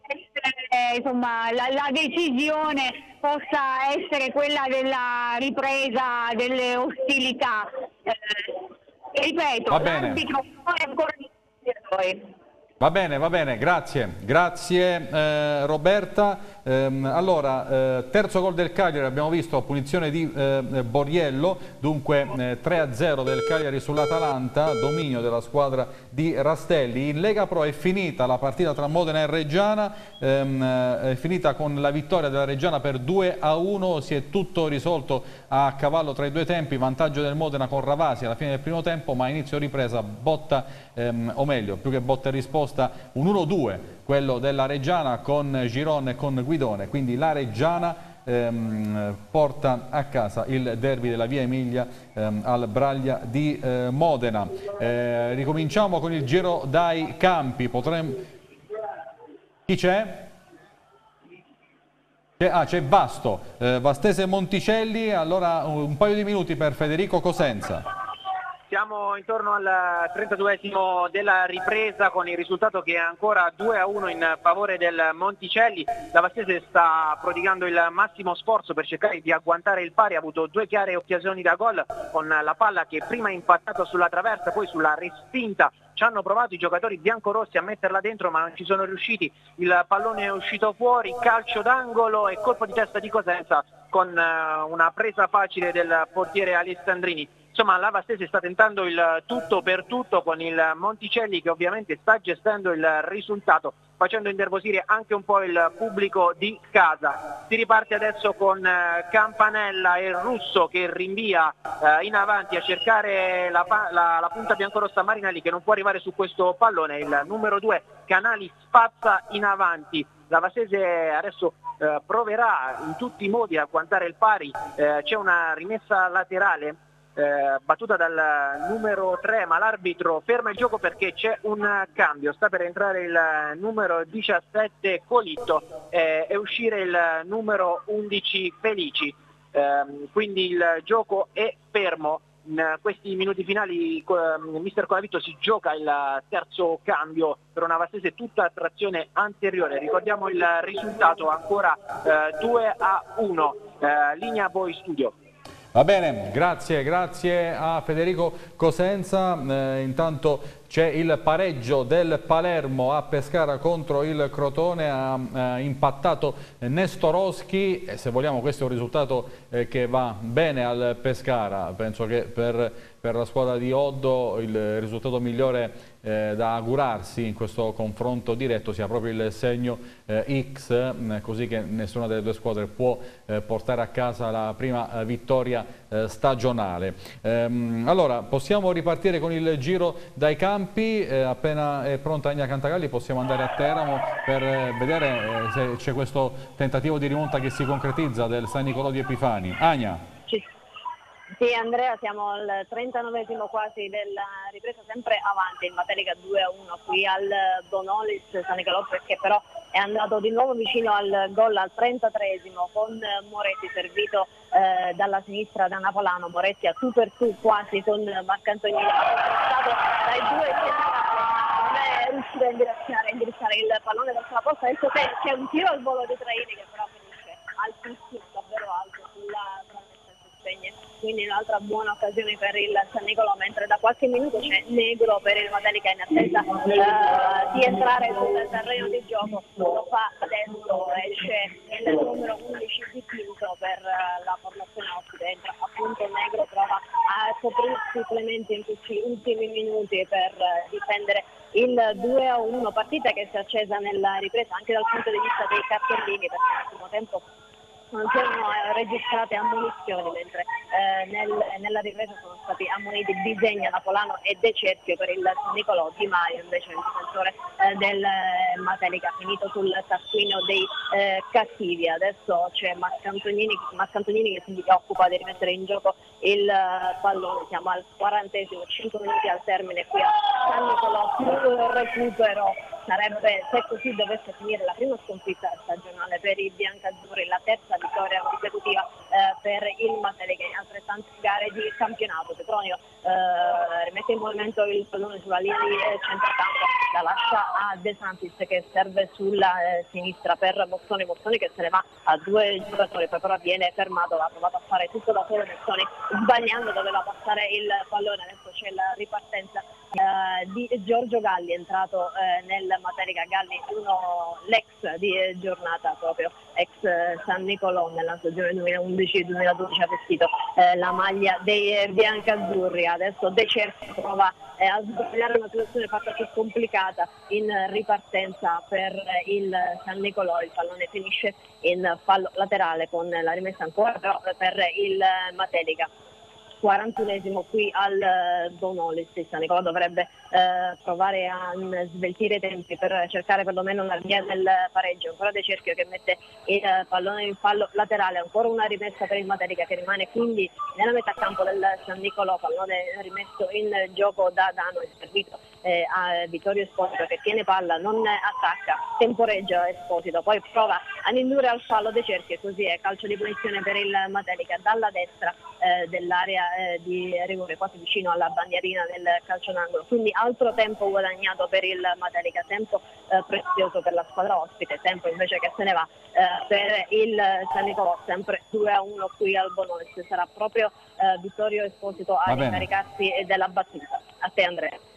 Eh, insomma, la, la decisione possa essere quella della ripresa delle ostilità. Eh, ripeto, l'arbitro è ancora di poi.
Va bene, va bene, grazie, grazie eh, Roberta. Ehm, allora, eh, terzo gol del Cagliari, abbiamo visto, punizione di eh, Borriello, dunque eh, tre a zero del Cagliari sull'Atalanta, dominio della squadra di Rastelli. In Lega Pro è finita la partita tra Modena e Reggiana, ehm, è finita con la vittoria della Reggiana per due a uno, si è tutto risolto a cavallo tra i due tempi, vantaggio del Modena con Ravasi alla fine del primo tempo, ma a inizio ripresa botta, ehm, o meglio, più che botta e risposta, un uno due, quello della Reggiana con Giron e con Guidone, quindi la Reggiana ehm, porta a casa il derby della Via Emilia ehm, al Braglia di eh, Modena. Eh, ricominciamo con il giro dai campi, potremmo... Chi c'è? Ah, c'è Vasto, eh, Vastese Monticelli, allora un paio di minuti per Federico Cosenza.
Siamo intorno al trentaduesimo della ripresa con il risultato che è ancora due a uno in favore del Monticelli. La Vastese sta prodigando il massimo sforzo per cercare di agguantare il pari, ha avuto due chiare occasioni da gol con la palla che prima ha impattato sulla traversa, poi sulla respinta. Ci hanno provato i giocatori biancorossi a metterla dentro ma non ci sono riusciti, il pallone è uscito fuori, calcio d'angolo e colpo di testa di Cosenza con una presa facile del portiere Alessandrini. Insomma, la Vastese sta tentando il tutto per tutto con il Monticelli che ovviamente sta gestendo il risultato, facendo innervosire anche un po' il pubblico di casa. Si riparte adesso con Campanella e Russo che rinvia eh, in avanti a cercare la, la, la punta biancorossa Marinelli, che non può arrivare su questo pallone. Il numero due Canali spazza in avanti. La Vastese adesso eh, proverà in tutti i modi a guantare il pari. Eh, c'è una rimessa laterale Eh, battuta dal numero tre, ma l'arbitro ferma il gioco perché c'è un cambio. Sta per entrare il numero diciassette Colitto eh, e uscire il numero undici Felici, eh, quindi il gioco è fermo. In questi minuti finali eh, mister Colavito si gioca il terzo cambio per una Vastese tutta a trazione anteriore. Ricordiamo il risultato ancora eh, due a uno. Eh, linea poi studio.
Va bene, grazie, grazie a Federico Cosenza. Eh, intanto c'è il pareggio del Palermo a Pescara contro il Crotone, ha eh, impattato Nestorowski e se vogliamo questo è un risultato eh, che va bene al Pescara. Penso che per, per la squadra di Oddo il risultato migliore eh, da augurarsi in questo confronto diretto sia proprio il segno eh, X, eh, così che nessuna delle due squadre può eh, portare a casa la prima eh, vittoria eh, stagionale. Ehm, allora, possiamo ripartire con il giro dai campi. Eh, appena è pronta Agna Cantagalli possiamo andare a Teramo per eh, vedere eh, se c'è questo tentativo di rimonta che si concretizza del San Nicolò di Epifani. Agna.
Sì Andrea, siamo al trentanovesimo quasi della ripresa, sempre avanti il Matelica due a uno qui al Bonolis San Nicolò, perché però è andato di nuovo vicino al gol al trentatreesimo con Moretti servito eh, dalla sinistra da Napolano. Moretti a tu per tu quasi con Marcantonini, dai due non è riuscito a indirizzare, a indirizzare il pallone verso la posta. Adesso c'è un tiro al volo di Traini che però finisce altissimo, davvero alto sulla quindi un'altra buona occasione per il San Nicolò, mentre da qualche minuto c'è Negro per il Matelica in attesa uh, di entrare sul terreno di gioco. Lo fa adesso, esce il numero undici di Pinto per uh, la formazione ospite, entra appunto Negro, prova a coprirsi Clemente in questi ultimi minuti per uh, difendere il due a uno, partita che si è accesa nella ripresa anche dal punto di vista dei cartellini, perché nel primo tempo non si erano registrate ammonizioni, mentre eh, nel, nella ripresa sono stati ammoniti Bisegna, Napolano e De Cerchio per il San Nicolò. Di Maio invece il difensore eh, del eh, Matelica, finito sul taccuino dei eh, cattivi. Adesso c'è Mascantonini, Mascantonini che si occupa di rimettere in gioco il uh, pallone. Siamo al quarantesimo, cinque minuti al termine qui a San Nicolò, più recupero. Sarebbe, se così dovesse finire, la prima sconfitta stagionale per i biancazzurri, la terza vittoria consecutiva eh, per il Matelica in altrettante gare di campionato. Petronio eh, rimette in movimento il pallone sulla linea di eh, centrocampo, la lascia a De Santis che serve sulla eh, sinistra per Mozzoni, Mozzoni che se ne va a due giocatori, poi però viene fermato, ha provato a fare tutto da solo Mozzoni, sbagliando, doveva passare il pallone. Adesso c'è la ripartenza eh, di Giorgio Galli, entrato eh, nel Matelica. Galli, uno l'ex di eh, giornata, proprio ex eh, San Nicolò, nella stagione duemilaundici duemiladodici ha vestito eh, la maglia dei eh, biancazzurri. Adesso De Cerchio prova eh, a sbagliare una situazione fatta più complicata in ripartenza per eh, il San Nicolò. Il pallone finisce in fallo laterale con la rimessa ancora però per il Matelica. quarantunesimo qui al Bonolis. Il San Nicolò dovrebbe eh, provare a sveltire i tempi per cercare perlomeno la via del pareggio. Ancora De Cerchio che mette il pallone in fallo laterale, ancora una rimessa per il Matelica che rimane quindi nella metà campo del San Nicolò. Pallone rimesso in gioco da Dano e servito eh, a Vittorio Esposito che tiene palla, non attacca, temporeggia Esposito, poi prova ad indurre al fallo De Cerchio e così è calcio di punizione per il Matelica dalla destra eh, dell'area eh, di rigore, quasi vicino alla bandierina del calcio d'angolo. Quindi altro tempo guadagnato per il Matelica, tempo eh, prezioso per la squadra ospite, tempo invece che se ne va eh, per il San Nicolò, sempre due a uno qui al Bonolis. Sarà proprio eh, Vittorio Esposito a incaricarsi della battuta. A te Andrea.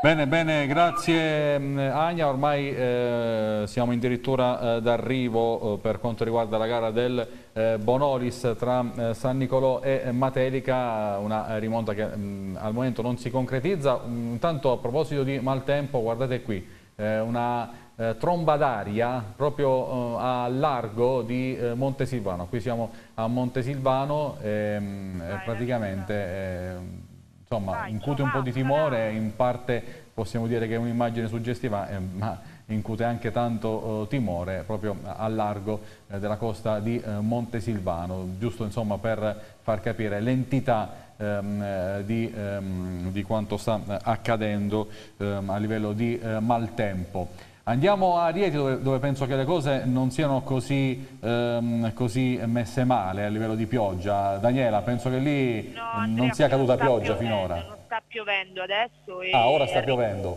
Bene, bene, grazie Ania, ormai eh, siamo addirittura eh, d'arrivo eh, per quanto riguarda la gara del eh, Bonolis tra eh, San Nicolò e Matelica, una rimonta che mh, al momento non si concretizza. Intanto a proposito di maltempo, guardate qui, eh, una eh, tromba d'aria proprio eh, a largo di eh, Montesilvano. Qui siamo a Montesilvano e mh, praticamente... Eh, Insomma, incute un po' di timore, in parte possiamo dire che è un'immagine suggestiva, eh, ma incute anche tanto eh, timore proprio a largo eh, della costa di eh, Montesilvano, giusto insomma per far capire l'entità ehm, di, ehm, di quanto sta accadendo ehm, a livello di eh, maltempo. Andiamo a Rieti dove, dove penso che le cose non siano così, ehm, così messe male a livello di pioggia. Daniela, penso che lì
no, Andrea,
non sia caduta
non
pioggia
piovendo,
finora.
Non sta piovendo adesso. E
ah, ora sta piovendo.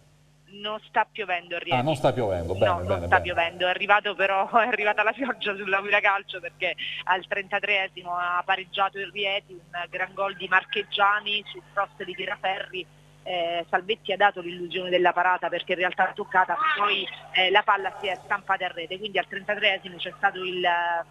Non sta piovendo a Rieti.
Ah, non sta piovendo, bene,
no,
bene,
non sta
bene.
piovendo, è arrivato però, è arrivata la pioggia sull'Aquila Calcio perché al trentatreesimo ha pareggiato il Rieti, un gran gol di Marcheggiani sul cross di Tiraferri. Eh, Salvetti ha dato l'illusione della parata perché in realtà è toccata, ma poi eh, la palla si è stampata a rete, quindi al trentatreesimo c'è stato il,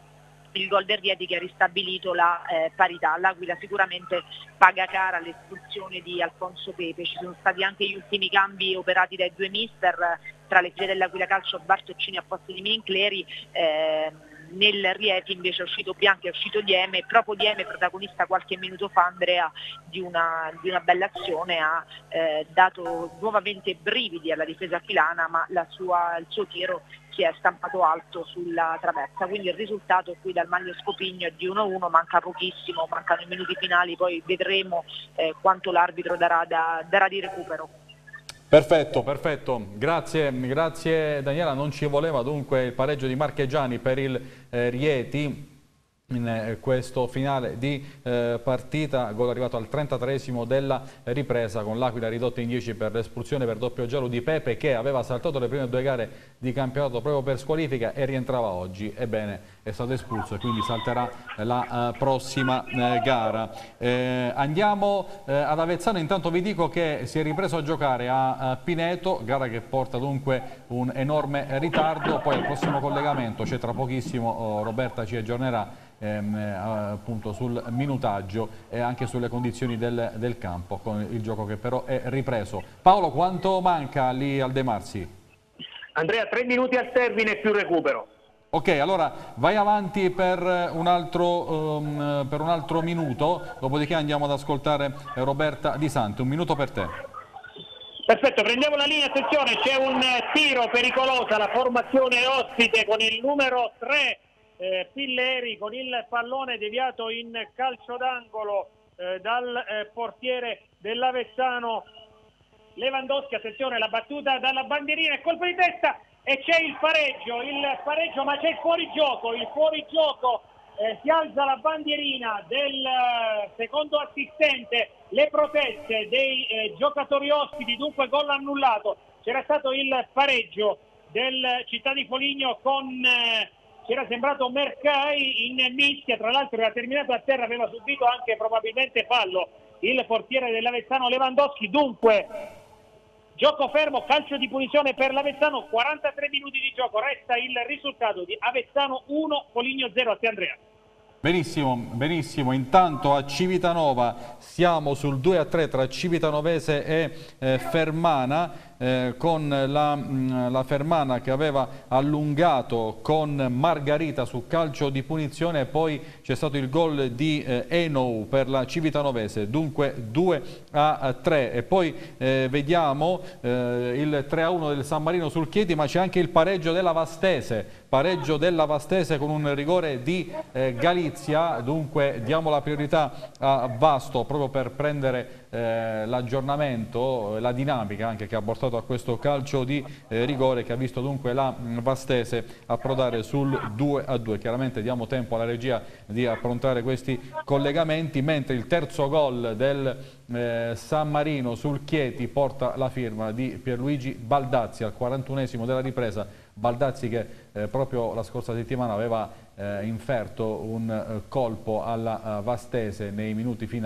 il gol del Rieti che ha ristabilito la eh, parità. L'Aquila sicuramente paga cara l'espulsione di Alfonso Pepe, ci sono stati anche gli ultimi cambi operati dai due mister, tra le file dell'Aquila Calcio Bartoccini a posto di Mincleri. eh, Nel Rieti invece è uscito Bianchi, è uscito Dieme, proprio Dieme, protagonista qualche minuto fa Andrea di una, di una bella azione, ha eh, dato nuovamente brividi alla difesa aquilana, ma la sua, il suo tiro si è stampato alto sulla traversa, quindi il risultato qui dal Manlio Scopigno è di uno a uno, manca pochissimo, mancano i minuti finali, poi vedremo eh, quanto l'arbitro darà, da, darà di recupero.
Perfetto, perfetto, grazie, grazie Daniela, non ci voleva dunque il pareggio di Marcheggiani per il eh, Rieti in eh, questo finale di eh, partita, gol arrivato al trentatreesimo della ripresa con l'Aquila ridotta in dieci per l'espulsione per doppio giallo di Pepe che aveva saltato le prime due gare di campionato proprio per squalifica e rientrava oggi, ebbene è stato espulso e quindi salterà la uh, prossima uh, gara. Eh, andiamo uh, ad Avezzano, intanto vi dico che si è ripreso a giocare a uh, Pineto, gara che porta dunque un enorme ritardo, poi al prossimo collegamento c'è tra pochissimo, oh, Roberta ci aggiornerà ehm, appunto sul minutaggio e anche sulle condizioni del, del campo con il gioco che però è ripreso. Paolo, quanto manca lì al De Marsi?
Andrea, tre minuti al termine più recupero.
Ok, allora vai avanti per un altro, um, per un altro minuto, dopodiché andiamo ad ascoltare Roberta Di Santi. Un minuto per te.
Perfetto, prendiamo la linea, attenzione, c'è un tiro pericoloso alla formazione ospite con il numero tre, eh, Pilleri, con il pallone deviato in calcio d'angolo eh, dal eh, portiere dell'Avezzano Lewandowski. Attenzione, la battuta dalla bandierina e colpo di testa. E c'è il pareggio, il pareggio, ma c'è il fuorigioco, il fuorigioco, eh, si alza la bandierina del eh, secondo assistente, le proteste dei eh, giocatori ospiti, dunque gol annullato. C'era stato il pareggio del Città di Foligno con, eh, c'era sembrato Mercai in mischia, tra l'altro era terminato a terra, aveva subito anche probabilmente fallo il portiere dell'Avezzano Lewandowski, dunque... Gioco fermo, calcio di punizione per l'Avezzano, quarantatré minuti di gioco, resta il risultato di Avezzano uno, Foligno zero. A te Andrea.
Benissimo, benissimo. Intanto a Civitanova siamo sul due a tre tra Civitanovese e eh, Fermana. Eh, con la, mh, la Fermana che aveva allungato con Margarita su calcio di punizione e poi c'è stato il gol di eh, Enou per la Civitanovese, dunque due a tre e poi eh, vediamo eh, il tre a uno del San Marino sul Chieti, ma c'è anche il pareggio della Vastese, pareggio della Vastese con un rigore di eh, Galizia, dunque diamo la priorità a Vasto proprio per prendere eh, l'aggiornamento, la dinamica anche che ha portato a questo calcio di eh, rigore che ha visto dunque la mh, Vastese approdare sul due a due. Chiaramente diamo tempo alla regia di approntare questi collegamenti, mentre il terzo gol del eh, San Marino sul Chieti porta la firma di Pierluigi Baldazzi al quarantunesimo della ripresa. Baldazzi che eh, proprio la scorsa settimana aveva eh, inferto un eh, colpo alla uh, Vastese nei minuti finali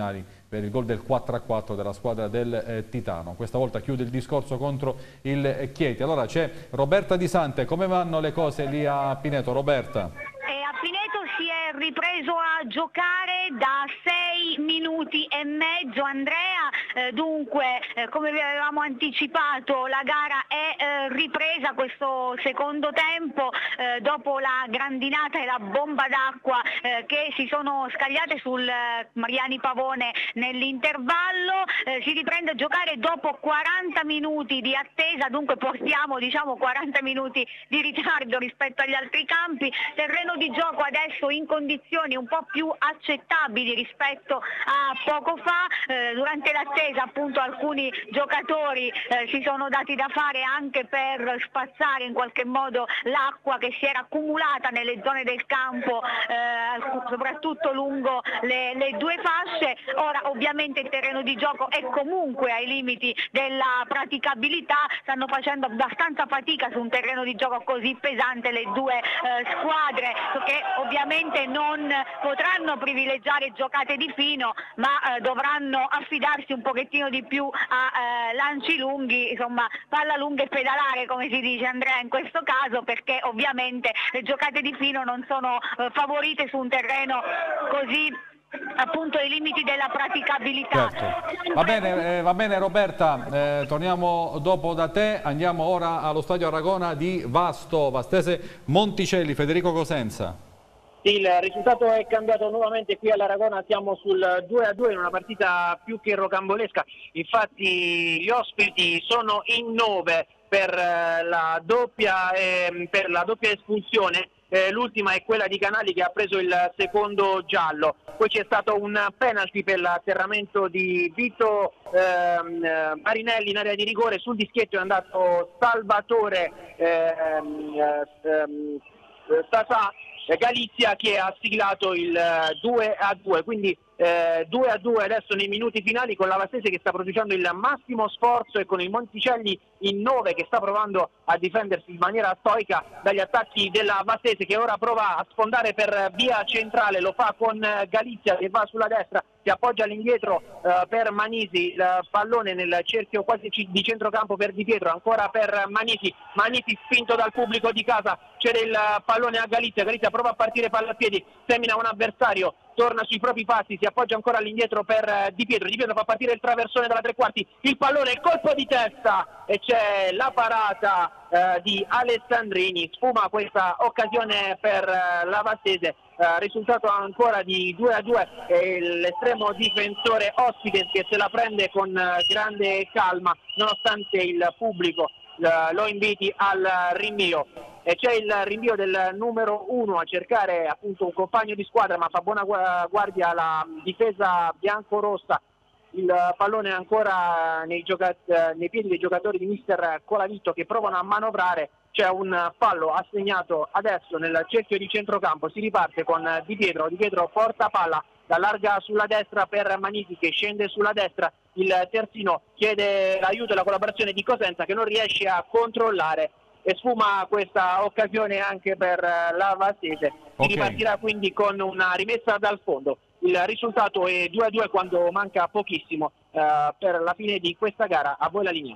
per il gol del quattro a quattro della squadra del eh, Titano. Questa volta chiude il discorso contro il eh, Chieti. Allora c'è Roberta Di Sante, come vanno le cose lì a Pineto? Roberta?
E a Pineto si è ripreso a giocare da sei minuti e mezzo, Andrea, eh, dunque eh, come vi avevamo anticipato la gara è eh, ripresa questo secondo tempo eh, dopo la grandinata e la bomba d'acqua eh, che si sono scagliate sul eh, Mariani Pavone nell'intervallo, eh, si riprende a giocare dopo quaranta minuti di attesa, dunque portiamo diciamo quaranta minuti di ritardo rispetto agli altri campi, terreno di gioco adesso in condizioni un po' più accettabili rispetto a poco fa, eh, durante l'attesa appunto alcuni giocatori eh, si sono dati da fare anche per spazzare in qualche modo l'acqua che si era accumulata nelle zone del campo, eh, soprattutto lungo le, le due fasce. Ora ovviamente il terreno di gioco è comunque ai limiti della praticabilità, stanno facendo abbastanza fatica su un terreno di gioco così pesante le due eh, squadre, che ovviamente non potranno privilegiare giocate di fino, ma eh, dovranno affidarsi un pochettino di più a eh, lanci lunghi, insomma palla lunga e pedalare come si dice Andrea in questo caso, perché ovviamente le giocate di fino non sono eh, favorite su un terreno così appunto ai limiti della praticabilità.
Certo. Va bene, eh, va bene Roberta, eh, torniamo dopo da te, andiamo ora allo stadio Aragona di Vasto, Vastese Monticelli. Federico Cosenza.
Il risultato è cambiato nuovamente qui all'Aragona, siamo sul due a due in una partita più che rocambolesca, infatti gli ospiti sono in nove per la doppia, eh, per la doppia espulsione. Eh, l'ultima è quella di Canali che ha preso il secondo giallo, poi c'è stato un penalty per l'atterramento di Vito ehm, Marinelli in area di rigore, sul dischetto è andato Salvatore ehm, ehm, Stasà Galizia che ha siglato il due a due, quindi eh, due a due adesso nei minuti finali con la Vastese che sta producendo il massimo sforzo e con il Monticelli in nove che sta provando a difendersi in maniera stoica dagli attacchi della Vastese, che ora prova a sfondare per via centrale, lo fa con Galizia che va sulla destra, si appoggia all'indietro eh, per Manisi, il pallone nel cerchio quasi di centrocampo per Di Pietro, ancora per Manisi, Manisi spinto dal pubblico di casa, c'è il pallone a Galizia, Galizia prova a partire palla a piedi, semina un avversario, torna sui propri passi, si appoggia ancora all'indietro per Di Pietro, Di Pietro fa partire il traversone dalla tre quarti, il pallone, il colpo di testa e c'è la parata eh, di Alessandrini, sfuma questa occasione per eh, la Vastese. Uh, risultato ancora di due a due e l'estremo difensore ospite che se la prende con uh, grande calma nonostante il pubblico uh, lo inviti al rinvio, e c'è il rinvio del numero uno a cercare appunto un compagno di squadra, ma fa buona guardia la difesa biancorossa. Il pallone è ancora nei, nei piedi dei giocatori di mister Colavito che provano a manovrare. C'è un fallo assegnato adesso nel cerchio di centrocampo, si riparte con Di Pietro, Di Pietro porta palla, la larga sulla destra per Manisi che scende sulla destra, il terzino chiede l'aiuto e la collaborazione di Cosenza che non riesce a controllare e sfuma questa occasione anche per la Vastese. Si
okay.
ripartirà quindi con una rimessa dal fondo. Il risultato è due a due quando manca pochissimo eh, per la fine di questa gara. A voi la linea.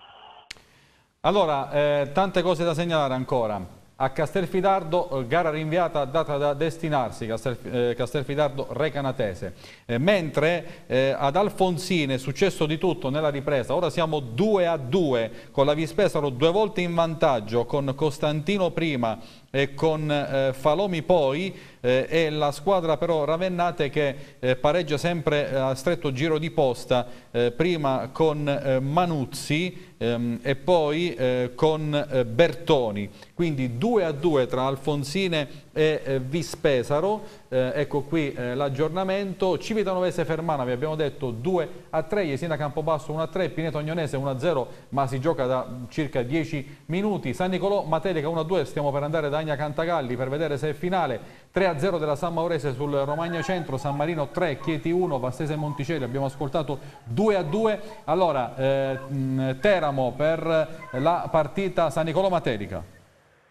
Allora, eh, tante cose da segnalare ancora. A Castelfidardo, gara rinviata, data da destinarsi, Castel, eh, Castelfidardo Recanatese. Eh, mentre eh, ad Alfonsine è successo di tutto nella ripresa, ora siamo due a due, con la Vispesaro due volte in vantaggio, con Costantino prima e con eh, Falomi poi, eh, e la squadra però Ravennate che eh, pareggia sempre eh, a stretto giro di posta, eh, prima con eh, Manuzzi ehm, e poi eh, con eh, Bertoni, quindi due a due tra Alfonsine e eh, Vispesaro. Eh, ecco qui eh, l'aggiornamento. Civitanovese Fermana, vi abbiamo detto due a tre, Jesina Campobasso uno a tre, Pineto Agnonese uno a zero, ma si gioca da circa dieci minuti. San Nicolò Matelica uno a due, stiamo per andare da Agna Cantagalli per vedere se è finale. tre a zero della San Maurese sul Romagna Centro, San Marino tre, Chieti uno, Vastese Monticelli, abbiamo ascoltato due a due. Allora, eh, Teramo per la partita San Nicolò Matelica.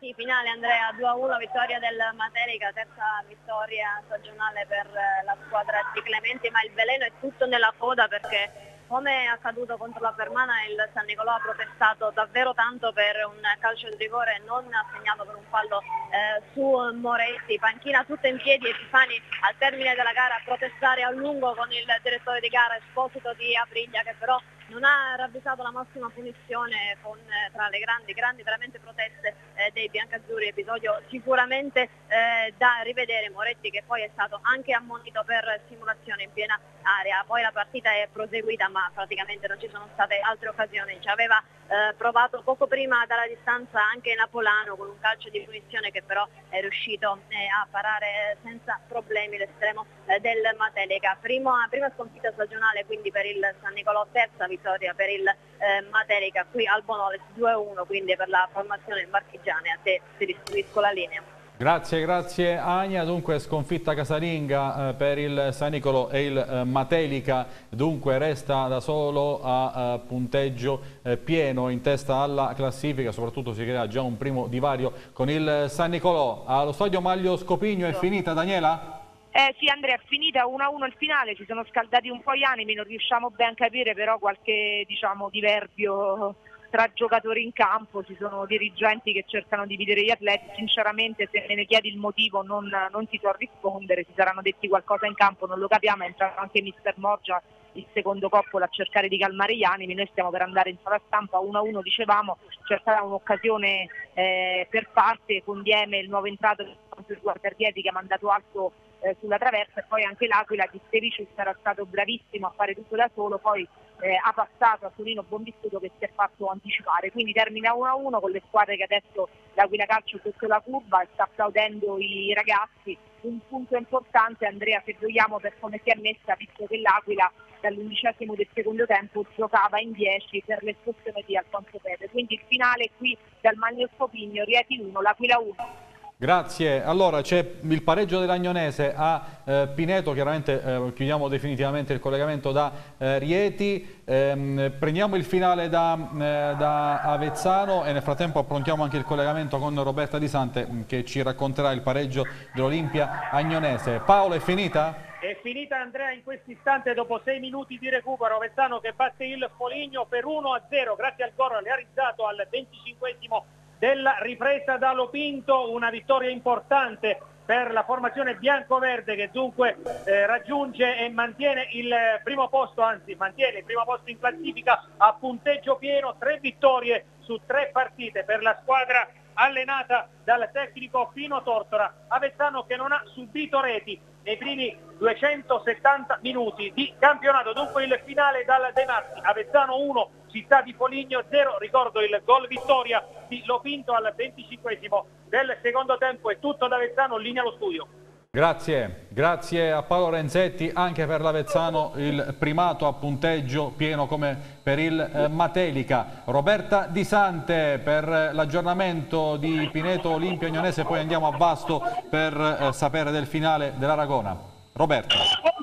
Sì, finale Andrea, due a uno, vittoria del Matelica, terza vittoria stagionale per la squadra di Clementi, ma il veleno è tutto nella coda perché, come è accaduto contro la Fermana, il San Nicolò ha protestato davvero tanto per un calcio di rigore non assegnato per un fallo eh, su Moretti, panchina tutta in piedi e Tifani al termine della gara a protestare a lungo con il direttore di gara Esposito di Apriglia, che però non ha ravvisato la massima punizione con, eh, tra le grandi, grandi veramente proteste eh, dei biancazzurri, episodio sicuramente eh, da rivedere. Moretti che poi è stato anche ammonito per simulazione in piena area, poi la partita è proseguita ma praticamente non ci sono state altre occasioni, ci aveva eh, provato poco prima dalla distanza anche Napolano con un calcio di punizione che però è riuscito eh, a parare senza problemi l'estremo eh, del Matelica. Prima, prima sconfitta stagionale quindi per il San Nicolò, terza vittoria per il eh, Matelica qui al Bonolis, due a uno quindi per la formazione marchigiana. A te ti restituisco la linea.
Grazie, grazie Ania. Dunque sconfitta casalinga eh, per il San Nicolò e il eh, Matelica, dunque resta da solo a eh, punteggio eh, pieno in testa alla classifica, soprattutto si crea già un primo divario con il San Nicolò. Allo stadio Maglio Scopigno è finita, Daniela?
Eh sì Andrea, è finita uno a uno il finale, ci sono scaldati un po' gli animi, non riusciamo ben a capire però qualche diciamo diverbio tra giocatori in campo, ci sono dirigenti che cercano di dividere gli atleti, sinceramente se me ne chiedi il motivo non, non ti so rispondere, si saranno detti qualcosa in campo, non lo capiamo, è entrato anche mister Morgia, il secondo Coppola, a cercare di calmare gli animi. Noi stiamo per andare in sala stampa, uno a uno dicevamo, c'è stata un'occasione eh, per parte con Dieme, il nuovo entrato del guardapiedi che ha mandato alto eh, sulla traversa, e poi anche l'Aquila di Stevicius era stato bravissimo a fare tutto da solo, poi eh, ha passato a Tonino Bonvissuto che si è fatto anticipare, quindi termina uno a uno con le squadre che adesso l'Aquila Calcio sotto la curva e sta applaudendo i ragazzi. Un punto importante Andrea, se vogliamo, per come si è messa, visto che l'Aquila dall'undicesimo del secondo tempo giocava in dieci per l'espulsione di Alfonso Pepe, quindi il finale qui dal Maglio Scopigno, Rieti uno, l'Aquila uno.
Grazie. Allora c'è il pareggio dell'Agnonese a eh, Pineto, chiaramente eh, chiudiamo definitivamente il collegamento da eh, Rieti, ehm, prendiamo il finale da, eh, da Avezzano e nel frattempo approntiamo anche il collegamento con Roberta Di Sante che ci racconterà il pareggio dell'Olimpia Agnonese. Paolo, è finita?
È finita Andrea in questo istante dopo sei minuti di recupero. Avezzano che batte il Foligno per uno a zero grazie al gol realizzato al venticinquesimo della ripresa da Lopinto, una vittoria importante per la formazione bianco-verde che dunque eh, raggiunge e mantiene il primo posto, anzi mantiene il primo posto in classifica a punteggio pieno, tre vittorie su tre partite per la squadra allenata dal tecnico Pino Tortora. Avezzano che non ha subito reti nei primi duecentosettanta minuti di campionato, dunque il finale dal De Marti, Avezzano uno, Città di Foligno zero, ricordo il gol vittoria di Lopinto al venticinquesimo del secondo tempo. È tutto da Avezzano, linea allo studio.
Grazie, grazie a Paolo Renzetti. Anche per l'Avezzano il primato a punteggio pieno come per il eh, Matelica. Roberta Di Sante per l'aggiornamento di Pineto Olimpia Agnonese, poi andiamo a Vasto per eh, sapere del finale dell'Aragona. Roberta.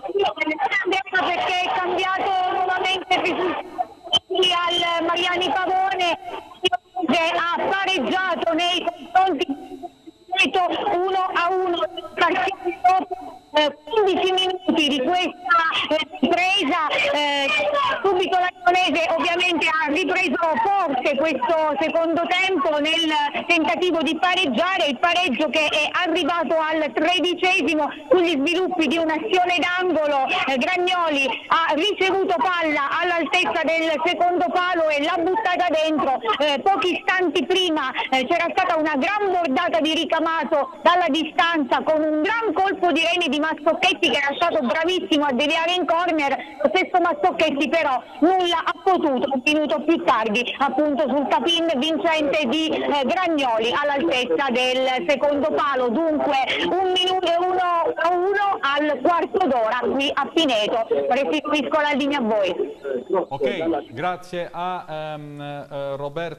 Perché è cambiato nuovamente al Mariani Pavone, che ha pareggiato nei confronti uno a uno, quindici minuti di questa ripresa, eh, subito l'Agnonese ovviamente ha ripreso forte questo secondo tempo nel tentativo di pareggiare, il pareggio che è arrivato al tredicesimo sugli sviluppi di un'azione d'angolo. eh, Gragnoli ha ricevuto palla all'altezza del secondo palo e l'ha buttata dentro. Eh, pochi istanti prima eh, c'era stata una gran bordata di ricamato dalla distanza con un gran colpo di reni di Mazzocchetti che era stato bravissimo a deviare in corner. Lo stesso Mazzocchetti però nulla ha potuto un minuto più tardi appunto sul tapin vincente di eh, Gragnoli all'altezza del secondo palo. Dunque un minuto uno a uno al quarto d'ora qui a Pineto. Restituisco la linea a voi.
Ok, grazie a um, uh, Roberta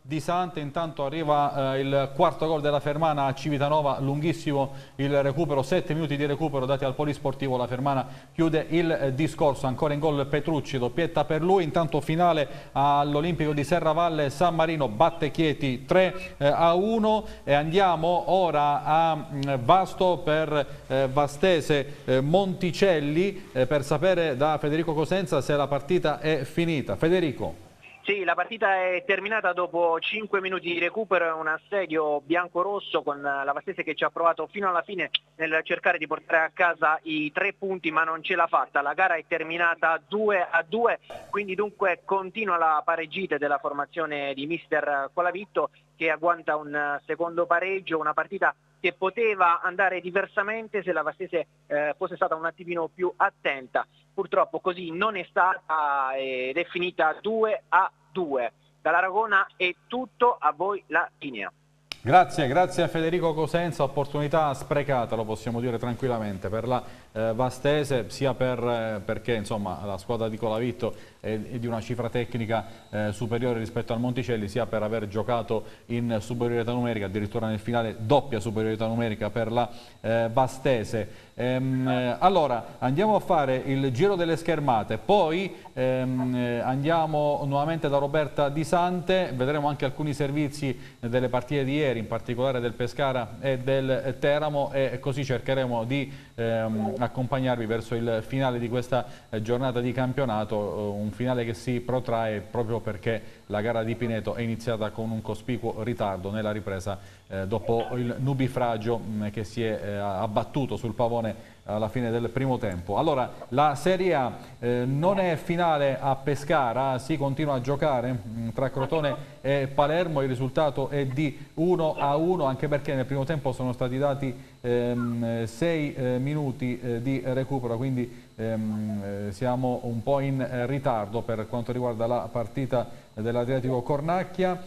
di Sante. Intanto arriva eh, il quarto gol della Fermana a Civitanova, lunghissimo il recupero, sette minuti di recupero dati al Polisportivo. La Fermana chiude il eh, discorso, ancora in gol Petrucci, doppietta per lui. Intanto finale all'Olimpico di Serravalle, San Marino batte Chieti tre a uno e andiamo ora a mh, Vasto per eh, Vastese eh, Monticelli eh, per sapere da Federico Cosenza se la partita è finita. Federico.
Sì, la partita è terminata dopo cinque minuti di recupero, un assedio bianco-rosso con la Vastese che ci ha provato fino alla fine nel cercare di portare a casa i tre punti, ma non ce l'ha fatta. La gara è terminata due a due, quindi dunque continua la pareggita della formazione di mister Colavitto, che agguanta un secondo pareggio, una partita che poteva andare diversamente se la Vastese eh, fosse stata un attimino più attenta. Purtroppo così non è stata ed è finita due a due. Dall'Aragona è tutto, a voi la linea.
Grazie, grazie a Federico Cosenza, opportunità sprecata, lo possiamo dire tranquillamente, per la eh, Vastese, sia per, eh, perché insomma, la squadra di Colavitto è, è di una cifra tecnica eh, superiore rispetto al Monticelli, sia per aver giocato in superiorità numerica, addirittura nel finale doppia superiorità numerica per la eh, Vastese. Ehm, eh, allora, andiamo a fare il giro delle schermate, poi ehm, eh, andiamo nuovamente da Roberta Di Sante, vedremo anche alcuni servizi delle partite di ieri, in particolare del Pescara e del Teramo, e così cercheremo di ehm, accompagnarvi verso il finale di questa eh, giornata di campionato, eh, un finale che si protrae proprio perché la gara di Pineto è iniziata con un cospicuo ritardo nella ripresa eh, dopo il nubifragio mh, che si è eh, abbattuto sul pavone alla fine del primo tempo. Allora, la Serie A eh, non è finale a Pescara, si continua a giocare mh, tra Crotone e Palermo, il risultato è di uno a uno, anche perché nel primo tempo sono stati dati ehm, sei eh, minuti eh, di recupero, quindi ehm, eh, siamo un po' in eh, ritardo per quanto riguarda la partita dell'Atletico Cornacchia.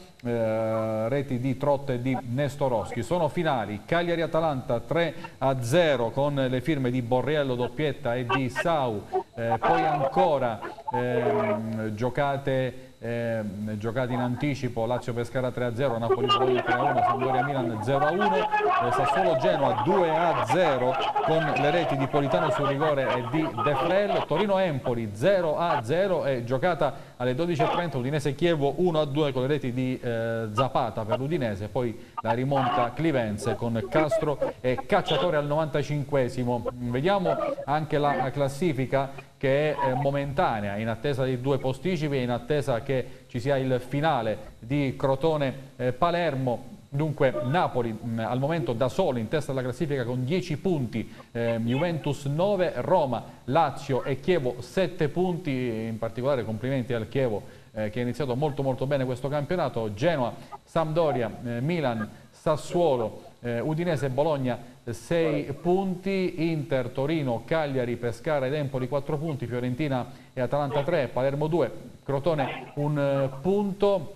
Eh, reti di Trotta e di Nestorowski. Sono finali Cagliari-Atalanta tre a zero con le firme di Borriello, doppietta, e di Sau, eh, poi ancora ehm, giocate Eh, giocati in anticipo Lazio-Pescara tre a zero, Napoli-Bologna tre a uno, Sampdoria-Milan zero a uno, eh, Sassuolo-Genoa due a zero con le reti di Politano sul rigore e di De Frel, Torino-Empoli zero a zero e giocata alle dodici e trenta Udinese-Chievo uno a due con le reti di eh, Zapata per l'Udinese, poi la rimonta clivense con Castro e Cacciatore al novantacinquesimo. Vediamo anche la classifica che è momentanea, in attesa di due posticipi e in attesa che ci sia il finale di Crotone-Palermo. Dunque Napoli mh, al momento da solo in testa alla classifica con dieci punti, eh, Juventus nove, Roma, Lazio e Chievo sette punti, in particolare complimenti al Chievo eh, che ha iniziato molto molto bene questo campionato, Genoa, Sampdoria, eh, Milan, Sassuolo, eh, Udinese e Bologna sei punti, Inter, Torino, Cagliari, Pescara ed Empoli quattro punti, Fiorentina e Atalanta tre, Palermo due, Crotone un eh, punto.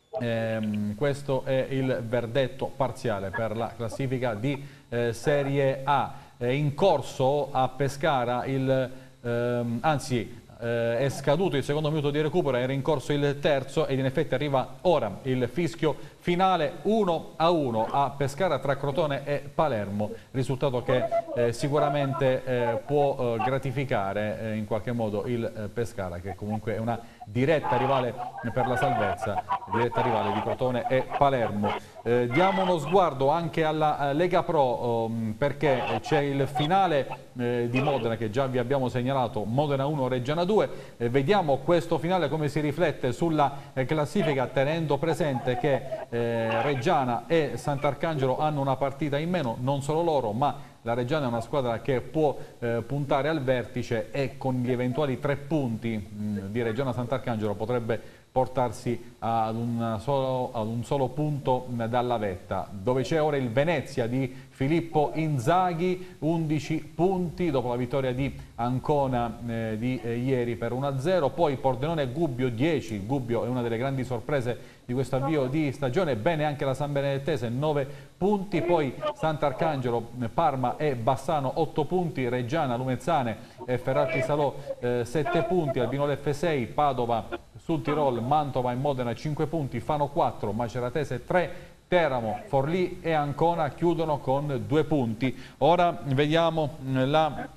Eh, questo è il verdetto parziale per la classifica di eh, Serie A. È in corso a Pescara il ehm, anzi eh, è scaduto il secondo minuto di recupero, era in corso il terzo ed in effetti arriva ora il fischio finale uno a uno a Pescara tra Crotone e Palermo, risultato che eh, sicuramente eh, può eh, gratificare eh, in qualche modo il eh, Pescara, che comunque è una diretta rivale per la salvezza, diretta rivale di Crotone e Palermo. Eh, diamo uno sguardo anche alla Lega Pro, um, perché c'è il finale eh, di Modena che già vi abbiamo segnalato, Modena uno, Reggiana due. Eh, vediamo questo finale come si riflette sulla eh, classifica, tenendo presente che eh, Reggiana e Sant'Arcangelo hanno una partita in meno, non solo loro, ma la Reggiana è una squadra che può eh, puntare al vertice e con gli eventuali tre punti mh, di Reggiana Sant'Arcangelo potrebbe portarsi ad, una solo, ad un solo punto mh, dalla vetta, dove c'è ora il Venezia di Filippo Inzaghi, undici punti dopo la vittoria di Ancona eh, di eh, ieri per uno a zero, poi Pordenone e Gubbio dieci, Gubbio è una delle grandi sorprese di questo avvio di stagione, bene anche la San Benedettese nove punti, poi Sant'Arcangelo, Parma e Bassano otto punti, Reggiana, Lumezzane e Ferrati Salò eh, sette punti, Albinole F sei, Padova sul Tirol, Mantova e Modena cinque punti, Fano quattro, Maceratese tre, Teramo, Forlì e Ancona chiudono con due punti. Ora vediamo la...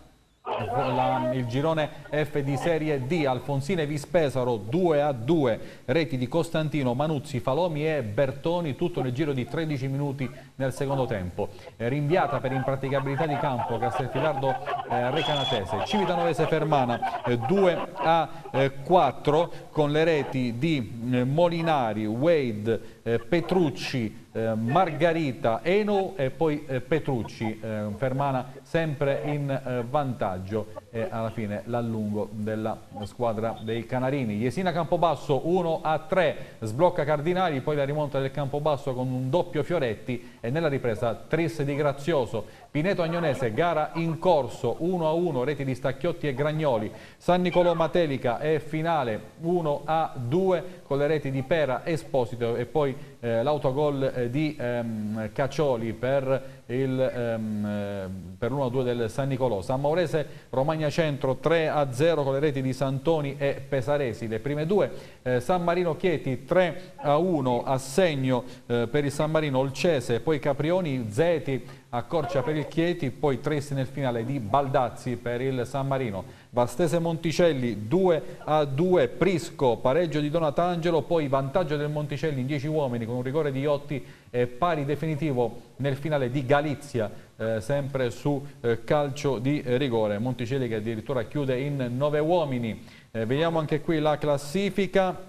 La, il girone F di Serie D. Alfonsine Vispesaro due a due, reti di Costantino, Manuzzi, Falomi e Bertoni, tutto nel giro di tredici minuti nel secondo tempo. Eh, rinviata per impraticabilità di campo Castelfidardo eh, Recanatese. Civitanova Fermana eh, due a quattro con le reti di eh, Molinari, Wade, eh, Petrucci, eh, Margarita, Eno e poi eh, Petrucci. eh, Fermana sempre in eh, vantaggio e alla fine l'allungo della squadra dei Canarini. Jesina Campobasso uno a tre, sblocca Cardinali, poi la rimonta del Campobasso con un doppio Fioretti e nella ripresa tris di Grazioso. Pineto Agnonese, gara in corso, uno a uno, reti di Stacchiotti e Gragnoli. San Nicolò Matelica è finale uno a due con le reti di Pera, Esposito e poi eh, l'autogol eh, di ehm, Caccioli per il ehm, per l'uno a due del San Nicolò. San Maurese Romagna Centro tre a zero con le reti di Santoni e Pesaresi. Le prime due eh, San Marino Chieti tre a uno a segno eh, per il San Marino Olcese, poi Caprioni Zeti accorcia per il Chieti, poi Tristi nel finale di Baldazzi per il San Marino. Vastese Monticelli due a due, Prisco pareggio di Donatangelo, poi vantaggio del Monticelli in dieci uomini con un rigore di Iotti e pari definitivo nel finale di Galizia, eh, sempre su eh, calcio di rigore. Monticelli che addirittura chiude in nove uomini. Eh, vediamo anche qui la classifica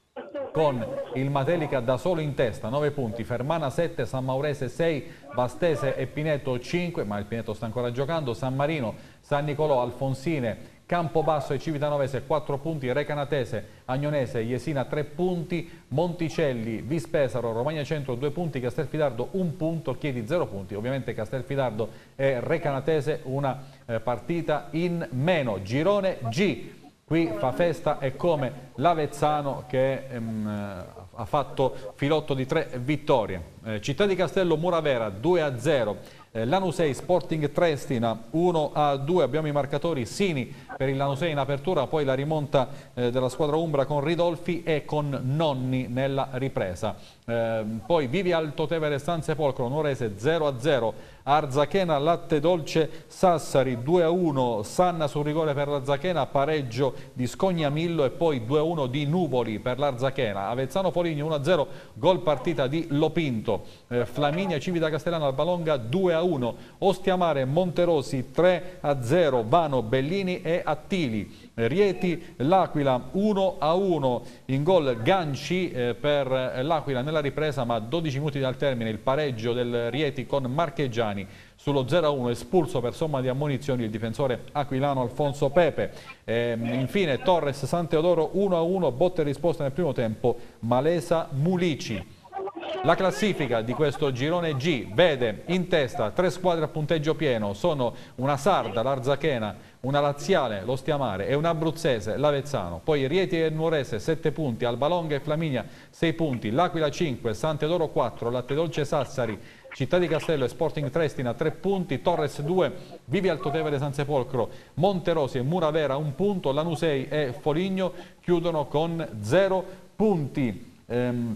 con il Matelica da solo in testa, nove punti, Fermana sette, San Maurese sei, Vastese e Pineto cinque, ma il Pineto sta ancora giocando, San Marino, San Nicolò, Alfonsine, Campobasso e Civitanovese quattro punti, Recanatese, Agnonese, Jesina tre punti, Monticelli, Vispesaro, Romagna Centro due punti, Castelfidardo un punto, Chieti zero punti. Ovviamente Castelfidardo e Recanatese una eh, partita in meno. Girone G. Qui fa festa e come l'Avezzano che ehm, ha fatto filotto di tre vittorie. Eh, Città di Castello Muravera due a zero, eh, Lanusei Sporting Trestina uno a due, abbiamo i marcatori Sini per il Lanusei in apertura, poi la rimonta eh, della squadra umbra con Ridolfi e con Nonni nella ripresa. Eh, poi Vivi Alto Tevere San Sepolcro Nuorese zero a zero, Arzachena Latte Dolce Sassari due a uno, Sanna sul rigore per l'Arzachena, pareggio di Scognamillo e poi due a uno di Nuvoli per l'Arzachena. Avezzano Foligno uno a zero, gol partita di Lopinto. eh, Flaminia Civita Castellana Albalonga due a uno, Ostiamare Monterosi tre a zero, Vano Bellini e Attili. Rieti L'Aquila uno a uno, in gol Ganci eh, per l'Aquila nella ripresa, ma a dodici minuti dal termine il pareggio del Rieti con Marcheggiani sullo zero a uno, espulso per somma di ammonizioni il difensore aquilano Alfonso Pepe. E, infine Torres San Teodoro uno a uno, botta e risposta nel primo tempo Malesa Mulici. La classifica di questo girone G vede in testa tre squadre a punteggio pieno, sono una sarda, l'Arzachena, una laziale, l'Ostiamare e un abruzzese, l'Avezzano. Poi Rieti e Nuorese sette punti, Albalonga e Flaminia sei punti, L'Aquila cinque, San Teodoro quattro, Latte Dolce Sassari, Città di Castello e Sporting Trestina tre punti, Torres due, Vivi Alto Tevere San Sepolcro, Monterosi e Muravera un punto, Lanusei e Foligno chiudono con zero punti. Ehm,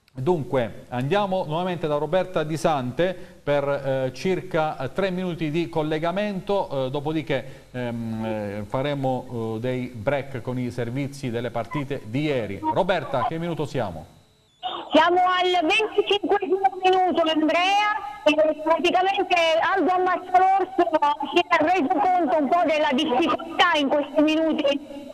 Dunque andiamo nuovamente da Roberta Di Sante per eh, circa tre minuti di collegamento, eh, dopodiché ehm, eh, faremo eh, dei break con i servizi delle partite di ieri. Roberta, che minuto siamo?
Siamo al venticinquesimo minuto, Andrea, e praticamente Aldo Ammazzolorso si è reso conto un po' della difficoltà in questi minuti.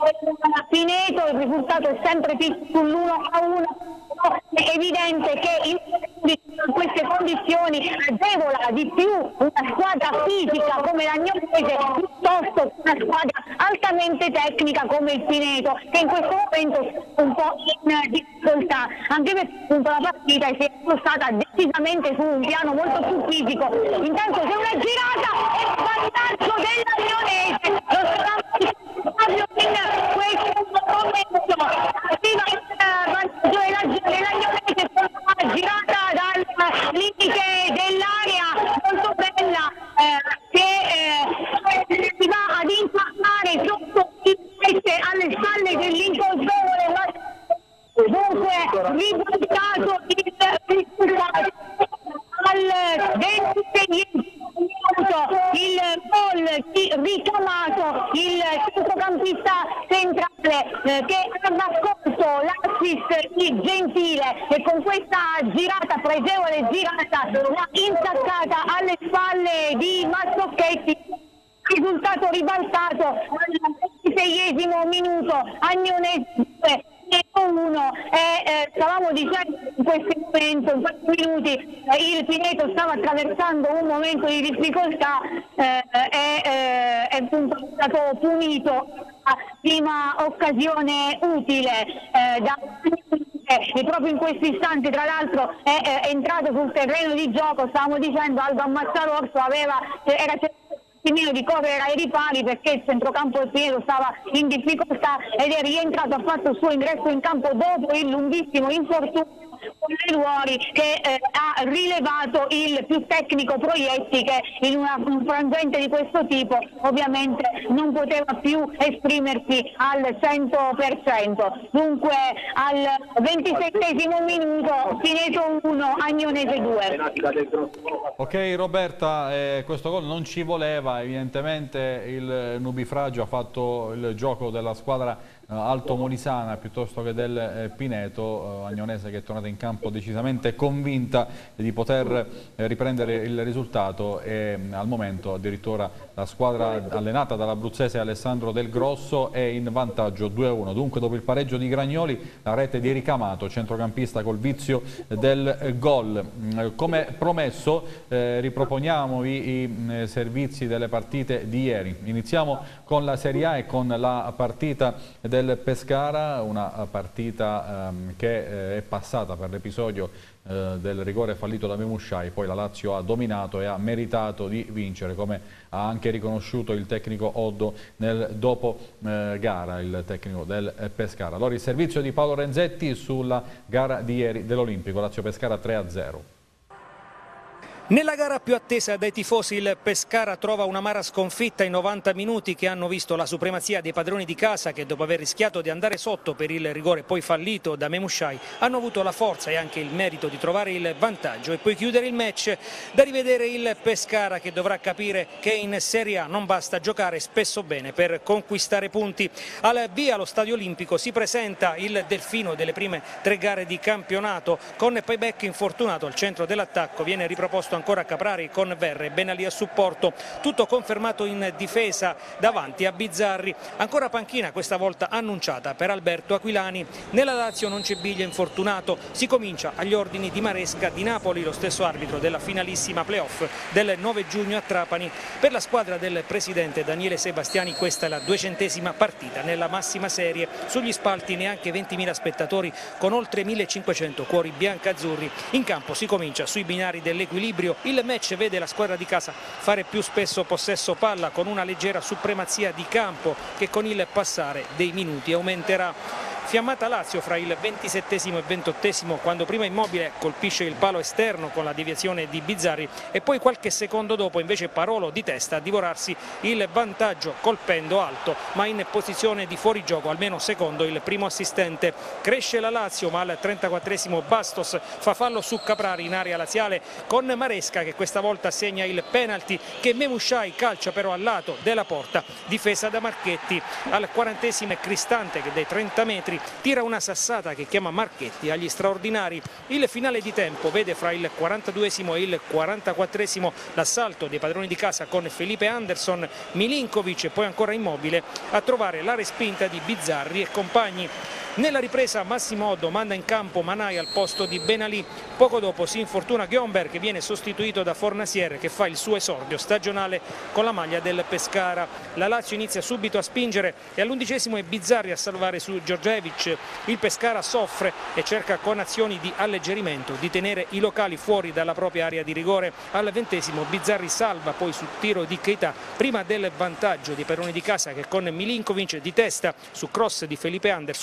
Pineto, il risultato è sempre sull'uno a uno. È evidente che in queste condizioni agevola di più una squadra fisica come l'Agnonese piuttosto che una squadra altamente tecnica come il Pineto, che in questo momento è un po' in difficoltà, anche perché appunto la partita è stata decisamente su un piano molto più fisico. Intanto c'è una girata e il vantaggio dell'Agnonese, lo stavamo proprio in questo momento, arriva il vantaggio dell'Agnonese con una girata dal limite dell'area molto bella eh, che eh, si va ad impattare sotto il alle spalle dell'inconsole chi ricamato il centrocampista centrale eh, che ha raccolto l'assist di Gentile e con questa girata, pregevole girata, l'ha intaccata alle spalle di Mazzocchetti. Risultato ribaltato al ventiseiesimo minuto, Agnonese due uno, e eh, stavamo dicendo in questo momento, in questi minuti, eh, il Pineto stava attraversando un momento di difficoltà eh, e eh, è appunto stato punito a prima occasione utile eh, da e proprio in questi istanti tra l'altro è, è entrato sul terreno di gioco. Stavamo dicendo Aldo Ammazzarorso aveva era meno di correre ai ripari perché il centrocampo del Pineto stava in difficoltà ed è rientrato, ha fatto il suo ingresso in campo dopo il lunghissimo infortunio con le Ruori che eh, ha rilevato il più tecnico Proietti che in una, un frangente di questo tipo ovviamente non poteva più esprimersi al cento per cento. Dunque al ventisettesimo minuto Pineto uno, Agnonese due.
Ok Roberta, eh, questo gol non ci voleva, evidentemente il Nubifragio ha fatto il gioco della squadra Alto Molisana piuttosto che del eh, Pineto, eh, Agnonese che è tornata in campo decisamente convinta di poter eh, riprendere il risultato e mh, al momento addirittura la squadra allenata dall'abruzzese Alessandro Del Grosso è in vantaggio due a uno. Dunque dopo il pareggio di Gragnoli la rete di Ricamato, centrocampista col vizio del eh, gol. Mm, come promesso eh, riproponiamo i, i eh, servizi delle partite di ieri. Iniziamo con la Serie A e con la partita del del Pescara, una partita ehm, che eh, è passata per l'episodio eh, del rigore fallito da Memushai, poi la Lazio ha dominato e ha meritato di vincere, come ha anche riconosciuto il tecnico Oddo nel dopo eh, gara, il tecnico del eh, Pescara. Allora il servizio di Paolo Renzetti sulla gara di ieri dell'Olimpico, Lazio Pescara tre a zero.
Nella gara più attesa dai tifosi il Pescara trova un'amara sconfitta in novanta minuti che hanno visto la supremazia dei padroni di casa che dopo aver rischiato di andare sotto per il rigore poi fallito da Memushai hanno avuto la forza e anche il merito di trovare il vantaggio e poi chiudere il match. Da rivedere il Pescara che dovrà capire che in Serie A non basta giocare spesso bene per conquistare punti. Al via allo Stadio Olimpico si presenta il Delfino delle prime tre gare di campionato con Payback infortunato al centro dell'attacco, viene riproposto ancora Caprari con Verre e Benalì a supporto, tutto confermato in difesa davanti a Bizzarri. Ancora panchina questa volta annunciata per Alberto Aquilani. Nella Lazio non c'è Biglia infortunato, si comincia agli ordini di Maresca di Napoli, lo stesso arbitro della finalissima playoff del nove giugno a Trapani. Per la squadra del presidente Daniele Sebastiani questa è la duecentesima partita nella massima serie, sugli spalti neanche ventimila spettatori con oltre millecinquecento cuori biancazzurri. In campo si comincia sui binari dell'equilibrio. Il match vede la squadra di casa fare più spesso possesso palla con una leggera supremazia di campo che con il passare dei minuti aumenterà. Fiammata Lazio fra il ventisettesimo e ventottesimo quando prima Immobile colpisce il palo esterno con la deviazione di Bizzarri e poi qualche secondo dopo invece Parolo di testa a divorarsi il vantaggio colpendo alto ma in posizione di fuorigioco almeno secondo il primo assistente. Cresce la Lazio ma al trentaquattresimo Bastos fa fallo su Caprari in area laziale con Maresca che questa volta segna il penalty che Memushai calcia però al lato della porta, difesa da Marchetti. Al quarantesimo è Cristante che dai trenta metri tira una sassata che chiama Marchetti agli straordinari. Il finale di tempo vede fra il quarantaduesimo e il quarantaquattresimo l'assalto dei padroni di casa con Felipe Anderson, Milinkovic e poi ancora Immobile a trovare la respinta di Bizzarri e compagni. Nella ripresa Massimo Oddo manda in campo Manai al posto di Benalì, poco dopo si infortuna Ghiomber che viene sostituito da Fornasier che fa il suo esordio stagionale con la maglia del Pescara. La Lazio inizia subito a spingere e all'undicesimo è Bizzarri a salvare su Djordjevic. Il Pescara soffre e cerca con azioni di alleggerimento di tenere i locali fuori dalla propria area di rigore. Al ventesimo Bizzarri salva poi sul tiro di Keita prima del vantaggio dei padroni di casa che con Milinkovic di testa su cross di Felipe Anderson trovano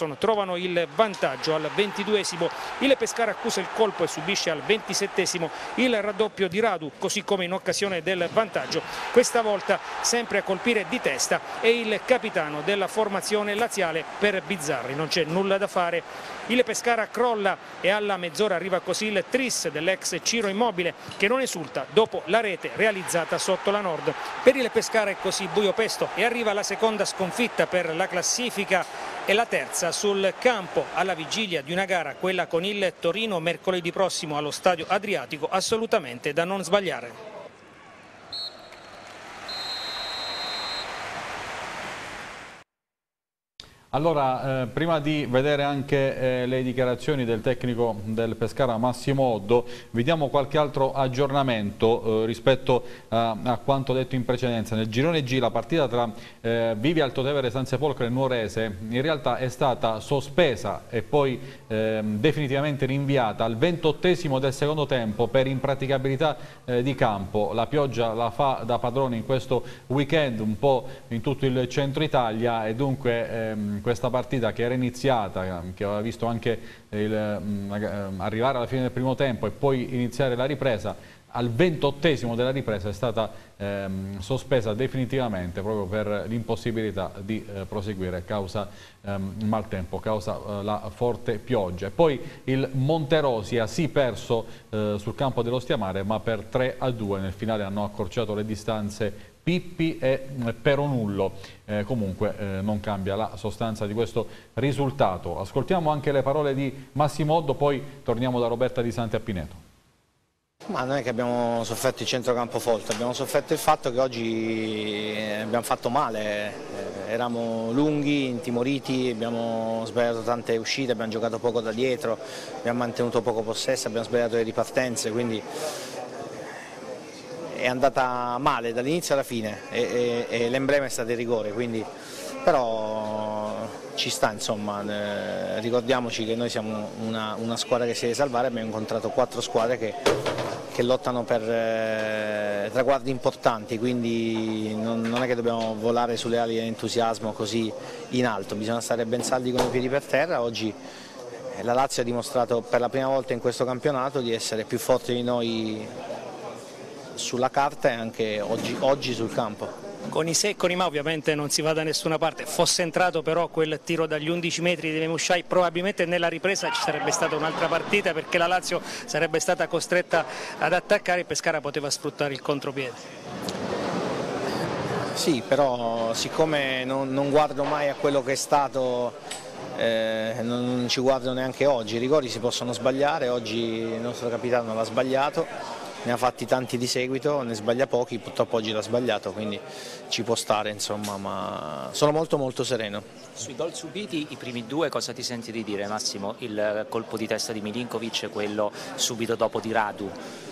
ritrovano il vantaggio al ventiduesimo. Il Pescara accusa il colpo e subisce al ventisettesimo il raddoppio di Radu, così come in occasione del vantaggio. Questa volta sempre a colpire di testa è il capitano della formazione laziale per Bizzarri. Non c'è nulla da fare. Il Pescara crolla e alla mezz'ora arriva così il tris dell'ex Ciro Immobile, che non esulta dopo la rete realizzata sotto la Nord. Per il Pescara è così buio pesto e arriva la seconda sconfitta per la classifica e la terza sul campo alla vigilia di una gara, quella con il Torino mercoledì prossimo allo Stadio Adriatico, assolutamente da non sbagliare.
Allora, eh, prima di vedere anche eh, le dichiarazioni del tecnico del Pescara Massimo Oddo, vi diamo qualche altro aggiornamento eh, rispetto a, a quanto detto in precedenza. Nel girone G la partita tra eh, Vivi Altotevere, San Sepolcro e Nuorese in realtà è stata sospesa e poi eh, definitivamente rinviata al ventottesimo del secondo tempo per impraticabilità eh, di campo. La pioggia la fa da padrone in questo weekend un po' in tutto il centro Italia e dunque ehm, questa partita che era iniziata, che aveva visto anche il, mh, arrivare alla fine del primo tempo e poi iniziare la ripresa, al ventottesimo della ripresa è stata ehm, sospesa definitivamente proprio per l'impossibilità di eh, proseguire causa ehm, maltempo, causa eh, la forte pioggia. E poi il Monterosi ha sì perso eh, sul campo dello Stiamare, ma per tre a due nel finale hanno accorciato le distanze Pippi e Peronullo. Eh, comunque eh, non cambia la sostanza di questo risultato. Ascoltiamo anche le parole di Massimo Oddo, poi torniamo da Roberta Di Santi a Pineto.
Ma non è che abbiamo sofferto il centrocampo forte, abbiamo sofferto il fatto che oggi abbiamo fatto male, eh, eravamo lunghi, intimoriti, abbiamo sbagliato tante uscite, abbiamo giocato poco da dietro, abbiamo mantenuto poco possesso, abbiamo sbagliato le ripartenze, quindi è andata male dall'inizio alla fine e, e, e l'emblema è stato il rigore, quindi, però ci sta, insomma, eh, ricordiamoci che noi siamo una, una squadra che si deve salvare, abbiamo incontrato quattro squadre che, che lottano per eh, traguardi importanti, quindi non, non è che dobbiamo volare sulle ali dell'entusiasmo così in alto, bisogna stare ben saldi con i piedi per terra. Oggi la Lazio ha dimostrato per la prima volta in questo campionato di essere più forte di noi sulla carta e anche oggi, oggi sul campo.
Con i se e con i ma ovviamente non si va da nessuna parte, fosse entrato però quel tiro dagli undici metri di Memushai probabilmente nella ripresa ci sarebbe stata un'altra partita, perché la Lazio sarebbe stata costretta ad attaccare e Pescara poteva sfruttare il contropiede.
Sì, però siccome non, non guardo mai a quello che è stato, eh, non ci guardo neanche oggi, i rigori si possono sbagliare, oggi il nostro capitano l'ha sbagliato, ne ha fatti tanti di seguito, ne sbaglia pochi, purtroppo oggi l'ha sbagliato, quindi ci può stare, insomma, ma sono molto molto sereno.
Sui gol subiti, i primi due, cosa ti senti di dire, Massimo? Il colpo di testa di Milinkovic e quello subito dopo di Radu?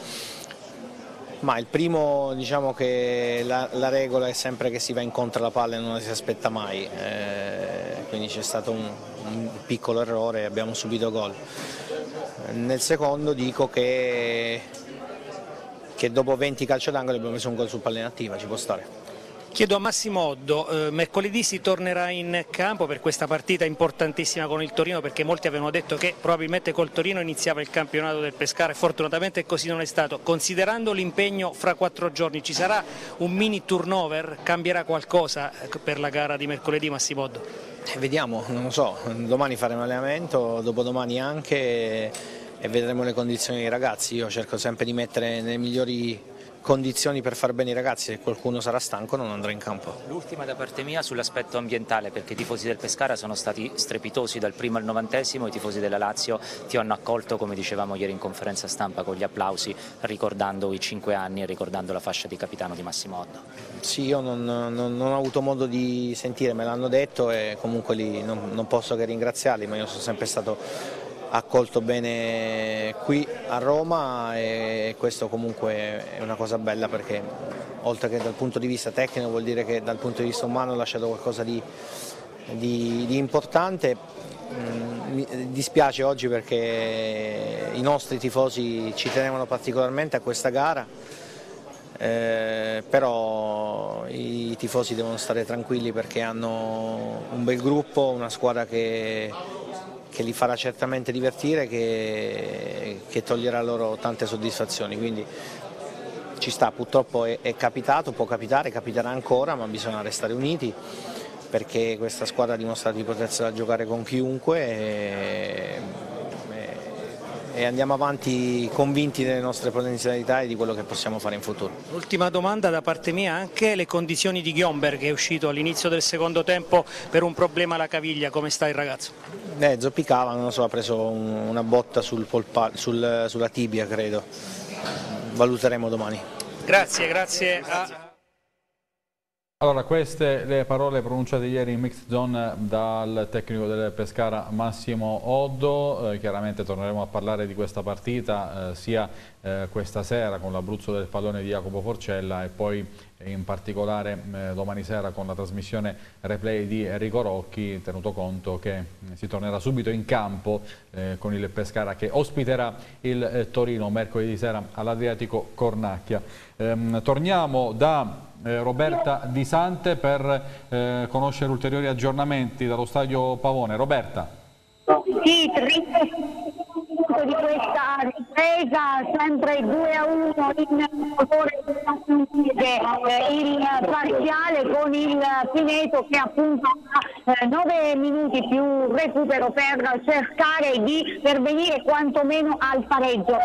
Ma il primo, diciamo che la, la regola è sempre che si va incontro alla palla e non la si aspetta mai, eh, quindi c'è stato un, un piccolo errore e abbiamo subito gol. Nel secondo dico che che dopo venti calcio d'angolo abbiamo messo un gol su palla inattiva, ci può stare.
Chiedo a Massimo Oddo, eh, mercoledì si tornerà in campo per questa partita importantissima con il Torino, perché molti avevano detto che probabilmente col Torino iniziava il campionato del Pescara e fortunatamente così non è stato. Considerando l'impegno fra quattro giorni, ci sarà un mini turnover? Cambierà qualcosa per la gara di mercoledì, Massimo Oddo?
Eh, vediamo, non lo so, domani faremo allenamento, dopodomani anche, e vedremo le condizioni dei ragazzi. Io cerco sempre di mettere nelle migliori condizioni per far bene i ragazzi, se qualcuno sarà stanco non andrà in campo.
L'ultima da parte mia sull'aspetto ambientale, perché i tifosi del Pescara sono stati strepitosi dal primo al novantesimo, i tifosi della Lazio ti hanno accolto, come dicevamo ieri in conferenza stampa, con gli applausi, ricordando i cinque anni e ricordando la fascia di capitano di Massimo Oddo.
Sì, io non, non, non ho avuto modo di sentire, me l'hanno detto e comunque lì non, non posso che ringraziarli, ma io sono sempre stato accolto bene qui a Roma e questo comunque è una cosa bella, perché oltre che dal punto di vista tecnico vuol dire che dal punto di vista umano ho lasciato qualcosa di, di, di importante. Mi dispiace oggi perché i nostri tifosi ci tenevano particolarmente a questa gara, eh, però i tifosi devono stare tranquilli perché hanno un bel gruppo, una squadra che che li farà certamente divertire, che, che toglierà loro tante soddisfazioni, quindi ci sta, purtroppo è, è capitato, può capitare, capiterà ancora, ma bisogna restare uniti perché questa squadra ha dimostrato di potersela giocare con chiunque e, e andiamo avanti convinti delle nostre potenzialità e di quello che possiamo fare in futuro.
Ultima domanda da parte mia, anche le condizioni di Ghiomber che è uscito all'inizio del secondo tempo per un problema alla caviglia, come sta il ragazzo?
Eh, zoppicava, non lo so, ha preso un, una botta sul polpa, sul, sulla tibia credo, valuteremo domani.
Grazie, grazie a...
Allora, queste le parole pronunciate ieri in mixed zone dal tecnico del Pescara Massimo Oddo. Eh, chiaramente torneremo a parlare di questa partita eh, sia eh, questa sera con l'Abruzzo del pallone di Jacopo Forcella e poi in particolare eh, domani sera con la trasmissione replay di Enrico Rocchi, tenuto conto che si tornerà subito in campo eh, con il Pescara che ospiterà il eh, Torino mercoledì sera all'Adriatico Cornacchia. Ehm, torniamo da Eh, Roberta Di Sante per eh, conoscere ulteriori aggiornamenti dallo stadio Pavone. Roberta.
Sì, di questa ripresa, sempre due a uno in favore eh, il parziale con il Pineto che appunto ha eh, nove minuti più recupero per cercare di pervenire quantomeno al pareggio.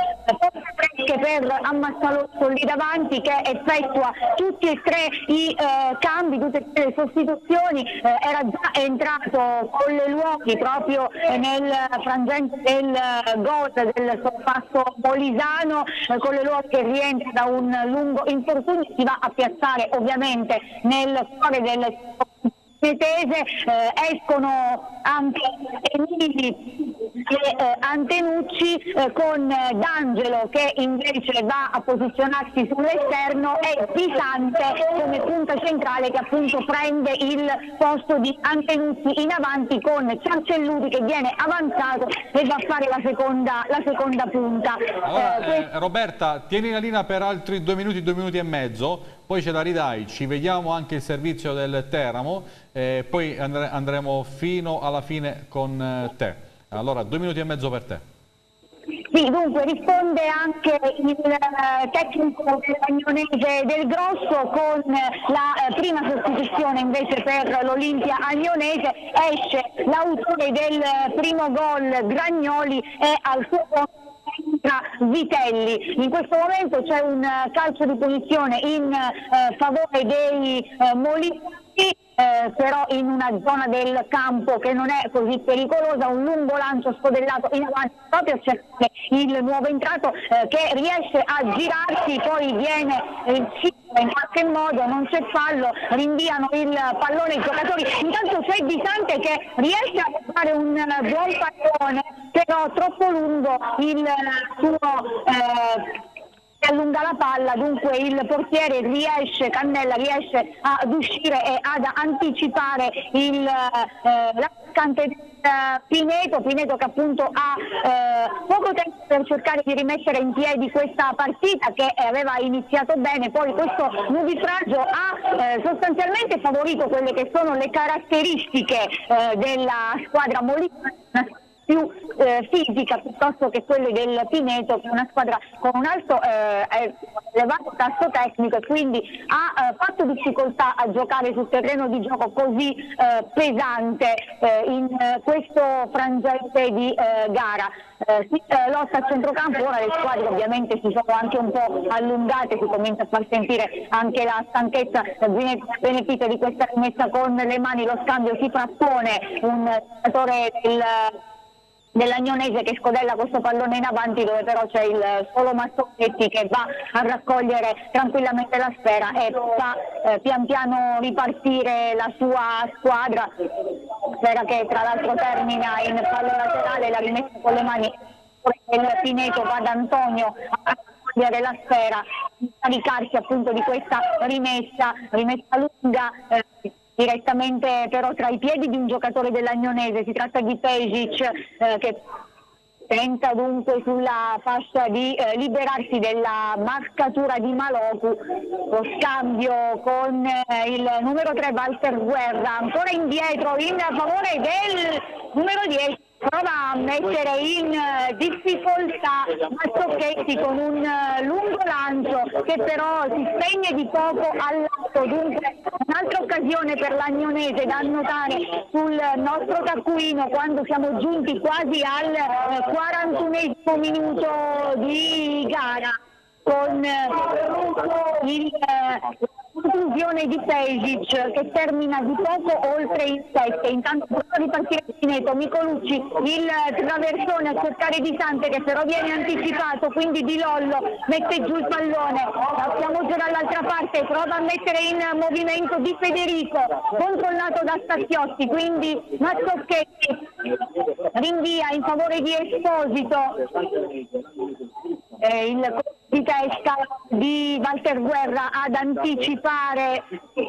Che per Ammazzalotto lì davanti che effettua tutti e tre i eh, cambi, tutte e tre le sostituzioni, eh, era già entrato con le Luoghi proprio eh, nel frangente del eh, gol del sorpasso molisano, eh, con le Luoghi che rientra da un lungo infortunio, si va a piazzare ovviamente nel cuore del Metese, eh, escono anche Emili e eh, Antenucci eh, con eh, D'Angelo che invece va a posizionarsi sull'esterno e Di Sante come punta centrale che appunto prende il posto di Antenucci in avanti con Ciancelluti che viene avanzato e va a fare la seconda, la seconda punta.
Allora,
eh,
eh, Roberta, tieni la linea per altri due minuti, due minuti e mezzo, poi ce la ridai, ci vediamo anche il servizio del Teramo e poi andre andremo fino alla fine con eh, te. Allora, due minuti e mezzo per te.
Sì, dunque risponde anche il eh, tecnico agnonese del Grosso con la eh, prima sostituzione invece per l'Olimpia agnonese, esce l'autore del primo gol Gragnoli e al suo posto Vitelli. In questo momento c'è un uh, calcio di punizione in uh, favore dei uh, Molinari, eh, però in una zona del campo che non è così pericolosa, un lungo lancio scodellato in avanti proprio a cercare il nuovo entrato eh, che riesce a girarsi, poi viene eh, in qualche modo, non c'è fallo, rinviano il pallone i giocatori, intanto c'è Di Sante che riesce a fare un buon pallone, però troppo lungo il suo eh, allunga la palla, dunque il portiere riesce, Cannella riesce ad uscire e ad anticipare il eh, l'attaccante eh, Pineto, Pineto che appunto ha eh, poco tempo per cercare di rimettere in piedi questa partita che aveva iniziato bene, poi questo nubifragio ha eh, sostanzialmente favorito quelle che sono le caratteristiche eh, della squadra molisana, più eh, fisica piuttosto che quelle del Pineto, che è una squadra con un alto eh, elevato tasso tecnico e quindi ha eh, fatto difficoltà a giocare sul terreno di gioco così eh, pesante eh, in eh, questo frangente di eh, gara. Eh, si eh, lotta a centrocampo, ora le squadre ovviamente si sono anche un po' allungate, si comincia a far sentire anche la stanchezza beneficia di questa rimessa con le mani, lo scambio si frappone, un giocatore del dell'Agnonese che scodella questo pallone in avanti dove però c'è il solo Massonetti che va a raccogliere tranquillamente la sfera e fa eh, pian piano ripartire la sua squadra, sfera che tra l'altro termina in fallo laterale, la rimessa con le mani il Pineto va da Antonio a raccogliere la sfera, caricarsi appunto di questa rimessa, rimessa lunga eh, direttamente però tra i piedi di un giocatore dell'Agnonese, si tratta di Pejic eh, che tenta dunque sulla fascia di eh, liberarsi della marcatura di Maloku, lo scambio con eh, il numero tre Walter Guerra, ancora indietro in favore del numero dieci prova a mettere in difficoltà Mazzocchetti con un lungo lancio che però si spegne di poco all'atto, dunque un'altra occasione per l'Agnonese da annotare sul nostro taccuino quando siamo giunti quasi al quarantunesimo minuto di gara con il conclusione di Pejic che termina di poco oltre il sette. Intanto prova di partire Pineto, Micolucci, il traversone a cercare Di Sante che però viene anticipato, quindi Di Lollo mette giù il pallone, siamo già dall'altra parte, prova a mettere in movimento Di Federico, controllato da Stacchiotti, quindi Mazzocchetti rinvia in favore di Esposito. Eh, il colpo di testa di Walter Guerra ad anticipare.
Che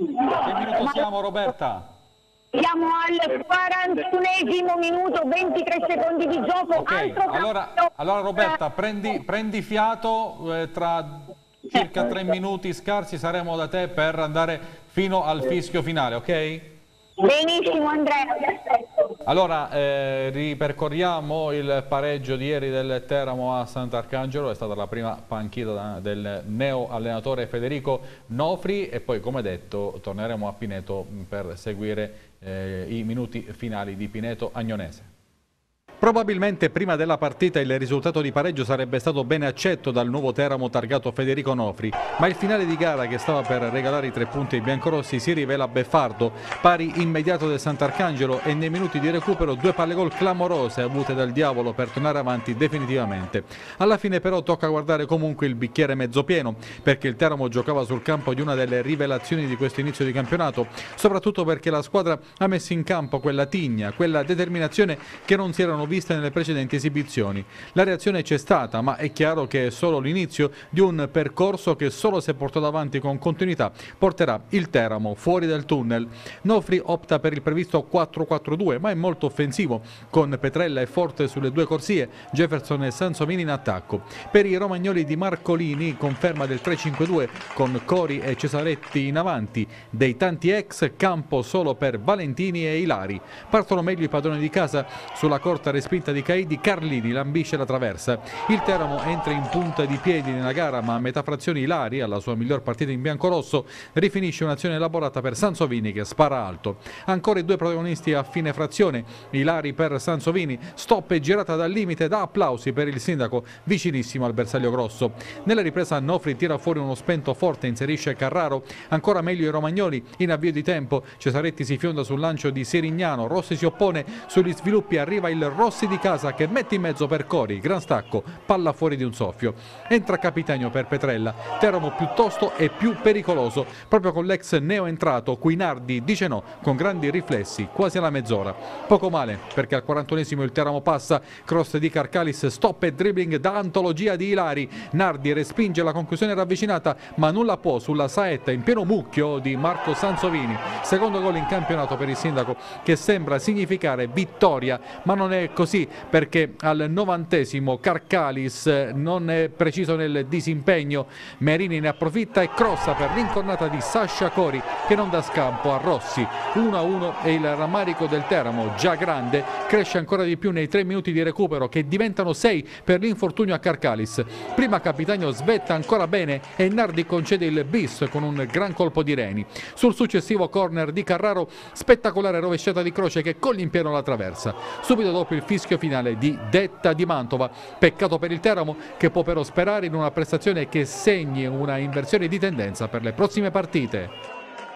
minuto siamo, Roberta?
Siamo al quarantunesimo minuto, ventitré secondi di gioco.
Ok, allora, allora Roberta, prendi, prendi fiato, eh, tra circa tre minuti scarsi saremo da te per andare fino al fischio finale, ok?
Benissimo Andrea.
Allora, eh, ripercorriamo il pareggio di ieri del Teramo a Sant'Arcangelo, è stata la prima panchina del neo allenatore Federico Nofri e poi, come detto, torneremo a Pineto per seguire eh, i minuti finali di Pineto Agnonese. Probabilmente prima della partita il risultato di pareggio sarebbe stato ben accetto dal nuovo Teramo targato Federico Nofri, ma il finale di gara che stava per regalare i tre punti ai biancorossi si rivela beffardo, pari immediato del Sant'Arcangelo e nei minuti di recupero due palle gol clamorose avute dal diavolo per tornare avanti definitivamente. Alla fine però tocca guardare comunque il bicchiere mezzo pieno, perché il Teramo giocava sul campo di una delle rivelazioni di questo inizio di campionato, soprattutto perché la squadra ha messo in campo quella tigna, quella determinazione che non si erano viste nelle precedenti esibizioni. La reazione c'è stata, ma è chiaro che è solo l'inizio di un percorso che solo se portato avanti con continuità porterà il Teramo fuori dal tunnel. Nofri opta per il previsto quattro quattro due, ma è molto offensivo, con Petrella e Forte sulle due corsie, Jefferson e Sansovini in attacco. Per i romagnoli di Marcolini conferma del tre cinque due con Cori e Cesaretti in avanti, dei tanti ex campo solo per Valentini e Ilari. Partono meglio i padroni di casa sulla corta spinta di Caidi, Carlini lambisce la traversa. Il Teramo entra in punta di piedi nella gara, ma a metà frazione Ilari, alla sua miglior partita in biancorosso, rifinisce un'azione elaborata per Sansovini che spara alto. Ancora i due protagonisti a fine frazione, Ilari per Sansovini, stop e girata dal limite da applausi per il sindaco vicinissimo al bersaglio grosso. Nella ripresa Nofri tira fuori uno spento Forte, inserisce Carraro, ancora meglio i romagnoli in avvio di tempo, Cesaretti si fionda sul lancio di Serignano, Rossi si oppone, sugli sviluppi arriva il Rossi di casa che mette in mezzo per Cori, gran stacco, palla fuori di un soffio. Entra Capitagno per Petrella, Teramo piuttosto e più pericoloso, proprio con l'ex neoentrato Quinardi dice no, con grandi riflessi, quasi alla mezz'ora. Poco male, perché al quarantunesimo il Teramo passa, cross di Carcalis, stop e dribbling da antologia di Ilari, Nardi respinge la conclusione ravvicinata, ma nulla può sulla saetta in pieno mucchio di Marco Sansovini. Secondo gol in campionato per il sindaco che sembra significare vittoria, ma non è così, perché al novantesimo Carcalis non è preciso nel disimpegno, Merini ne approfitta e crossa per l'incornata di Sasha Cori che non dà scampo a Rossi. uno a uno e il rammarico del Teramo, già grande, cresce ancora di più nei tre minuti di recupero che diventano sei per l'infortunio a Carcalis. Prima Capitagno svetta ancora bene e Nardi concede il bis con un gran colpo di Reni. Sul successivo corner di Carraro, spettacolare rovesciata di Croce che coglie in pieno la traversa. Subito dopo il fischio finale di Detta di Mantova, peccato per il Teramo che può però sperare in una prestazione che segni una inversione di tendenza per le prossime partite.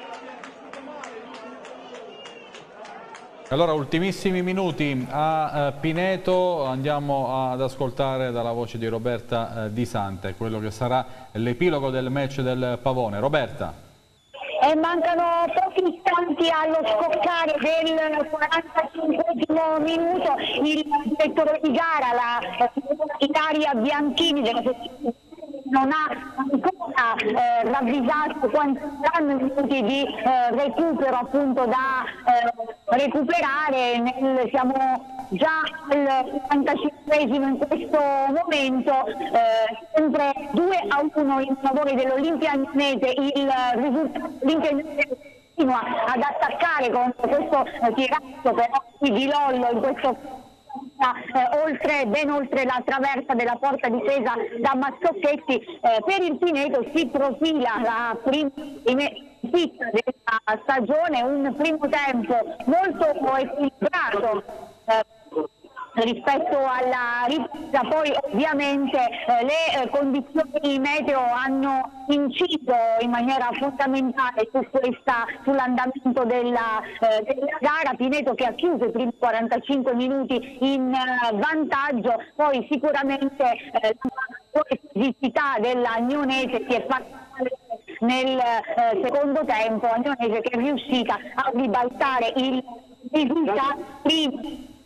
Allora, ultimissimi minuti a eh, Pineto, andiamo ad ascoltare dalla voce di Roberta eh, Di Sante quello che sarà l'epilogo del match del Pavone. Roberta.
E mancano pochi istanti allo scoccare del quarantacinquesimo minuto. Il direttore di gara, la Italia Bianchini della sezione, non ha ancora eh, ravvisato quanti saranno i minuti di eh, recupero appunto da eh, recuperare. Nel, siamo già al quarantacinquesimo in questo momento, eh, sempre due a uno in favore dell'Olimpia Agnonese. Il risultato l'Olimpia Agnonese continua ad attaccare con questo eh, tirato però di Lollo in questo eh, oltre, ben oltre la traversa della porta difesa da Mazzocchetti. Eh, per il Pineto si profila la prima della stagione, un primo tempo molto equilibrato eh, rispetto alla ripresa. Poi ovviamente eh, le eh, condizioni meteo hanno inciso in maniera fondamentale su questa, sull'andamento della, eh, della gara. Pineto che ha chiuso i primi quarantacinque minuti in eh, vantaggio, poi sicuramente eh, la fisicità dell'Agnonese si è fatta nel eh, secondo tempo, Agnonese che è riuscita a ribaltare il risultato prima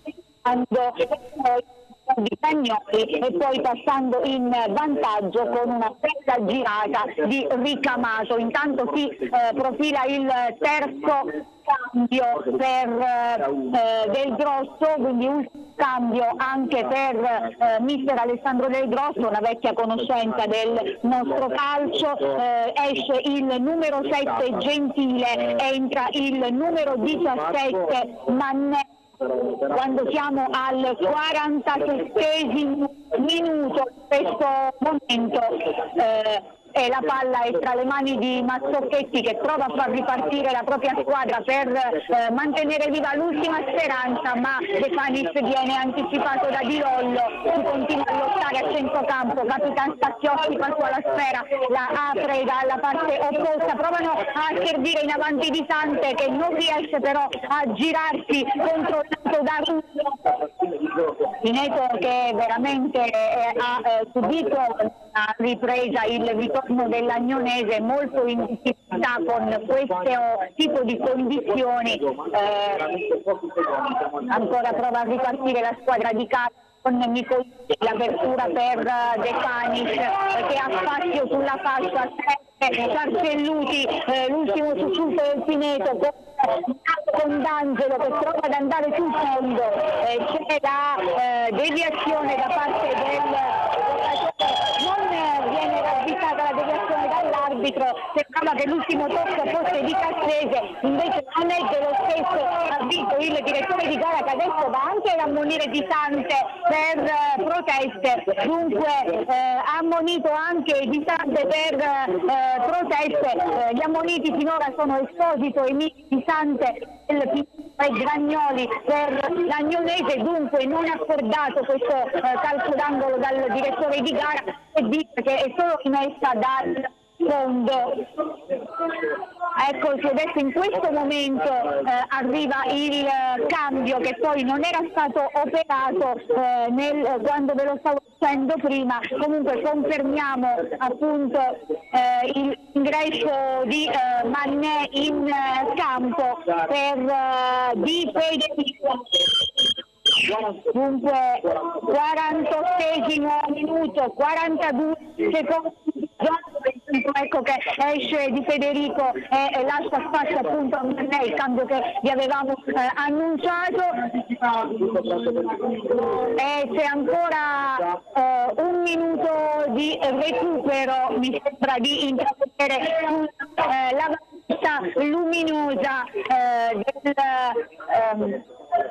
di Cagnoli e poi passando in vantaggio con una bella girata di Ricamato. Intanto si eh, profila il terzo cambio per eh, Del Grosso, quindi un cambio anche per eh, mister Alessandro Del Grosso, una vecchia conoscenza del nostro calcio. Eh, esce il numero sette Gentile, entra il numero diciassette Mannè. Quando siamo al quarantasettesimo minuto, in questo momento eh, e la palla è tra le mani di Mazzocchetti che prova a far ripartire la propria squadra per eh, mantenere viva l'ultima speranza, ma De Fanis viene anticipato da Di Lollo, si continua a lottare a centrocampo, Capitan Stacchiotti passa la sfera, la apre dalla parte opposta, provano a servire in avanti Di Sante che non riesce però a girarsi, controllato da Rullo. Pineto che veramente eh, ha eh, subito una ripresa, il ritorno dell'Agnonese molto in difficoltà con questo tipo di condizioni. Eh, ancora prova a ripartire la squadra di casa con Nicolini, l'apertura per De Fanis che ha spazio sulla fascia, Carcelluti, eh, l'ultimo sussulto del Pineto con, con D'Angelo che prova ad andare sul fondo, eh, c'è la eh, deviazione da parte del non eh, viene ravvisata la deviazione dall'arbitro, sembrava che l'ultimo tocco fosse di Cassese, invece non è dello stesso avviso il direttore di gara che adesso va anche ad ammonire Di Sante per eh, proteste, dunque eh, ha ammonito anche Di Sante per eh, proteste, eh, gli ammoniti finora sono Esposito e Di Sante e Gragnoli per l'Agnonese, dunque non accordato questo eh, calcio d'angolo dal direttore di gara e dice che è solo rimessa dal fondo. Ecco, adesso in questo momento eh, arriva il eh, cambio che poi non era stato operato eh, nel, quando ve lo stavo dicendo prima. Comunque confermiamo appunto eh, l'ingresso di eh, Mannè in eh, campo per eh, Di Federico. Dunque quarantottesimo minuto, quarantadue secondi, ecco che esce Di Federico e, e lascia spazio appunto a Mannè, il cambio che vi avevamo eh, annunciato, e c'è ancora eh, un minuto di recupero, mi sembra di intravedere eh, la vista luminosa eh, del ehm,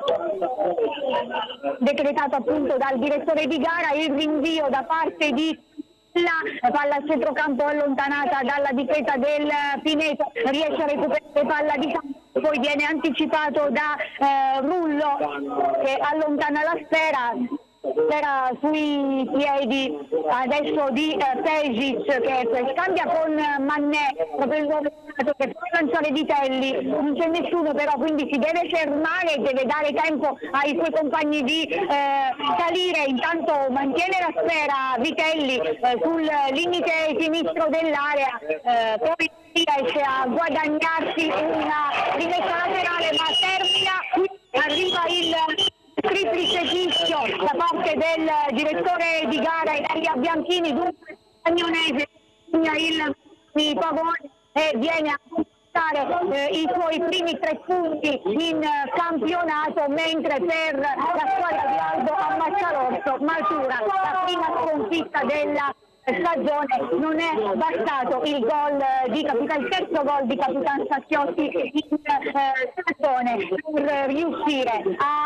decretato appunto dal direttore di gara, il rinvio da parte di la palla al centrocampo allontanata dalla difesa del Pineto, riesce a recuperare palla di campo, poi viene anticipato da eh, Rullo che allontana la sfera, era sui piedi adesso di eh, Pesic che scambia con Mannè, proprio il che può lanciare Vitelli, non c'è nessuno però, quindi si deve fermare e deve dare tempo ai suoi compagni di eh, salire. Intanto mantiene la sfera Vitelli eh, sul limite sinistro dell'area, eh, poi riesce a guadagnarsi una rimessa laterale ma termina, arriva il triplice fischio da parte del direttore di gara Ilaria Bianchini, dunque Agnonese segna il pavone e viene a conquistare eh, i suoi primi tre punti in eh, campionato, mentre per la squadra di Aldo Ammazzarotto matura la prima sconfitta della stagione non è bastato il gol di Capitan, il terzo gol di Capitan Sacchiotti in eh, stagione per riuscire a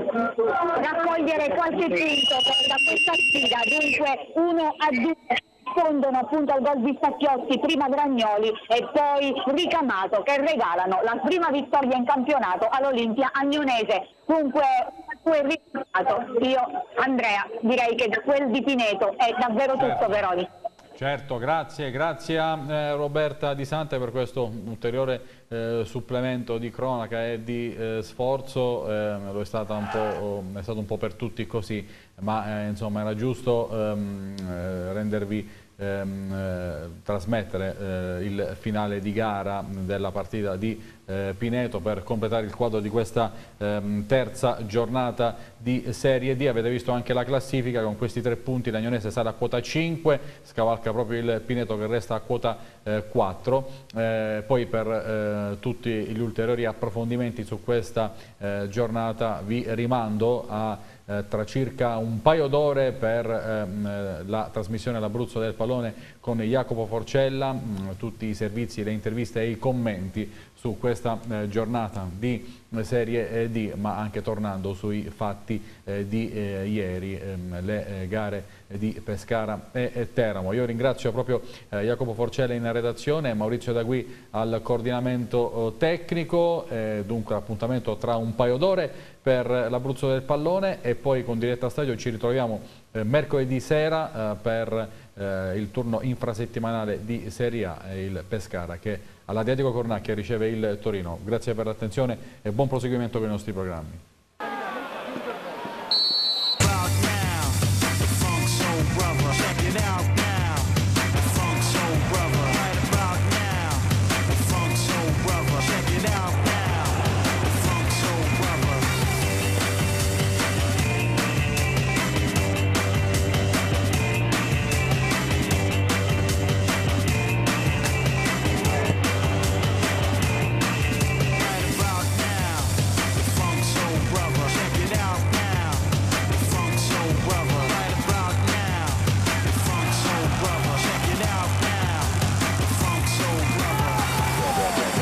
eh, raccogliere qualche punto da questa sfida. Dunque uno a due rispondono appunto al gol di Sacchiotti, prima Gragnoli e poi Ricamato, che regalano la prima vittoria in campionato all'Olimpia Agnonese. Dunque quel risultato, io Andrea direi che da quel di Pineto è davvero tutto. Certo. Veronica.
Certo, grazie, grazie a eh, Roberta Di Sante per questo ulteriore eh, supplemento di cronaca e di eh, sforzo. Eh, lo è, stata un po', è stato un po' per tutti così, ma eh, insomma era giusto ehm, eh, rendervi Ehm, eh, trasmettere eh, il finale di gara della partita di eh, Pineto per completare il quadro di questa ehm, terza giornata di Serie D. Avete visto anche la classifica: con questi tre punti l'Agnonese sale a quota cinque, scavalca proprio il Pineto che resta a quota eh, quattro. Eh, poi per eh, tutti gli ulteriori approfondimenti su questa eh, giornata vi rimando a Eh, tra circa un paio d'ore per ehm, la trasmissione all'Abruzzo del Pallone con Jacopo Forcella, mh, tutti i servizi, le interviste e i commenti su questa eh, giornata di Serie D, ma anche tornando sui fatti eh, di eh, ieri, ehm, le eh, gare di Pescara e, e Teramo. Io ringrazio proprio eh, Jacopo Forcella in redazione, Maurizio Dagui al coordinamento eh, tecnico. Eh, dunque appuntamento tra un paio d'ore per l'Abruzzo del Pallone e poi con Diretta Stadio ci ritroviamo eh, mercoledì sera eh, per eh, il turno infrasettimanale di Serie A, eh, il Pescara che all'Adriatico Cornacchia riceve il Torino. Grazie per l'attenzione e buon proseguimento con i nostri programmi.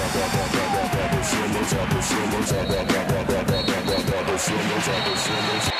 Somos, somos, somos, somos, somos, somos, somos, somos, somos,